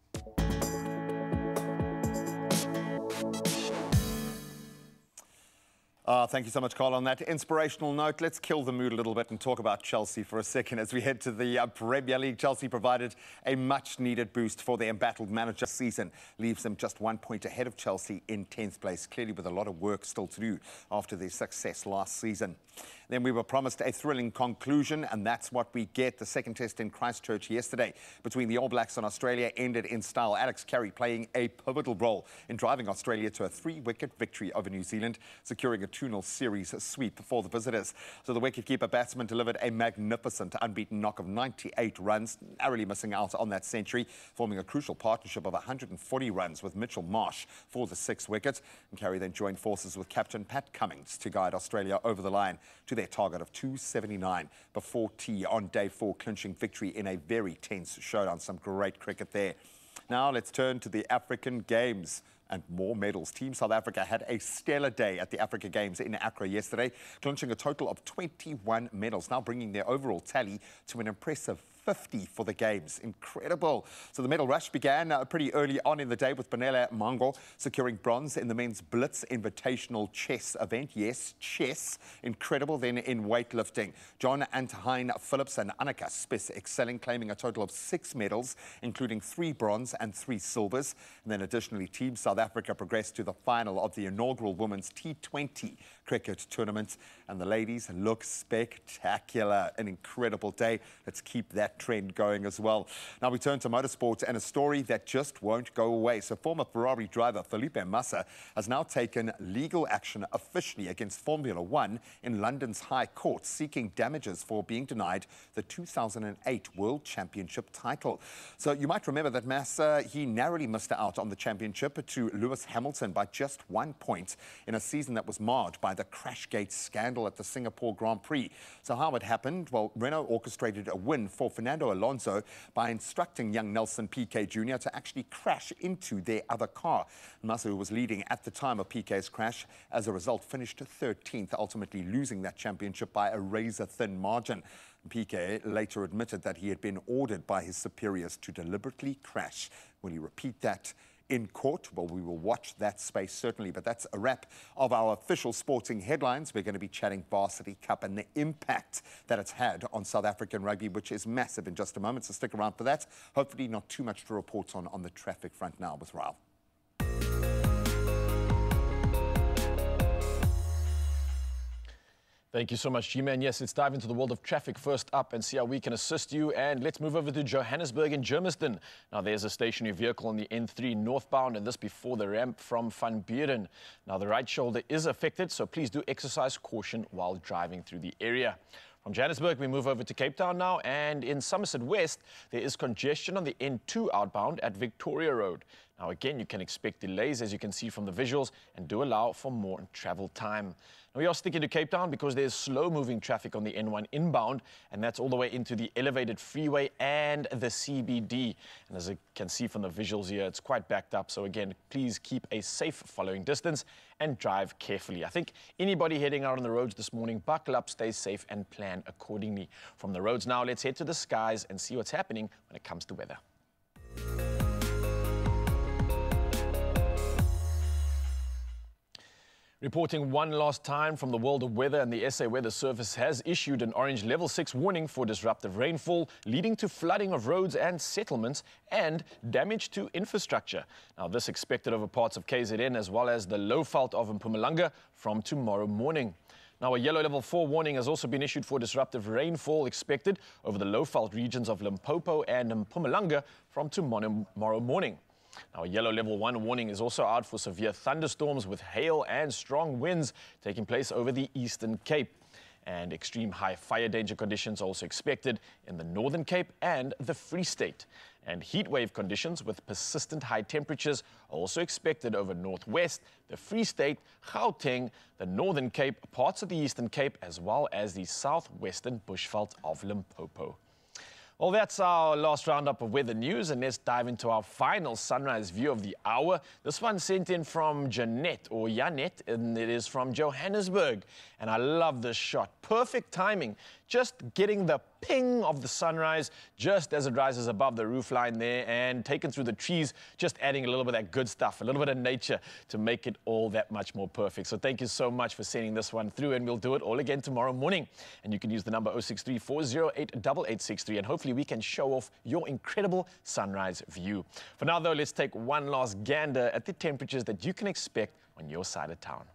Uh, thank you so much, Carl. On that inspirational note, let's kill the mood a little bit and talk about Chelsea for a second. As we head to the uh, Premier League, Chelsea provided a much-needed boost for the embattled manager season. Leaves them just one point ahead of Chelsea in tenth place, clearly with a lot of work still to do after their success last season. Then we were promised a thrilling conclusion, and that's what we get. The second test in Christchurch yesterday between the All Blacks and Australia ended in style. Alex Carey playing a pivotal role in driving Australia to a three-wicket victory over New Zealand, securing a two nil series sweep for the visitors. So the wicketkeeper batsman delivered a magnificent unbeaten knock of ninety-eight runs, narrowly missing out on that century, forming a crucial partnership of one hundred forty runs with Mitchell Marsh for the sixth wicket. And Carey then joined forces with captain Pat Cummins to guide Australia over the line to their target of two seventy-nine before tea on day four, clinching victory in a very tense showdown. Some great cricket there. Now let's turn to the African Games and more medals. Team South Africa had a stellar day at the Africa Games in Accra yesterday, clinching a total of twenty-one medals, now bringing their overall tally to an impressive fifty for the Games. Incredible. So the medal rush began uh, pretty early on in the day with Benela Mango securing bronze in the men's Blitz Invitational Chess event. Yes, chess. Incredible. Then in weightlifting, John Antahine Phillips and Annika Spiss excelling, claiming a total of six medals, including three bronze and three silvers. And then additionally, Team South Africa progressed to the final of the inaugural Women's T twenty cricket tournament. And the ladies look spectacular. An incredible day. Let's keep that trend going as well. Now we turn to motorsports and a story that just won't go away. So former Ferrari driver Felipe Massa has now taken legal action officially against Formula One in London's High Court, seeking damages for being denied the two thousand eight World Championship title. So you might remember that Massa, he narrowly missed out on the championship to Lewis Hamilton by just one point in a season that was marred by the Crashgate scandal at the Singapore Grand Prix. So how it happened? Well, Renault orchestrated a win for Fernando Alonso by instructing young Nelson Piquet Junior to actually crash into their other car. Massa, who was leading at the time of Piquet's crash, as a result finished thirteenth, ultimately losing that championship by a razor-thin margin. Piquet later admitted that he had been ordered by his superiors to deliberately crash. Will he repeat that in court? Well, we will watch that space certainly, but that's a wrap of our official sporting headlines. We're going to be chatting Varsity Cup and the impact that it's had on South African rugby, which is massive, in just a moment, so stick around for that. Hopefully not too much to report on on the traffic front now with Ralph. Thank you so much, G-Man. Yes, let's dive into the world of traffic first up and see how we can assist you. And let's move over to Johannesburg and Germiston. Now, there's a stationary vehicle on the N three northbound, and this before the ramp from Van Buren. Now, the right shoulder is affected, so please do exercise caution while driving through the area. From Johannesburg, we move over to Cape Town now, and in Somerset West, there is congestion on the N two outbound at Victoria Road. Now, again, you can expect delays, as you can see from the visuals, and do allow for more travel time. Now, we are sticking to Cape Town because there's slow-moving traffic on the N one inbound, and that's all the way into the elevated freeway and the C B D. And as you can see from the visuals here, it's quite backed up. So again, please keep a safe following distance and drive carefully. I think anybody heading out on the roads this morning, buckle up, stay safe, and plan accordingly. From the roads now, let's head to the skies and see what's happening when it comes to weather. Reporting one last time from the world of weather, and the S A Weather Service has issued an orange level six warning for disruptive rainfall, leading to flooding of roads and settlements and damage to infrastructure. Now, this expected over parts of K Z N as well as the Lowveld of Mpumalanga from tomorrow morning. Now, a yellow level four warning has also been issued for disruptive rainfall expected over the Lowveld regions of Limpopo and Mpumalanga from tomorrow morning. Now, a yellow level one warning is also out for severe thunderstorms with hail and strong winds taking place over the Eastern Cape. And extreme high fire danger conditions are also expected in the Northern Cape and the Free State. And heat wave conditions with persistent high temperatures are also expected over Northwest, the Free State, Gauteng, the Northern Cape, parts of the Eastern Cape, as well as the southwestern bushveld of Limpopo. Well, that's our last roundup of weather news, and let's dive into our final sunrise view of the hour. This one sent in from Jeanette, or Janet, and it is from Johannesburg. And I love this shot. Perfect timing. Just getting the ping of the sunrise just as it rises above the roofline there and taken through the trees, just adding a little bit of that good stuff, a little bit of nature to make it all that much more perfect. So thank you so much for sending this one through, and we'll do it all again tomorrow morning. And you can use the number zero six three, four zero eight, eight eight six three, and hopefully we can show off your incredible sunrise view. For now, though, let's take one last gander at the temperatures that you can expect on your side of town.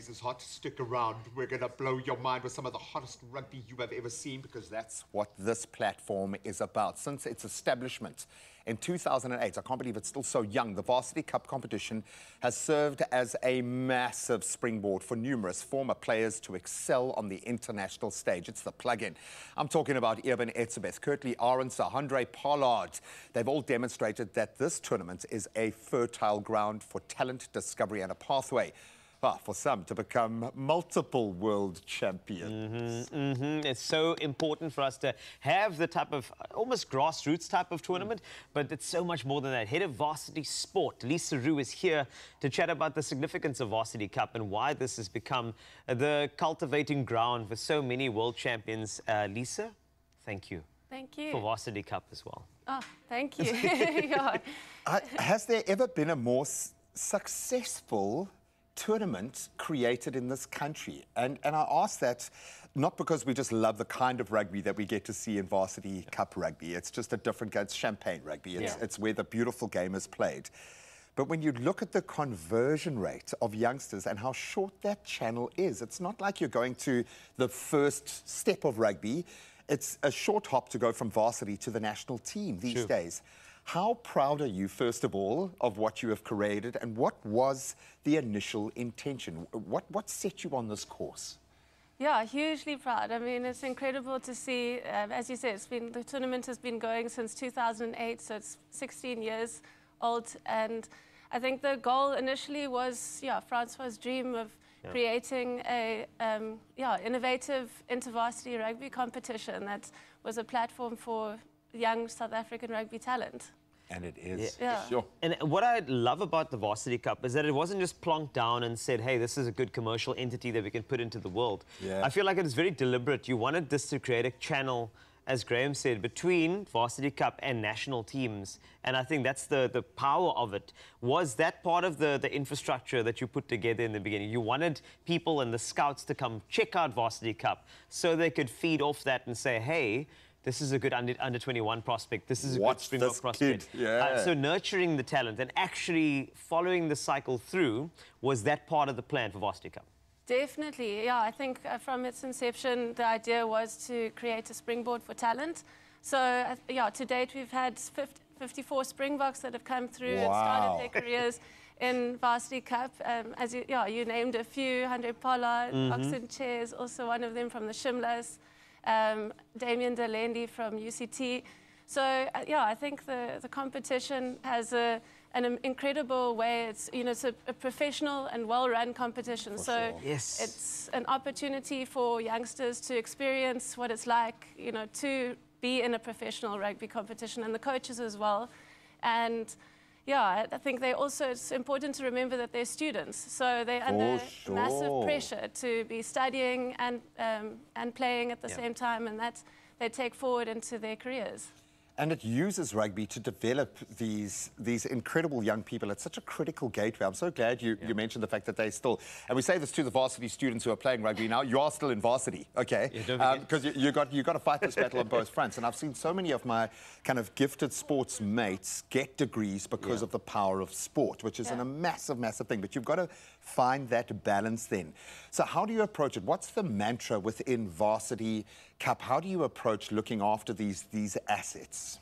is hot. Stick around. We're going to blow your mind with some of the hottest rugby you have ever seen, because that's what this platform is about. Since its establishment in two thousand eight, I can't believe it's still so young, the Varsity Cup competition has served as a massive springboard for numerous former players to excel on the international stage. It's the plug-in. I'm talking about Eben Etzebeth, Kurtley Arendse, Andre Pollard. They've all demonstrated that this tournament is a fertile ground for talent discovery and a pathway Ah, for some to become multiple world champions. Mm-hmm, mm-hmm. It's so important for us to have the type of almost grassroots type of tournament, mm. but it's so much more than that. Head of Varsity Sport, Lisa Roux, is here to chat about the significance of Varsity Cup and why this has become the cultivating ground for so many world champions. Uh, Lisa, thank you. Thank you. For Varsity Cup as well. Oh, thank you. yeah. uh, has there ever been a more s successful tournament created in this country? And, and I ask that not because we just love the kind of rugby that we get to see in Varsity yeah. Cup rugby. It's just a different, it's champagne rugby. It's, yeah. it's where the beautiful game is played. But when you look at the conversion rate of youngsters and how short that channel is, it's not like you're going to the first step of rugby. It's a short hop to go from varsity to the national team these True. days. How proud are you, first of all, of what you have created, and what was the initial intention? What, what set you on this course? Yeah, hugely proud. I mean, it's incredible to see, uh, as you said, it's been, the tournament has been going since two thousand eight, so it's sixteen years old. And I think the goal initially was, yeah, Francois' dream of yeah. creating a um, yeah, innovative inter-varsity rugby competition that was a platform for young South African rugby talent. And it is. Yeah. Sure. And what I love about the Varsity Cup is that it wasn't just plonked down and said, hey, this is a good commercial entity that we can put into the world. Yeah. I feel like it was very deliberate. You wanted this to create a channel, as Graham said, between Varsity Cup and national teams. And I think that's the, the power of it. Was that part of the, the infrastructure that you put together in the beginning? You wanted people and the scouts to come check out Varsity Cup so they could feed off that and say, hey, this is a good under, under twenty-one prospect. This is a Watch good Springbok prospect. Kid. Yeah. Uh, so nurturing the talent and actually following the cycle through, was that part of the plan for Varsity Cup? Definitely, yeah. I think uh, from its inception, the idea was to create a springboard for talent. So, uh, yeah, to date we've had fifty, fifty-four Springboks that have come through wow. and started their careers in Varsity Cup. Um, as you, yeah, you named a few, Andre Pollard, mm-hmm. Oxen Chairs, also one of them from the Shimlas. Um, Damien Delendi from U C T. So, uh, yeah, I think the, the competition has a, an incredible way. It's, you know, it's a, a professional and well-run competition. For so sure. yes. it's an opportunity for youngsters to experience what it's like, you know, to be in a professional rugby competition, and the coaches as well. And yeah, I think they also, it's important to remember that they're students, so they're For under sure. massive pressure to be studying and, um, and playing at the Yeah. same time, and that they take forward into their careers. And it uses rugby to develop these these incredible young people. It's such a critical gateway. I'm so glad you, yeah. you mentioned the fact that they still, and we say this to the varsity students who are playing rugby now, you are still in varsity, okay? Because yeah, um, you, you got you got to fight this battle on both fronts. And I've seen so many of my kind of gifted sports mates get degrees because yeah. of the power of sport, which is yeah. a massive, massive thing. But you've got to find that balance then. So how do you approach it? What's the mantra within Varsity Cup? How do you approach looking after these these assets?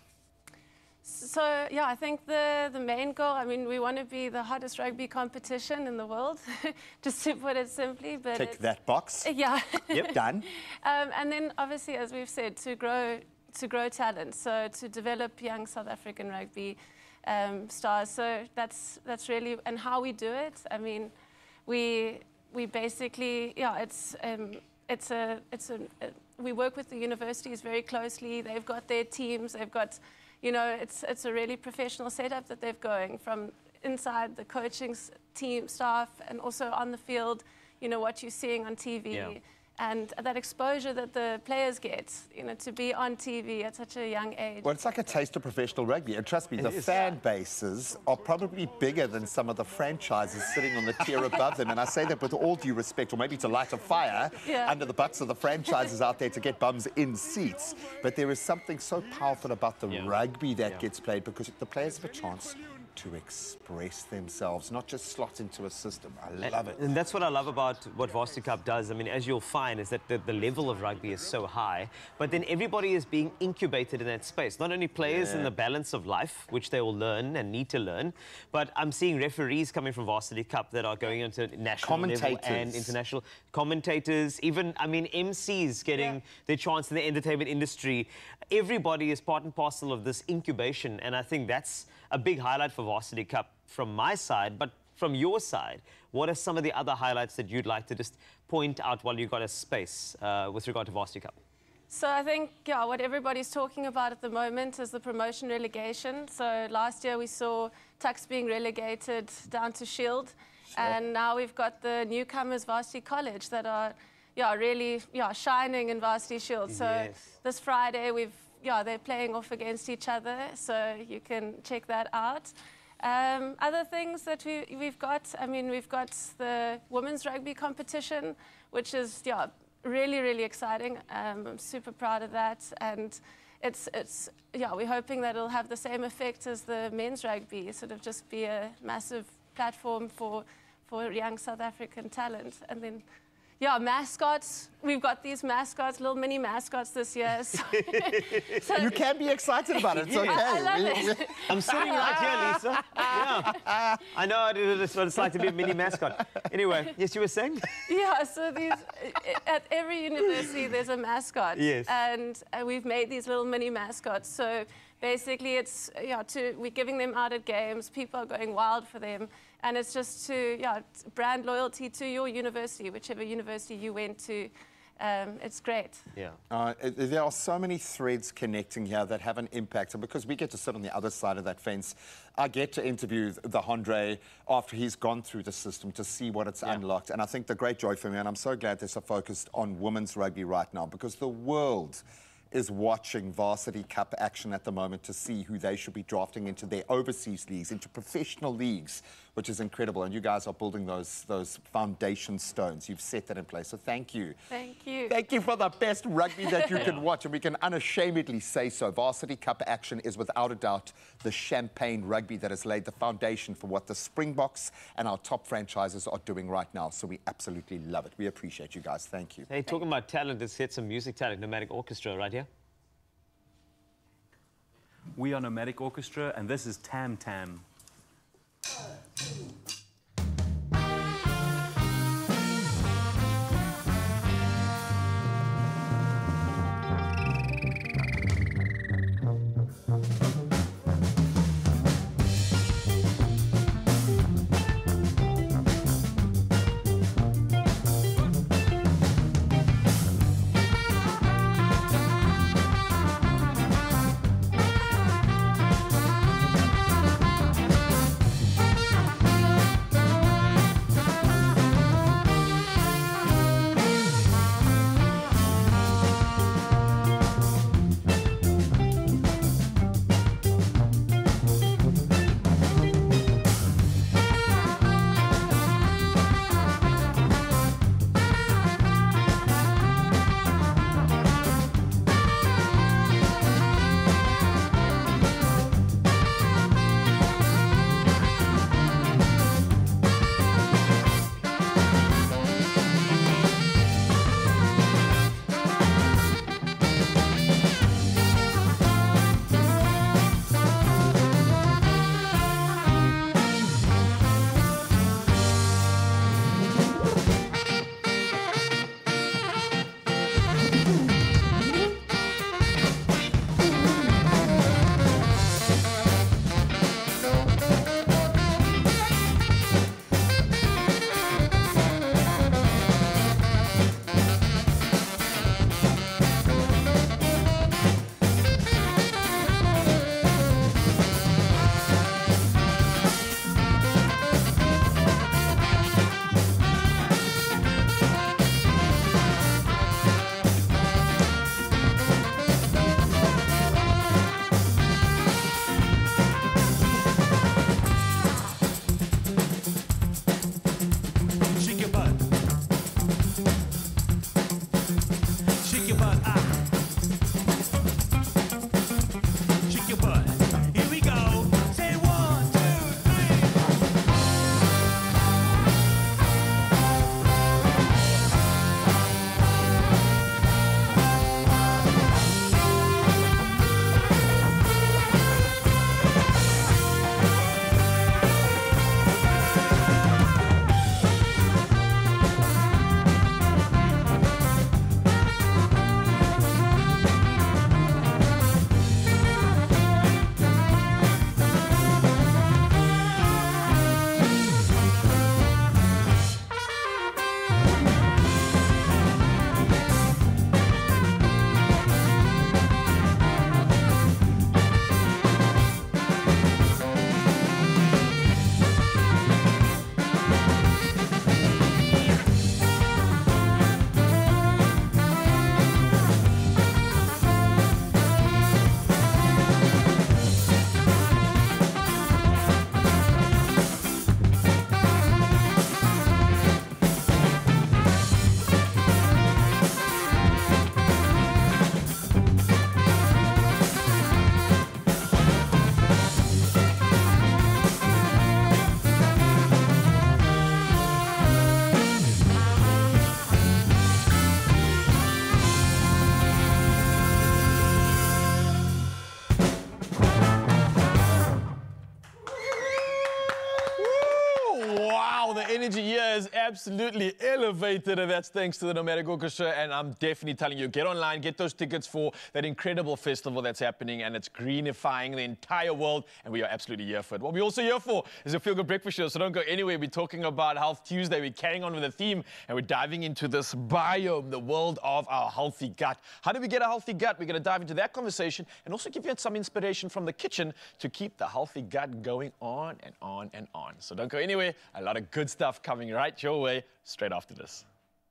So, yeah, I think the, the main goal, I mean, we want to be the hottest rugby competition in the world, just to put it simply. But Tick that box. Yeah. Yep, done. Um, and then, obviously, as we've said, to grow, to grow talent, so to develop young South African rugby um, stars. So that's, that's really, and how we do it, I mean, we, we basically, yeah, it's, um, it's a, it's a, we work with the universities very closely. They've got their teams, they've got, you know, it's, it's a really professional setup that they've going from inside the coaching team, staff, and also on the field, you know, what you're seeing on T V. Yeah. And that exposure that the players get, you know, to be on T V at such a young age. Well, it's like a taste of professional rugby. And trust me, the fan bases are probably bigger than some of the franchises sitting on the tier above them. And I say that with all due respect, or maybe to light a fire yeah. under the butts of the franchises out there to get bums in seats. But there is something so powerful about the yeah. rugby that yeah. gets played, because the players have a chance to express themselves, not just slot into a system. I love it. And that's what I love about what Varsity Cup does. I mean, as you'll find, is that the, the level of rugby is so high, but then everybody is being incubated in that space. Not only players Yeah. in the balance of life, which they will learn and need to learn, but I'm seeing referees coming from Varsity Cup that are going into national level Commentators. and international commentators, even, I mean, M Cs getting Yeah. their chance in the entertainment industry. Everybody is part and parcel of this incubation, and I think that's a big highlight for Varsity Cup from my side. But from your side, what are some of the other highlights that you'd like to just point out while you've got a space uh, with regard to Varsity Cup? So I think, yeah, what everybody's talking about at the moment is the promotion relegation. So last year we saw Tuks being relegated down to Shield, and now we've got the newcomers Varsity College that are, yeah, really, yeah, shining in Varsity Shield. So Yes. this Friday we've, yeah, they're playing off against each other, so you can check that out. Um, other things that we, we've got, I mean, we've got the women's rugby competition, which is, yeah, really, really exciting. Um, I'm super proud of that. And it's, it's, yeah, we're hoping that it'll have the same effect as the men's rugby, sort of just be a massive platform for, for young South African talent. And then, yeah, mascots. We've got these mascots, little mini mascots this year. So, so You can be excited about it. It's okay. I, I love We- it. I'm sitting right here, Lisa. Yeah. I know it is what it's like to be a mini mascot. Anyway, yes, you were saying? Yeah, so these, at every university there's a mascot. Yes. And uh, we've made these little mini mascots. So basically it's, yeah, to, we're giving them out at games, people are going wild for them. And it's just to, yeah, brand loyalty to your university, whichever university you went to. Um, it's great. Yeah. Uh, it- there are so many threads connecting here that have an impact. And because we get to sit on the other side of that fence, I get to interview the Hondre after he's gone through the system to see what it's unlocked. And I think the great joy for me, and I'm so glad they're so focused on women's rugby right now, because the world is watching Varsity Cup action at the moment to see who they should be drafting into their overseas leagues, into professional leagues, which is incredible. And you guys are building those, those foundation stones. You've set that in place, so thank you. Thank you. Thank you for the best rugby that you can watch, and we can unashamedly say so. Varsity Cup action is without a doubt the champagne rugby that has laid the foundation for what the Springboks and our top franchises are doing right now. So we absolutely love it. We appreciate you guys. Thank you. Hey, talking about talent, let's hit some music talent. Nomadic Orchestra right here. We are Nomadic Orchestra, and this is Tam Tam. Shake your butt. Shake your butt. Ah. Shake your butt. Here we go. Say one, two, absolutely elevated, and that's thanks to the Nomadic Orchestra. And I'm definitely telling you, get online, get those tickets for that incredible festival that's happening, and it's greenifying the entire world, and we are absolutely here for it. What we're also here for is a Feel Good Breakfast Show, so don't go anywhere. We're talking about Health Tuesday. We're carrying on with the theme, and we're diving into this biome, the world of our healthy gut. How do we get a healthy gut? We're going to dive into that conversation and also give you some inspiration from the kitchen to keep the healthy gut going on and on and on. So don't go anywhere. A lot of good stuff coming right your way straight after this.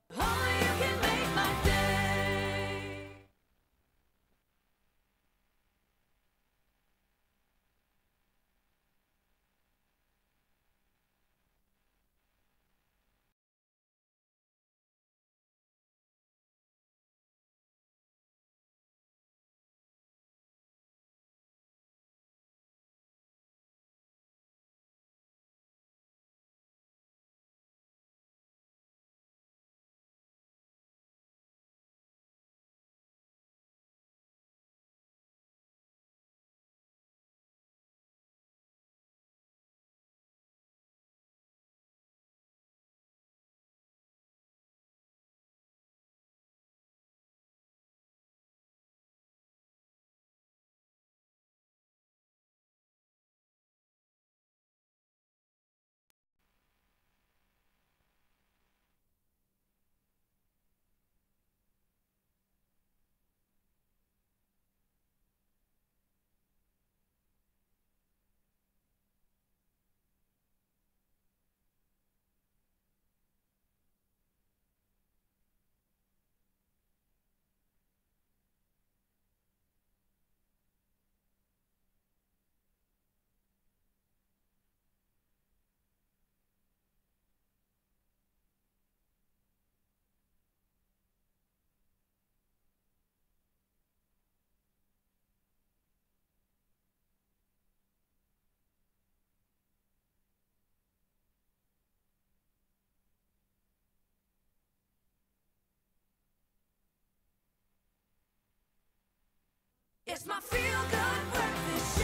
It's my Feel Good Breakfast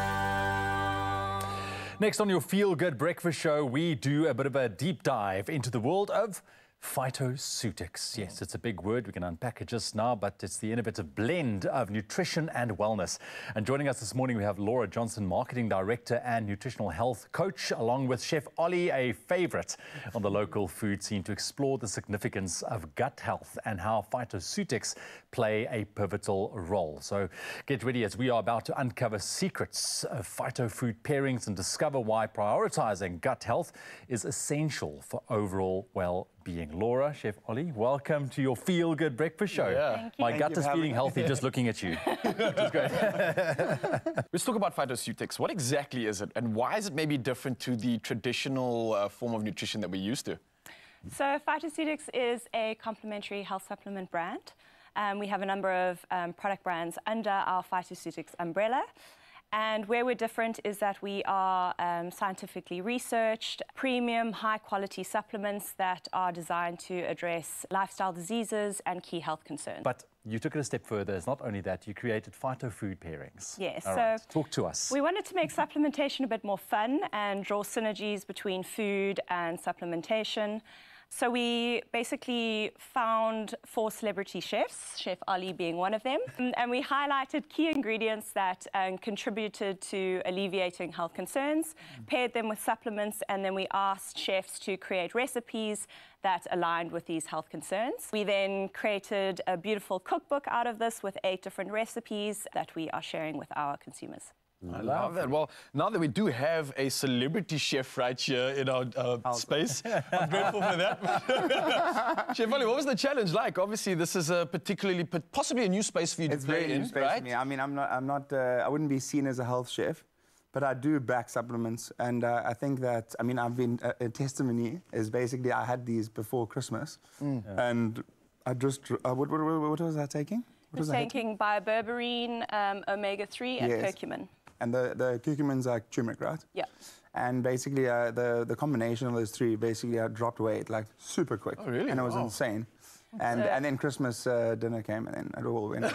Show. Next on your Feel Good Breakfast Show, we do a bit of a deep dive into the world of phytoceutics. Yes, it's a big word. We can unpack it just now, but it's the innovative blend of nutrition and wellness. And joining us this morning, we have Laura Johnson, Marketing Director and Nutritional Health Coach, along with Chef Ollie, a favorite on the local food scene, to explore the significance of gut health and how phytoceutics play a pivotal role. So get ready, as we are about to uncover secrets of phyto-food pairings and discover why prioritizing gut health is essential for overall well-being. Being Laura, Chef Ollie, welcome to your Feel Good Breakfast Show. Yeah. Thank you. My Thank gut you is for feeling having healthy me. just looking at you. Which is great. Let's talk about phytoceutics. What exactly is it, and why is it maybe different to the traditional uh, form of nutrition that we're used to? So Phytoceutics is a complementary health supplement brand. Um, we have a number of um, product brands under our Phytoceutics umbrella. And where we're different is that we are um, scientifically researched, premium, high-quality supplements that are designed to address lifestyle diseases and key health concerns. But you took it a step further. It's not only that, you created phyto-food pairings. Yes. All so right, talk to us. We wanted to make supplementation a bit more fun and draw synergies between food and supplementation. So we basically found four celebrity chefs, Chef Ollie being one of them, and we highlighted key ingredients that um, contributed to alleviating health concerns, paired them with supplements, and then we asked chefs to create recipes that aligned with these health concerns. We then created a beautiful cookbook out of this with eight different recipes that we are sharing with our consumers. I love that. Well, now that we do have a celebrity chef right here in our uh, space, I'm grateful for that. Chef Ollie, what was the challenge like? Obviously, this is a particularly, possibly a new space for you it's to play very in, new space right? for me. I mean, I'm not, I'm not, uh, I wouldn't be seen as a health chef, but I do back supplements, and uh, I think that, I mean, I've been, uh, a testimony is basically I had these before Christmas, Mm. yeah. and I just, uh, what, what, what was I taking? What was We're I taking bioberberine, um, omega three, and Yes. curcumin. And the, the curcumin's like turmeric, right? Yeah. And basically, uh, the, the combination of those three, basically, I dropped weight like super quick. Oh, really? And it was Wow. insane. And, So- and then Christmas uh, dinner came, and then it all went.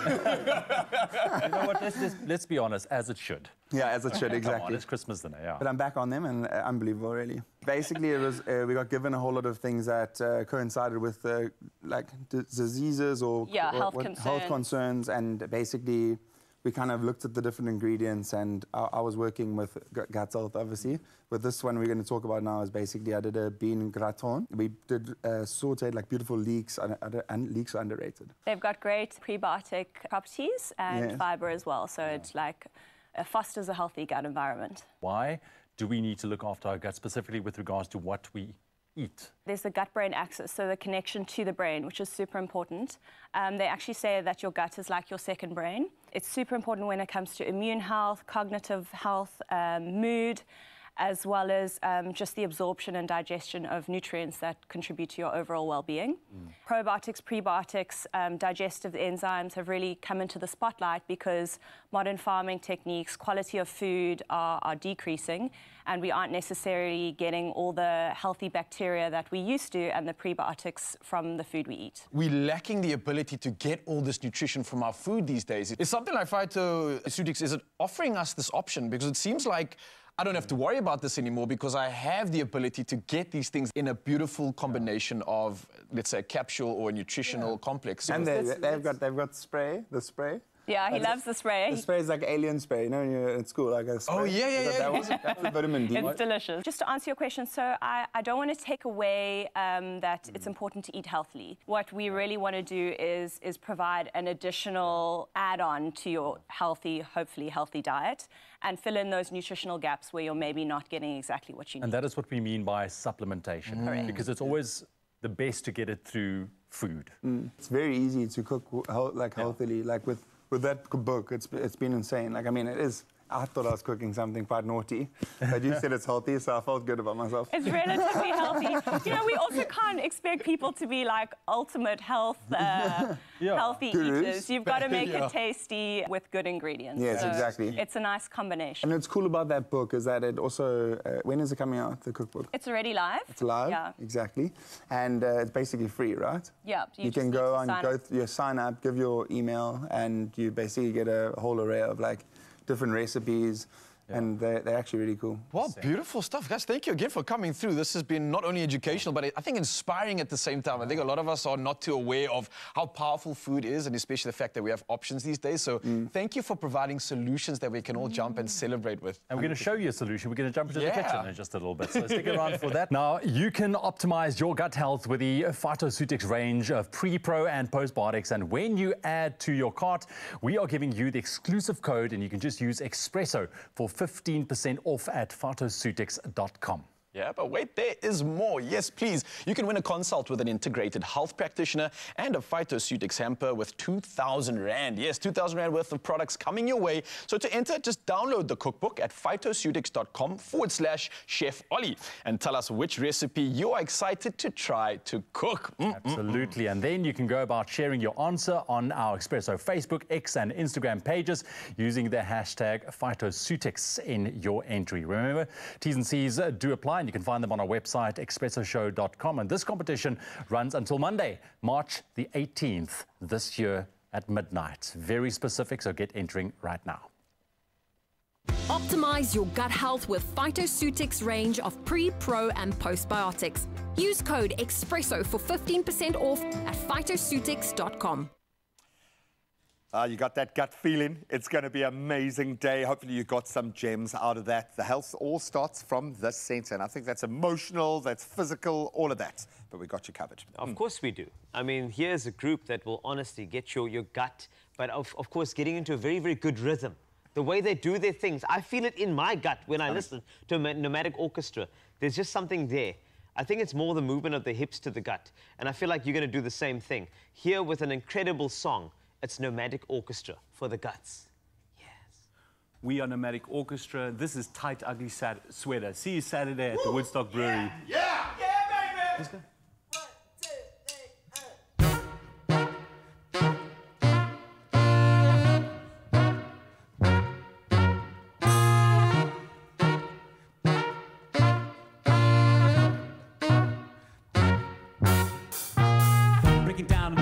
You know what? Let's, let's, let's be honest, as it should. Yeah, as it should, Come on, exactly. it's Christmas dinner, yeah. But I'm back on them, and uh, unbelievable, really. Basically, it was uh, we got given a whole lot of things that uh, coincided with uh, like d diseases or Yeah, or health what- concerns. health concerns, and basically we kind of looked at the different ingredients. And I, I was working with G- Gut Health, obviously. With this one we're going to talk about now is basically I did a bean gratin. We did uh, sauteed like beautiful leeks, and, and leeks are underrated. They've got great prebiotic properties and Yes. fiber as well, so it like uh, fosters a healthy gut environment. Why do we need to look after our gut, specifically with regards to what we eat? There's the gut-brain axis, so the connection to the brain, which is super important. Um, they actually say that your gut is like your second brain. It's super important when it comes to immune health, cognitive health, um, mood, as well as um, just the absorption and digestion of nutrients that contribute to your overall well-being. Mm. Probiotics, prebiotics, um, digestive enzymes have really come into the spotlight because modern farming techniques, quality of food are, are decreasing, and we aren't necessarily getting all the healthy bacteria that we used to and the prebiotics from the food we eat. We're lacking the ability to get all this nutrition from our food these days. Is something like Phytoceutics, is it offering us this option? Because it seems like I don't have to worry about this anymore because I have the ability to get these things in a beautiful combination of, let's say, a capsule or a nutritional yeah. complex. And they, they've got they've got spray, the spray. Yeah, he That's loves the spray. The spray is like alien spray, you know, when you're at school, like a spray. Oh, yeah, yeah, that, yeah. That was, that's the vitamin D. It's delicious. Just to answer your question, so I, I don't want to take away um, that mm. it's important to eat healthily. What we really want to do is, is provide an additional add-on to your healthy, hopefully healthy diet, and fill in those nutritional gaps where you're maybe not getting exactly what you need. And that is what we mean by supplementation. Correct. Because it's always the best to get it through food. Mm. It's very easy to cook like healthily, yeah. like with With that book, it's, it's been insane. Like, I mean, it is, I thought I was cooking something quite naughty, but you said it's healthy, so I felt good about myself. It's relatively healthy. You know, we also can't expect people to be like ultimate health, uh, yeah. healthy Gurus. eaters. You've got to make yeah. it tasty with good ingredients. Yes, so exactly. It's a nice combination. And what's cool about that book is that it also, uh, when is it coming out, the cookbook? It's already live. It's live, yeah. exactly. And uh, it's basically free, right? Yeah. You, you can go on, go, th you sign up, give your email, and you basically get a whole array of like different recipes. Yeah. And they're, they're actually really cool. Well, beautiful stuff. Guys, thank you again for coming through. This has been not only educational, but I think inspiring at the same time. I think a lot of us are not too aware of how powerful food is, and especially the fact that we have options these days. So mm. thank you for providing solutions that we can all jump and celebrate with. And we're going to show you a solution. We're going to jump into yeah. the kitchen in just a little bit. So stick around for that. Now, you can optimize your gut health with the Phytoceutics range of pre-pro and postbiotics. And when you add to your cart, we are giving you the exclusive code, and you can just use Espresso for fifteen percent off at phytoceutics dot com. Yeah, but wait, there is more. Yes, please. You can win a consult with an integrated health practitioner and a Phytoceutics hamper with two thousand rand. Yes, two thousand rand worth of products coming your way. So to enter, just download the cookbook at phytoceutics dot com forward slash Chef Ollie and tell us which recipe you are excited to try to cook. Mm, Absolutely. Mm, mm. And then you can go about sharing your answer on our Espresso Facebook, X and Instagram pages using the hashtag Phytoceutics in your entry. Remember, T's and C's do apply. And you can find them on our website, expresso show dot com. And this competition runs until Monday, March the eighteenth, this year at midnight. Very specific, so get entering right now. Optimize your gut health with Phytoceutics range of pre, pro, and postbiotics. Use code EXPRESSO for fifteen percent off at phytoceutics dot com. Uh, you got that gut feeling. It's going to be an amazing day. Hopefully you got some gems out of that. The health all starts from this center. And I think that's emotional, that's physical, all of that. But we got you covered. Of mm. course we do. I mean, here's a group that will honestly get your, your gut, but of, of course getting into a very, very good rhythm. The way they do their things, I feel it in my gut when I listen to a nomadic orchestra. There's just something there. I think it's more the movement of the hips to the gut. And I feel like you're going to do the same thing. Here with an incredible song. It's Nomadic Orchestra for the guts. Yes. We are Nomadic Orchestra. This is Tight Ugly Sat Sweater. See you Saturday at Woo! the Woodstock Brewery. Yeah, yeah, yeah, baby. Let's go. Breaking down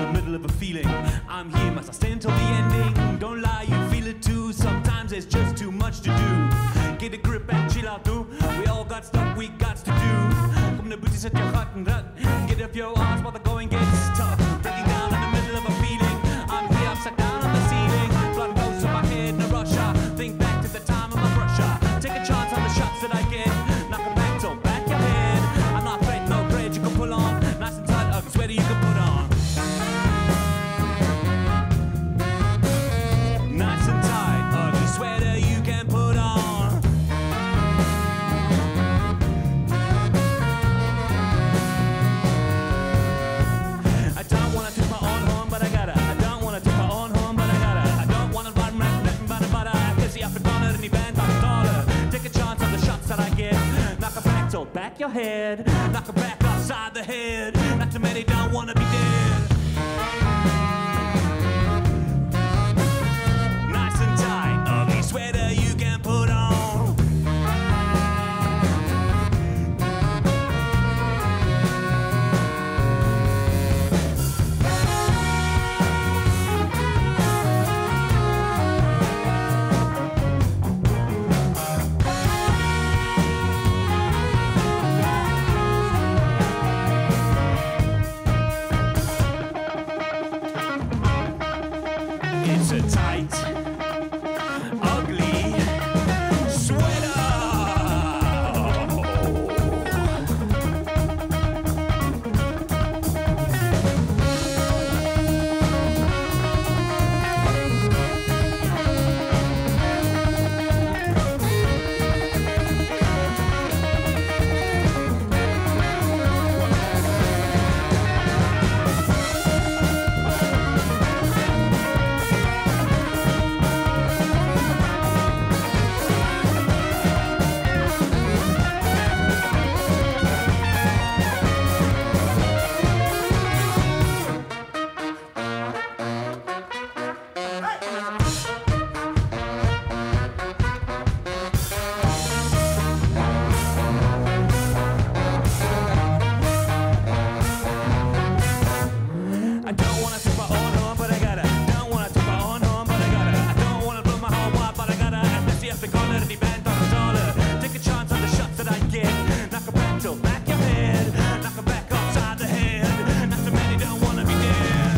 feeling. I'm here, must I stand till the ending? Don't lie, you feel it too. Sometimes there's just too much to do. Get a grip and chill out, too. We all got stuff we got to do. Kom de boeties uit je gat en rat. Get up your arms while the going gets tough. Breaking down in the middle of a feeling. I'm here upside down on the ceiling. Blood goes to my head in a rush. I think back to the time of my brusher. Take a chance on the shots that I get. Knock it back till back your head. I'm not threatening no bread you can pull on. Nice and tight, ugly sweater you can put on. Nice and tight, ugly sweater you can put on. I don't wanna toot my own horn, but I gotta. I don't wanna toot my own horn, but I gotta. I don't wanna run round nothing but a butter. Cause the Afrikaner in the band got a dollar. Take a chance on the shots that I get. Knock it back till back your head. Knock it back upside the head. Not too many don't wanna be dead. Nice and tight, ugly sweater you can put on. It's a tight, ugly sweater. I don't wanna toot my own horn, but I gotta. Don't wanna toot my own horn, but I gotta. I don't wanna blow my horn wide, but I gotta. And this the Afrikaner in the band on a dollar. Take a chance on the shots that I get. Knock it back till back your head. Knock it back upside the head. Not too many don't wanna be dead.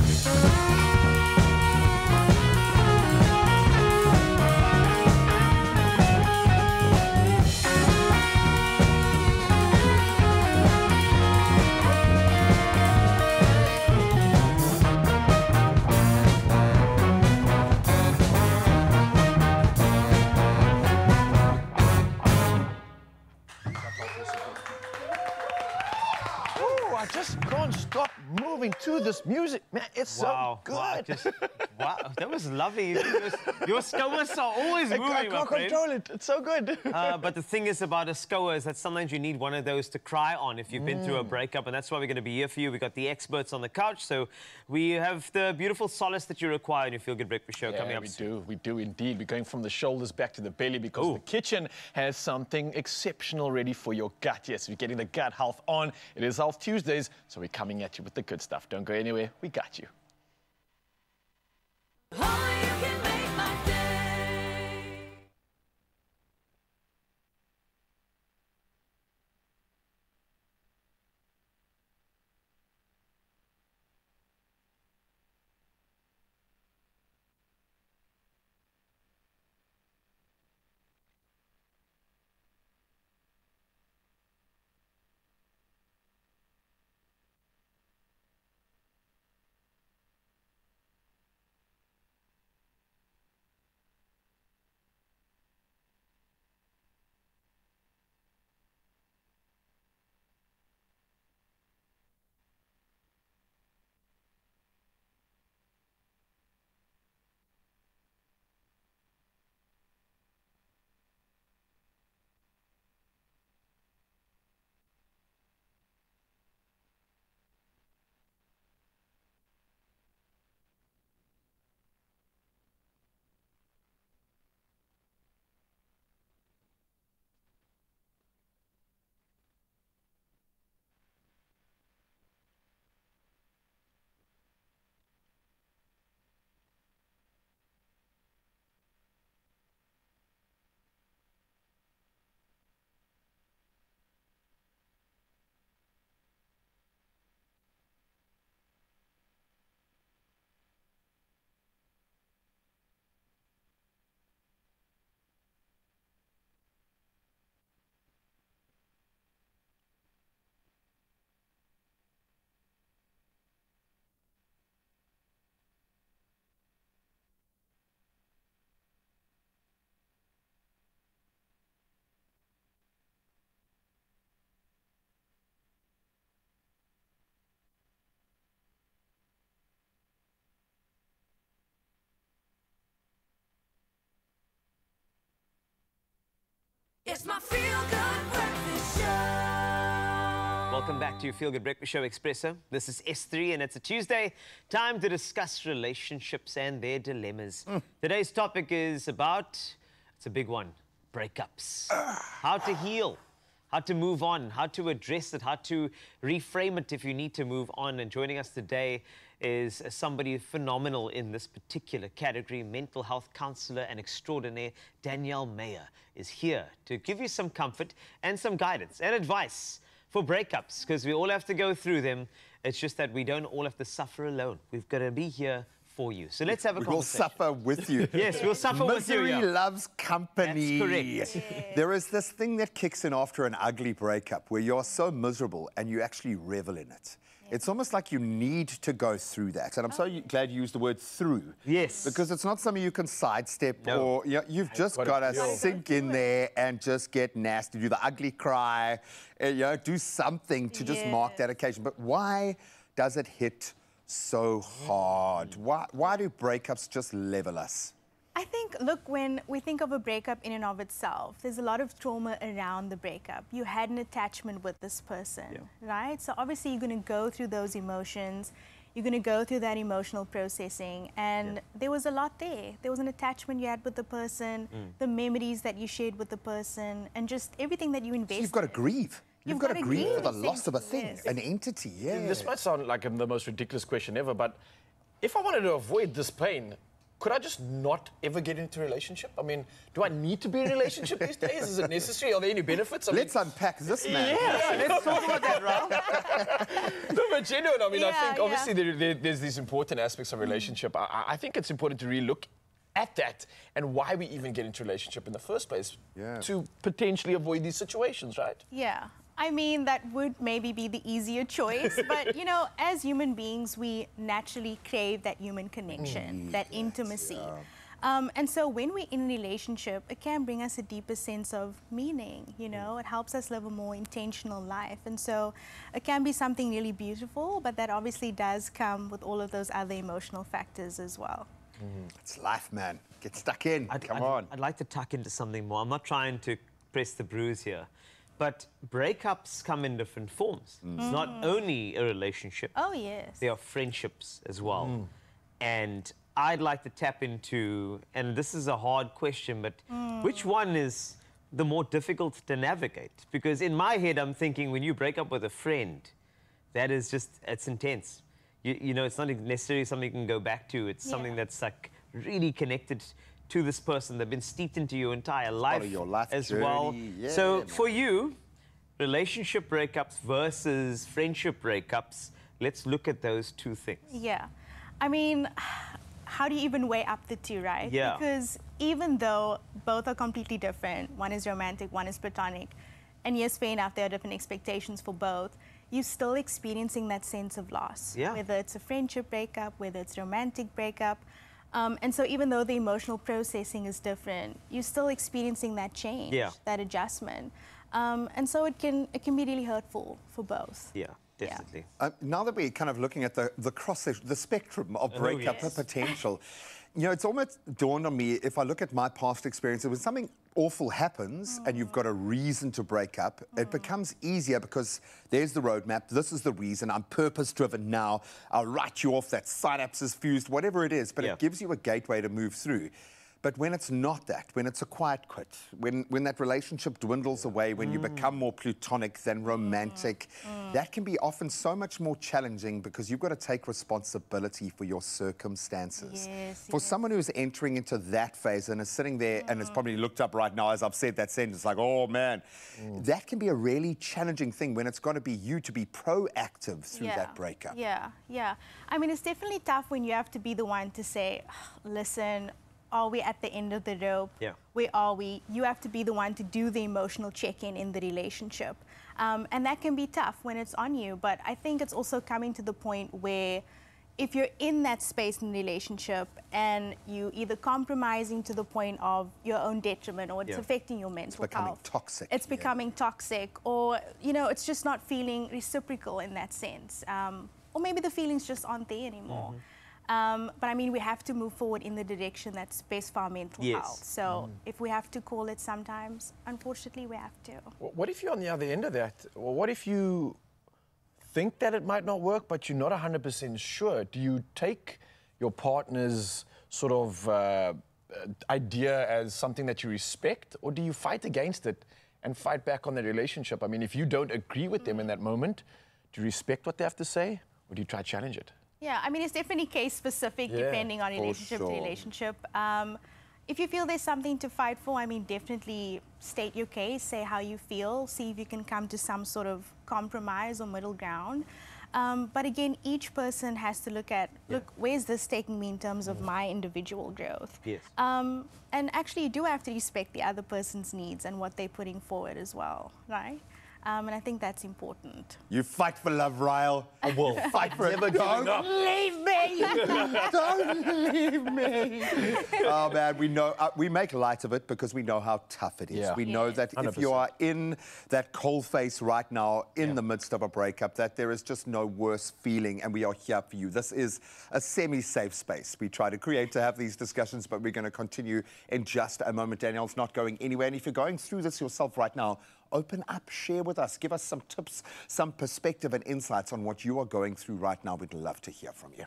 Ooh, I just can't stop moving to this music, man. It's Wow, so good. wow, just, wow, that was lovely. Your- Your skouers are always I, moving, I my can't friend. control it. It's so good. Uh, but the thing is about a skouer is that sometimes you need one of those to cry on if you've been through a Mm. breakup, and that's why we're going to be here for you. We've got the experts on the couch, so we have the beautiful solace that you require in your Feel Good Breakfast show Yeah, coming up we soon. do. We do indeed. We're going from the shoulders back to the belly because the kitchen has something exceptional ready for your gut. Yes, we're getting the gut health on. It is Health Tuesdays, so we're coming at you with the good stuff. Don't go anywhere. We got you. It's my feel-good breakfast show. Welcome back to your Feel Good Breakfast Show Expresso. This is S three and it's a Tuesday. Time to discuss relationships and their dilemmas. Mm. Today's topic is about, it's a big one, breakups. How to heal, how to move on, how to address it, how to reframe it if you need to move on. And joining us today is somebody phenomenal in this particular category, mental health counselor and extraordinaire, Danielle Meyer, is here to give you some comfort and some guidance and advice for breakups, because we all have to go through them. It's just that we don't all have to suffer alone. We've got to be here for you. So let's have a we conversation. We'll suffer with you. Yes, we'll suffer with you. Misery Yeah. loves company. That's correct. Yeah. There is this thing that kicks in after an ugly breakup where you're so miserable and you actually revel in it. It's almost like you need to go through that. And I'm so glad you used the word through. Yes. Because it's not something you can sidestep No. or you know, you've just got to sink in there and just get nasty. Do the ugly cry, uh, you know, do something to just mark that occasion. But why does it hit so hard? Why, why do breakups just level us? I think, look, when we think of a breakup in and of itself, there's a lot of trauma around the breakup. You had an attachment with this person, right? So obviously you're going to go through those emotions. You're going to go through that emotional processing. And yeah. there was a lot there. There was an attachment you had with the person, mm. the memories that you shared with the person, and just everything that you invested. So you've got to grieve. You've, You've got, got to to grieve grieve for the loss of a thing, yes. an entity, yeah. This might sound like the most ridiculous question ever, but if I wanted to avoid this pain, could I just not ever get into a relationship? I mean, do I need to be in a relationship these days? Is it necessary? Are there any benefits? I let's mean, unpack this, man. Yeah, yeah let's talk about that, Ralph. No, but genuine, I mean, yeah, I think yeah. obviously there, there, there's these important aspects of relationship. Mm. I, I think it's important to really look at that and why we even get into a relationship in the first place yeah. to potentially avoid these situations, right? Yeah. I mean, that would maybe be the easier choice, but, you know, as human beings, we naturally crave that human connection, mm, that intimacy. Yeah. Um, and so when we're in a relationship, it can bring us a deeper sense of meaning, you know, it helps us live a more intentional life. And so it can be something really beautiful, but that obviously does come with all of those other emotional factors as well. Mm. It's life, man. Get stuck in. I'd, Come I'd, on. I'd like to tuck into something more. I'm not trying to press the bruise here, but breakups come in different forms. Mm. It's not only a relationship. Oh, yes. There are friendships as well. Mm. And I'd like to tap into, and this is a hard question, but mm. which one is the more difficult to navigate? Because in my head, I'm thinking when you break up with a friend, that is just, it's intense. You, you know, it's not necessarily something you can go back to. It's yeah. something that's like really connected to this person. They've been steeped into your entire life, your life as journey. well. Yeah, so man. for you, relationship breakups versus friendship breakups, let's look at those two things. Yeah. I mean, how do you even weigh up the two, right? Yeah. Because even though both are completely different, one is romantic, one is platonic, and yes, fair enough, there are different expectations for both, you're still experiencing that sense of loss. Yeah. Whether it's a friendship breakup, whether it's a romantic breakup. Um, and so even though the emotional processing is different, you're still experiencing that change, Yeah. that adjustment. Um, and so it can, it can be really hurtful for both. Yeah. Definitely. Uh, now that we're kind of looking at the, the cross, the spectrum of Oh, breakup yes. potential, you know, it's almost dawned on me, if I look at my past experience, when something awful happens mm. and you've got a reason to break up, mm. it becomes easier because there's the roadmap, this is the reason, I'm purpose-driven now, I'll write you off, that synapse is fused, whatever it is, but yeah. it gives you a gateway to move through. But when it's not that, when it's a quiet quit, when, when that relationship dwindles away, when mm. you become more platonic than romantic, mm. that can be often so much more challenging because you've got to take responsibility for your circumstances. Yes, for yes. someone who's entering into that phase and is sitting there mm. and has probably looked up right now as I've said that sentence, like, oh man, mm. that can be a really challenging thing when it's got to be you to be proactive through yeah. that breakup. Yeah, yeah. I mean, it's definitely tough when you have to be the one to say, listen, are we at the end of the rope? Yeah. Where are we? You have to be the one to do the emotional check-in in the relationship. Um, and that can be tough when it's on you. But I think it's also coming to the point where if you're in that space in the relationship and you either compromising to the point of your own detriment or it's Yeah. affecting your mental It's becoming health. toxic. It's becoming toxic, or, you know, it's just not feeling reciprocal in that sense. Um, or maybe the feelings just aren't there anymore. Mm-hmm. Um, but I mean, we have to move forward in the direction that's best for our mental Yes. health. So Mm. if we have to call it sometimes, unfortunately, we have to. Wh- What if you're on the other end of that? Or what if you think that it might not work, but you're not one hundred percent sure? Do you take your partner's sort of uh, idea as something that you respect, or do you fight against it and fight back on the relationship? I mean, if you don't agree with them in that moment, do you respect what they have to say, or do you try to challenge it? Yeah, I mean, it's definitely case specific Yeah, depending on for relationship to sure. relationship. Um, if you feel there's something to fight for, I mean, definitely state your case, say how you feel, see if you can come to some sort of compromise or middle ground. Um, but again, each person has to look at, look, where's this taking me in terms of my individual growth? Yes. Um, and actually, you do have to respect the other person's needs and what they're putting forward as well, right? Um, and I think that's important. You fight for love, Ryle. I will. Fight for it. Never giving Don't up. leave me. Don't leave me. Oh man, we know uh, we make light of it because we know how tough it is. Yeah. We know Yes. that one hundred if you percent. are in that cold face right now, in the midst of a breakup, that there is just no worse feeling, and we are here for you. This is a semi-safe space we try to create to have these discussions, but we're going to continue in just a moment. Danielle's not going anywhere, and if you're going through this yourself right now, open up, share with us, give us some tips, some perspective and insights on what you are going through right now. We'd love to hear from you.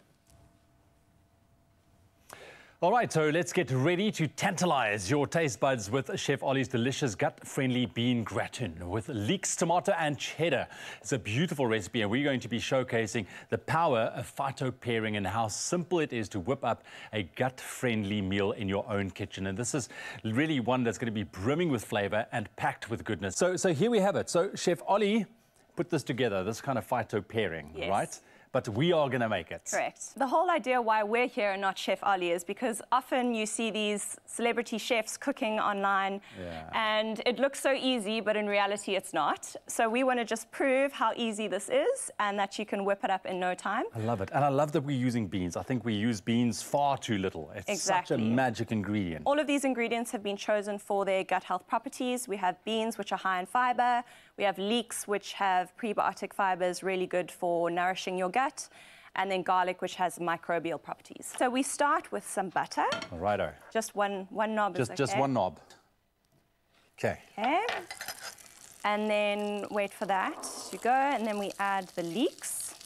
All right, so let's get ready to tantalize your taste buds with Chef Ollie's delicious gut-friendly bean gratin with leeks, tomato and cheddar. It's a beautiful recipe, and we're going to be showcasing the power of phyto pairing and how simple it is to whip up a gut-friendly meal in your own kitchen. And this is really one that's going to be brimming with flavor and packed with goodness. So, so here we have it. So Chef Ollie put this together, this kind of phyto pairing, Yes. right? But we are going to make it. Correct. The whole idea why we're here and not Chef Ollie is because often you see these celebrity chefs cooking online Yeah. and it looks so easy, but in reality it's not. So we want to just prove how easy this is and that you can whip it up in no time. I love it. And I love that we're using beans. I think we use beans far too little. It's Exactly. such a magic ingredient. All of these ingredients have been chosen for their gut health properties. We have beans, which are high in fiber. We have leeks, which have prebiotic fibers, really good for nourishing your gut. And then garlic, which has microbial properties. So we start with some butter. Righto. Just one, one knob Just, is just okay. one knob. Okay. Okay. And then wait for that to go. And then we add the leeks.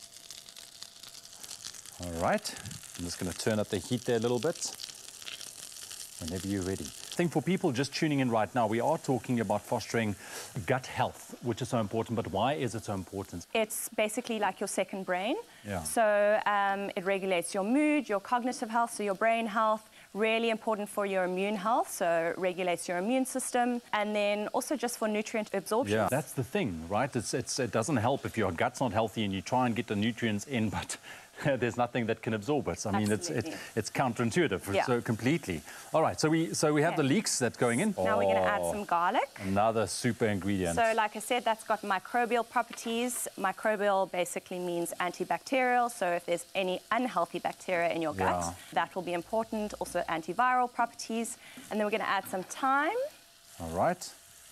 All right. I'm just going to turn up the heat there a little bit. Whenever you're ready. I think for people just tuning in right now, we are talking about fostering gut health, which is so important. But why is it so important? It's basically like your second brain. Yeah. So um, it regulates your mood, your cognitive health, so your brain health. Really important for your immune health, so it regulates your immune system. And then also just for nutrient absorption. Yeah, that's the thing, right? It's, it's, it doesn't help if your gut's not healthy and you try and get the nutrients in, but there's nothing that can absorb it. I mean, it's, it's, Absolutely. it's counterintuitive, Yeah. so completely. All right, so we, so we have Okay. the leeks that's going in. Now we're going to add Oh, some garlic. Another super ingredient. So like I said, that's got microbial properties. Microbial basically means antibacterial. So if there's any unhealthy bacteria in your gut, Yeah. that will be important. Also antiviral properties. And then we're going to add some thyme. All right.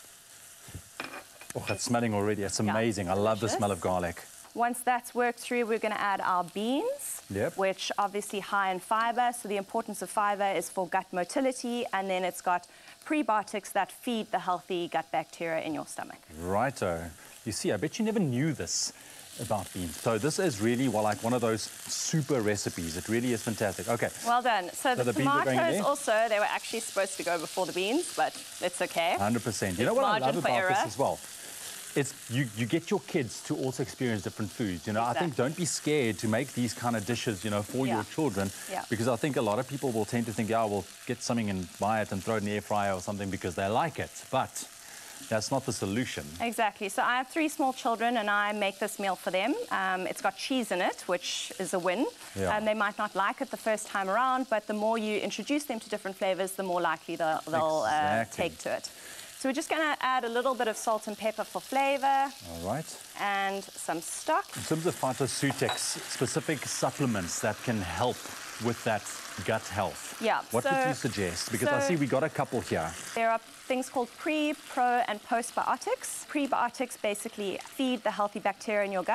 Oh, that's smelling already. It's Yeah, amazing. I love the delicious. smell of garlic. Once that's worked through, we're going to add our beans, Yep. which obviously high in fiber. So the importance of fiber is for gut motility, and then it's got prebiotics that feed the healthy gut bacteria in your stomach. Righto. You see, I bet you never knew this about beans. So this is really well, like one of those super recipes. It really is fantastic. Okay. Well done. So, So the, the beans are going in tomatoes there? also, they were actually supposed to go before the beans, but it's okay. one hundred percent. You know There's what I margin love for about error. this as well? It's you, you get your kids to also experience different foods. You know, I think Exactly. don't be scared to make these kind of dishes, you know, for Yeah. your children. Yeah. Because I think a lot of people will tend to think, yeah, we'll get something and buy it and throw it in the air fryer or something because they like it. But that's not the solution. Exactly. So I have three small children, and I make this meal for them. Um, it's got cheese in it, which is a win. Yeah. Um, they might not like it the first time around, but the more you introduce them to different flavors, the more likely they'll, they'll uh, Exactly. take to it. So we're just going to add a little bit of salt and pepper for flavor, All right. and some stock. In terms of phytoceutics, specific supplements that can help with that gut health. Yeah, What would so- you suggest? Because I so- see we got a couple here. There are things called pre, pro, and postbiotics. Prebiotics basically feed the healthy bacteria in your gut.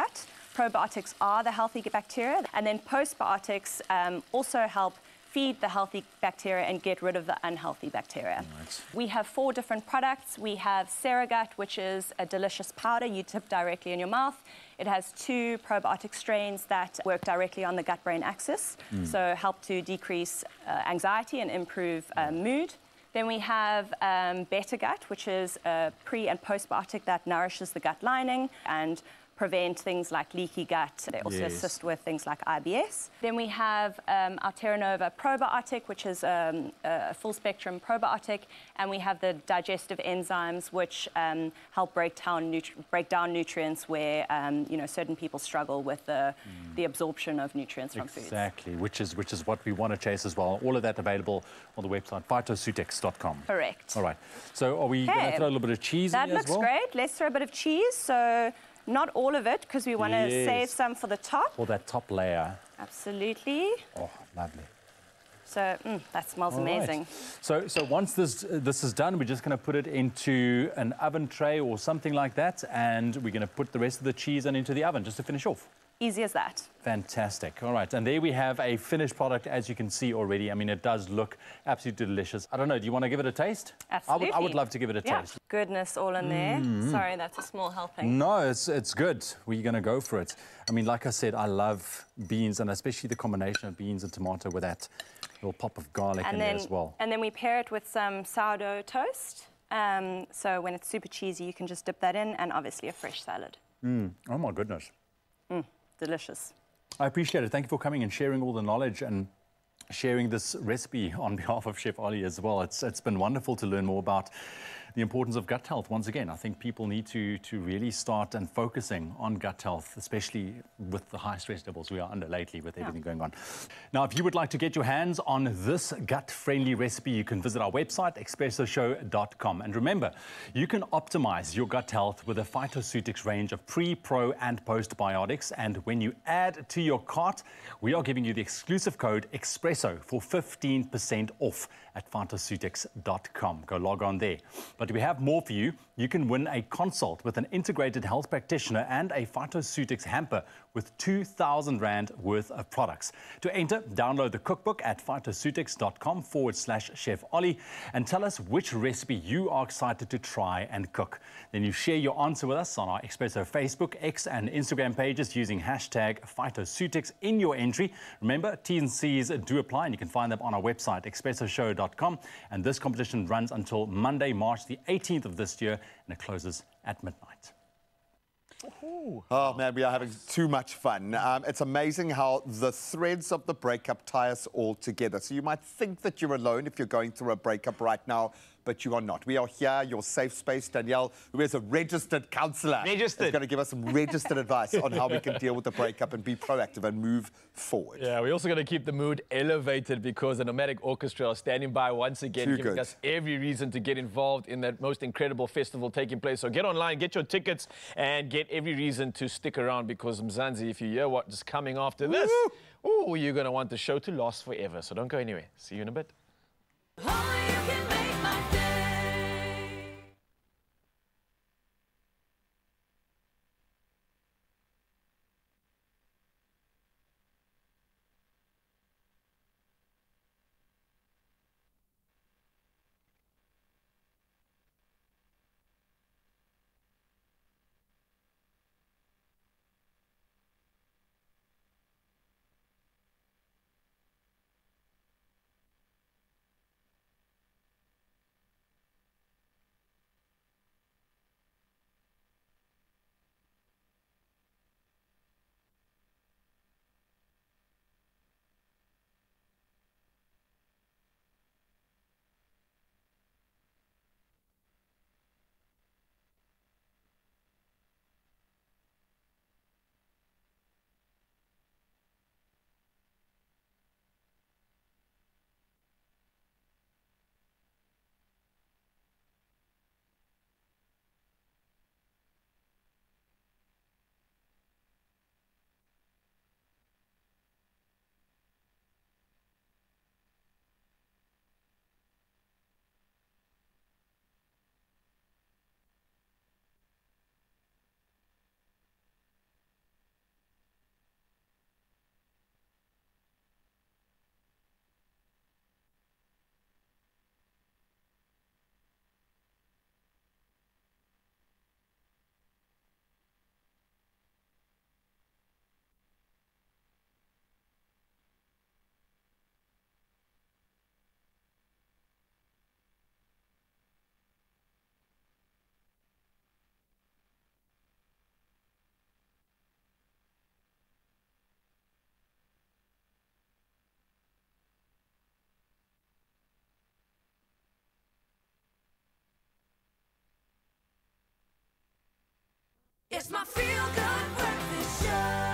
Probiotics are the healthy bacteria, and then postbiotics um, also help feed the healthy bacteria and get rid of the unhealthy bacteria. Right. We have four different products. We have Seragut, which is a delicious powder you tip directly in your mouth. It has two probiotic strains that work directly on the gut-brain axis, Mm. so help to decrease uh, anxiety and improve uh, mood. Then we have um, Better Gut, which is a pre- and postbiotic that nourishes the gut lining and prevent things like leaky gut. They also Yes. assist with things like I B S. Then we have um, our Terra Nova probiotic, which is um, a full spectrum probiotic, and we have the digestive enzymes, which um, help break down, nutri- break down nutrients where um, you know certain people struggle with the, the absorption of nutrients from foods. Exactly, which is which is what we want to chase as well. All of that available on the website phytosutex dot com. Correct. All right. So are we going to Okay. throw a little bit of cheese That in here looks as well? great. Let's throw a bit of cheese. So not all of it, because we want to Yes. save some for the top. For that top layer. Absolutely. Oh, lovely. So mm, that smells All right. amazing. So, so once this uh, this is done, we're just going to put it into an oven tray or something like that, and we're going to put the rest of the cheese in into the oven just to finish off. Easy as that. Fantastic. All right, and there we have a finished product, as you can see already. I mean, it does look absolutely delicious. I don't know, do you want to give it a taste? Absolutely. I would, I would love to give it a Yeah. taste. Goodness all in there. Mm. Sorry, that's a small helping. No, it's, it's good. We're going to go for it. I mean, like I said, I love beans, and especially the combination of beans and tomato with that little pop of garlic in And there then, as well. and then we pair it with some sourdough toast. Um, so when it's super cheesy, you can just dip that in, and obviously a fresh salad. Mm. Oh, my goodness. Mm, delicious. I appreciate it. Thank you for coming and sharing all the knowledge and sharing this recipe on behalf of Chef Ollie as well. It's, it's been wonderful to learn more about the importance of gut health. Once again, I think people need to, to really start and focusing on gut health, especially with the high stress levels we are under lately with everything going on. Now, if you would like to get your hands on this gut-friendly recipe, you can visit our website, expresso show dot com. And remember, you can optimize your gut health with a Phytoceutics range of pre, pro, and postbiotics. And when you add to your cart, we are giving you the exclusive code EXPRESSO for fifteen percent off at phytoceutics dot com. Go log on there. But we have more for you. You can win a consult with an integrated health practitioner and a Phytoceutics hamper with two thousand rand worth of products. To enter, download the cookbook at phytoceutics.com forward slash Chef Ollie and tell us which recipe you are excited to try and cook. Then you share your answer with us on our Expresso Facebook, X and Instagram pages using hashtag Phytoceutics in your entry. Remember, T's and C's do apply, and you can find them on our website, expresso show dot com. And this competition runs until Monday, March the eighteenth of this year, and it closes at midnight. Oh, man, we are having too much fun. Um, it's amazing how the threads of the breakup tie us all together. So you might think that you're alone if you're going through a breakup right now, but you are not. We are here, your safe space. Danielle, who is a registered counsellor, Registered. is going to give us some registered advice on how we can deal with the breakup and be proactive and move forward. Yeah, we're also going to keep the mood elevated because the Nomadic Orchestra are standing by once again, Too giving good. us every reason to get involved in that most incredible festival taking place. So get online, get your tickets, and get every reason to stick around because Mzansi, if you hear what is coming after this, ooh, you're going to want the show to last forever. So don't go anywhere. See you in a bit. It's my Feel Good Breakfast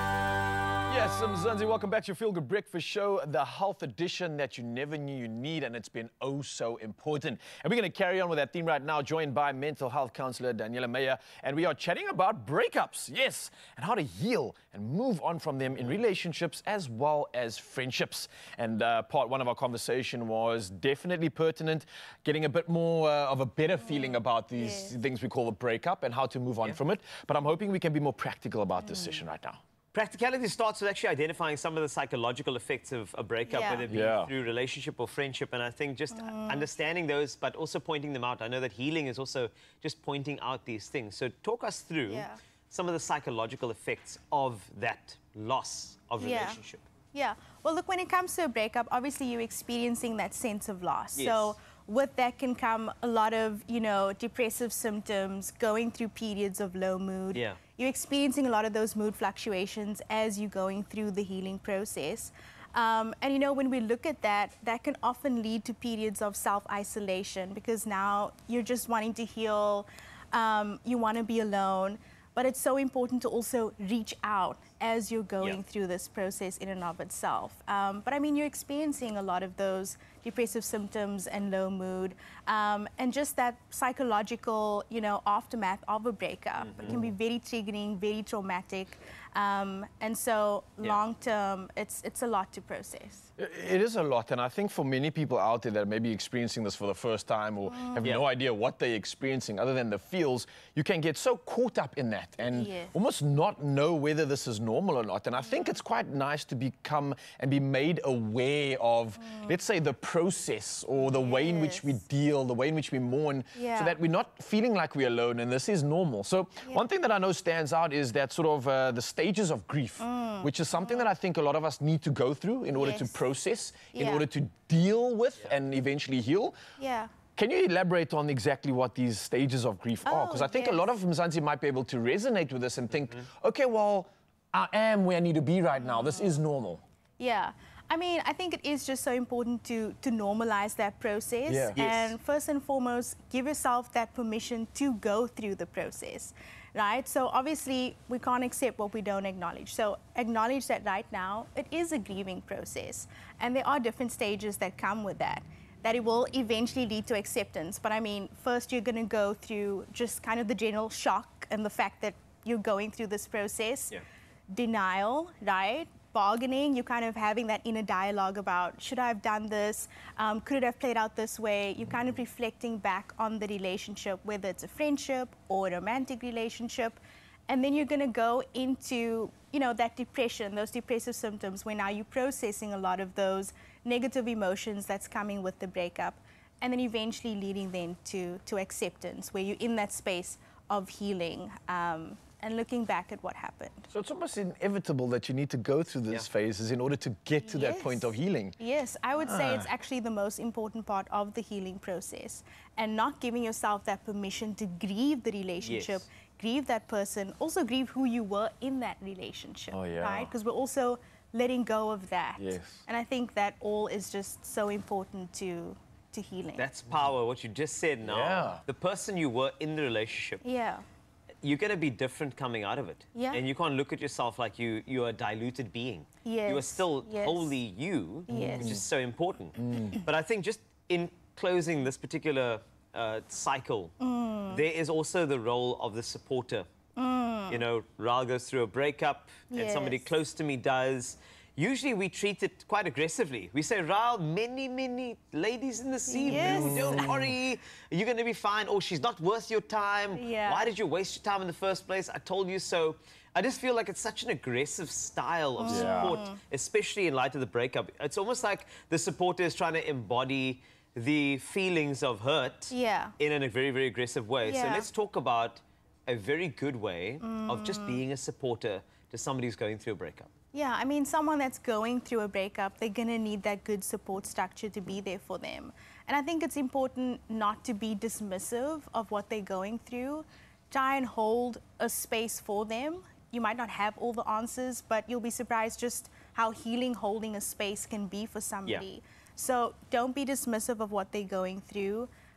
Show. Yes, Mzansi, welcome back to your Feel Good Breakfast Show, the health edition that you never knew you need, and it's been oh so important. And we're going to carry on with that theme right now, joined by mental health counselor Daniela Meyer, and we are chatting about breakups, yes, and how to heal and move on from them in relationships as well as friendships. And uh, part one of our conversation was definitely pertinent, getting a bit more uh, of a better feeling about these Yeah. things we call a breakup and how to move on from it. But I'm hoping we can be more practical about this session right now. Practicality starts with actually identifying some of the psychological effects of a breakup, Yeah. whether it be Yeah. through relationship or friendship. And I think just understanding those, but also pointing them out. I know that healing is also just pointing out these things. So talk us through Yeah. some of the psychological effects of that loss of Yeah. relationship. Yeah. Well, look, when it comes to a breakup, obviously you're experiencing that sense of loss. Yes. So with that can come a lot of, you know, depressive symptoms, going through periods of low mood. Yeah. You're experiencing a lot of those mood fluctuations as you're going through the healing process. Um, and, you know, when we look at that, that can often lead to periods of self-isolation because now you're just wanting to heal, um, you want to be alone. But it's so important to also reach out as you're going Yeah. through this process in and of itself. Um, but I mean, you're experiencing a lot of those depressive symptoms and low mood, um, and just that psychological, you know, aftermath of a breakup. It can be very triggering, very traumatic, um, and so Yeah. long term, it's it's a lot to process. It is a lot, and I think for many people out there that may be experiencing this for the first time or have Yeah. no idea what they're experiencing other than the feels, you can get so caught up in that and Yes. almost not know whether this is normal or not. And I think it's quite nice to become and be made aware of, let's say, the process or the way in which we deal, the way in which we mourn, Yeah. so that we're not feeling like we're alone and this is normal. So one thing that I know stands out is that sort of uh, the stages of grief, which is something that I think a lot of us need to go through in order to Yes. process, in Yeah. order to deal with and eventually heal. Yeah. Can you elaborate on exactly what these stages of grief are? Because I Oh, think a lot of Mzansi might be able to resonate with this and think, okay, well, I am where I need to be right now. This is normal. Yeah. I mean, I think it is just so important to, to normalize that process. Yeah. Yes. And first and foremost, give yourself that permission to go through the process, right? So obviously, we can't accept what we don't acknowledge. So acknowledge that right now, it is a grieving process. And there are different stages that come with that, that it will eventually lead to acceptance. But I mean, first you're going to go through just kind of the general shock and the fact that you're going through this process. Yeah. Denial, right? Bargaining, you're kind of having that inner dialogue about, should I have done this? Um, could it have played out this way? You're kind of reflecting back on the relationship, whether it's a friendship or a romantic relationship. And then you're going to go into, you know, that depression, those depressive symptoms, where now you're processing a lot of those negative emotions that's coming with the breakup. And then eventually leading then to, to acceptance, where you're in that space of healing. Um, and looking back at what happened. So it's almost inevitable that you need to go through these phases in order to get to that Yes. point of healing. Yes, I would say it's Ah. actually the most important part of the healing process, and not giving yourself that permission to grieve the relationship, Yes. grieve that person, also grieve who you were in that relationship, Oh, yeah. right? Because we're also letting go of that. Yes. And I think that all is just so important to, to healing. That's power, what you just said now. Yeah. The person you were in the relationship, yeah. you're going to be different coming out of it. Yeah. And you can't look at yourself like you, you're a diluted being. You are Yes, still yes. wholly you, Yes. which is so important. But I think just in closing this particular uh, cycle, Mm. there is also the role of the supporter. Mm. You know, Raal goes through a breakup and somebody Yes. close to me does. Usually we treat it quite aggressively. We say, Raal, many, many ladies in the sea, Yes. boo, don't worry, you're going to be fine. Oh, she's not worth your time. Yeah. Why did you waste your time in the first place? I told you so. I just feel like it's such an aggressive style of Yeah. support, especially in light of the breakup. It's almost like the supporter is trying to embody the feelings of hurt Yeah. in a very, very aggressive way. So Yeah. let's talk about a very good way of just being a supporter to somebody who's going through a breakup. Yeah, I mean, someone that's going through a breakup, they're going to need that good support structure to be there for them. And I think it's important not to be dismissive of what they're going through. Try and hold a space for them. You might not have all the answers, but you'll be surprised just how healing holding a space can be for somebody. So don't be dismissive of what they're going through.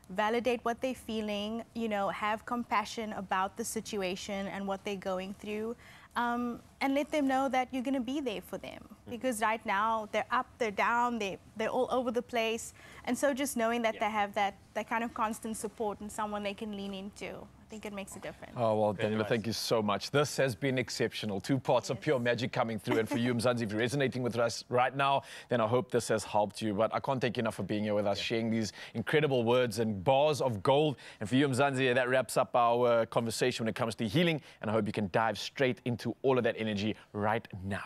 validate what they're feeling, you know, have compassion about the situation and what they're going through, um, and let them know that you're going to be there for them. Because right now they're up, they're down, they, they're all over the place. And so just knowing that they have that, that kind of constant support and someone they can lean into, I think it makes a difference. Oh, well, Daniela, thank you so much. This has been exceptional. Two parts yes. of pure magic coming through. And for you, Mzansi, if you're resonating with us right now, then I hope this has helped you. But I can't thank you enough for being here with us, yeah. sharing these incredible words and bars of gold. And for you, Mzansi, that wraps up our uh, conversation when it comes to healing. And I hope you can dive straight into all of that energy right now.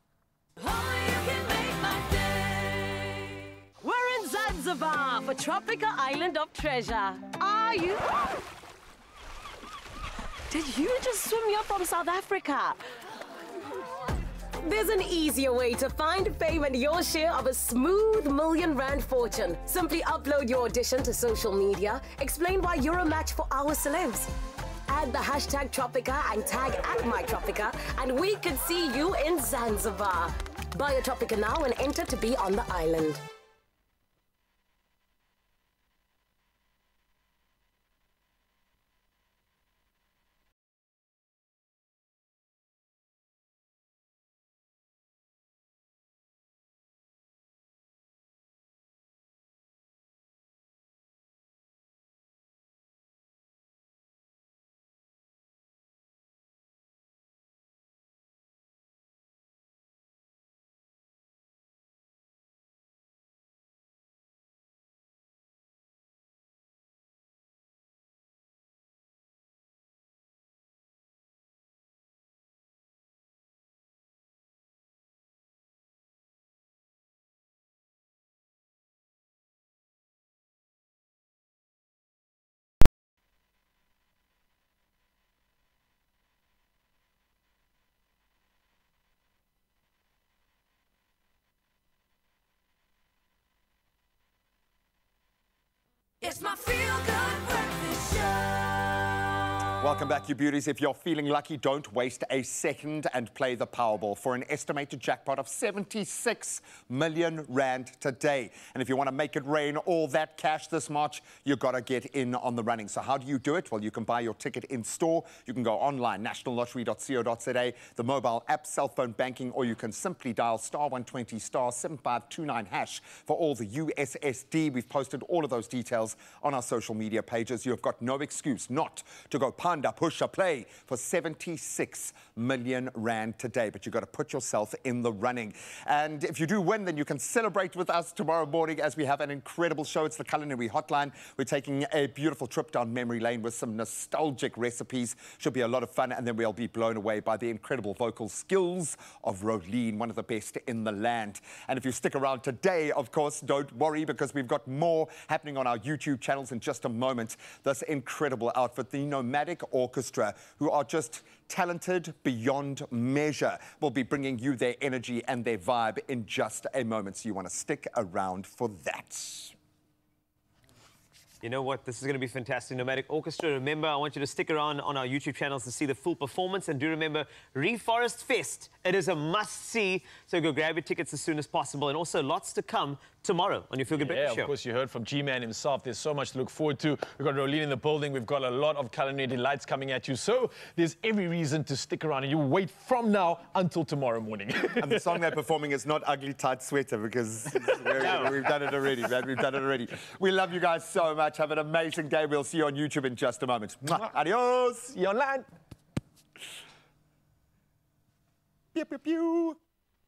We're in Zanzibar for Tropica Island of Treasure. Are you? Did you just swim here from South Africa? There's an easier way to find fame and your share of a smooth million rand fortune. Simply upload your audition to social media, explain why you're a match for our celebs. Add the hashtag Tropica and tag at MyTropica, and we could see you in Zanzibar. Buy a Tropica now and enter to be on the island. It's my feel-good breakfast show. Welcome back, you beauties. If you're feeling lucky, don't waste a second and play the Powerball for an estimated jackpot of seventy-six million rand today. And if you want to make it rain all that cash this March, you've got to get in on the running. So how do you do it? Well, you can buy your ticket in store. You can go online, national lottery dot co dot za, the mobile app, cell phone banking, or you can simply dial star one twenty star seven five two nine hash for all the U S S D. We've posted all of those details on our social media pages. You've got no excuse not to go panda, push, or play for seventy-six million rand today. But you've got to put yourself in the running. And if you do win, then you can celebrate with us tomorrow morning as we have an incredible show. It's the Culinary Hotline. We're taking a beautiful trip down memory lane with some nostalgic recipes. Should be a lot of fun. And then we'll be blown away by the incredible vocal skills of Rolene, one of the best in the land. And if you stick around today, of course, don't worry, because we've got more happening on our YouTube channels in just a moment. This incredible outfit, the Nomadic Orchestra, who are just talented beyond measure, will be bringing you their energy and their vibe in just a moment. So you want to stick around for that. You know what? This is going to be fantastic. Nomadic Orchestra. Remember, I want you to stick around on our YouTube channels to see the full performance. And do remember, Reforest Fest. It is a must-see. So go grab your tickets as soon as possible. And also lots to come tomorrow on your Feel Good Breakfast Show. Yeah, of course, you heard from G-Man himself. There's so much to look forward to. We've got Rolene in the building. We've got a lot of culinary delights coming at you. So there's every reason to stick around. And you wait from now until tomorrow morning. And the song they're performing is not Ugly Tight Sweater, because no. we've done it already, man. We've done it already. We love you guys so much. Have an amazing day. We'll see you on YouTube in just a moment. Mwah. Adios. See you online. Pew, pew, pew.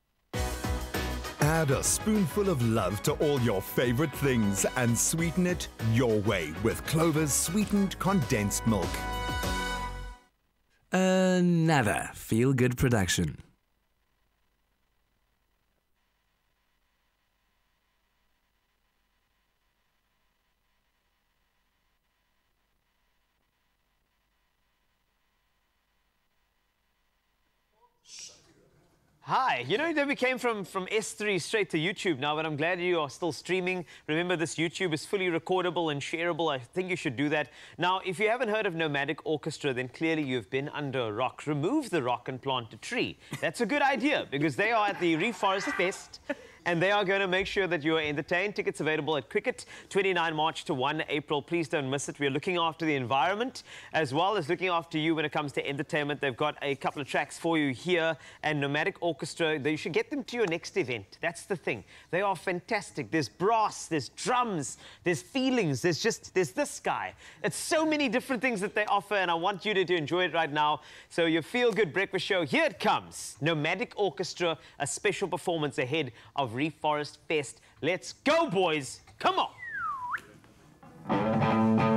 Add a spoonful of love to all your favorite things and sweeten it your way with Clover's sweetened condensed milk. Another feel-good production. Hi, you know that we came from, from S three straight to YouTube now, but I'm glad you are still streaming. Remember, this YouTube is fully recordable and shareable. I think you should do that. Now, if you haven't heard of Nomadic Orchestra, then clearly you've been under a rock. Remove the rock and plant a tree. That's a good idea, because they are at the Reforest Fest. and they are going to make sure that you are entertained. Tickets available at Cricket, twenty-ninth March to first April. Please don't miss it. We are looking after the environment as well as looking after you when it comes to entertainment. They've got a couple of tracks for you here, and Nomadic Orchestra, you should get them to your next event. That's the thing. They are fantastic. There's brass, there's drums, there's feelings, there's just, there's this guy. It's so many different things that they offer, and I want you to, to enjoy it right now. So your feel-good breakfast show, here it comes. Nomadic Orchestra, a special performance ahead of Reef Forest Fest. Let's go, boys. Come on.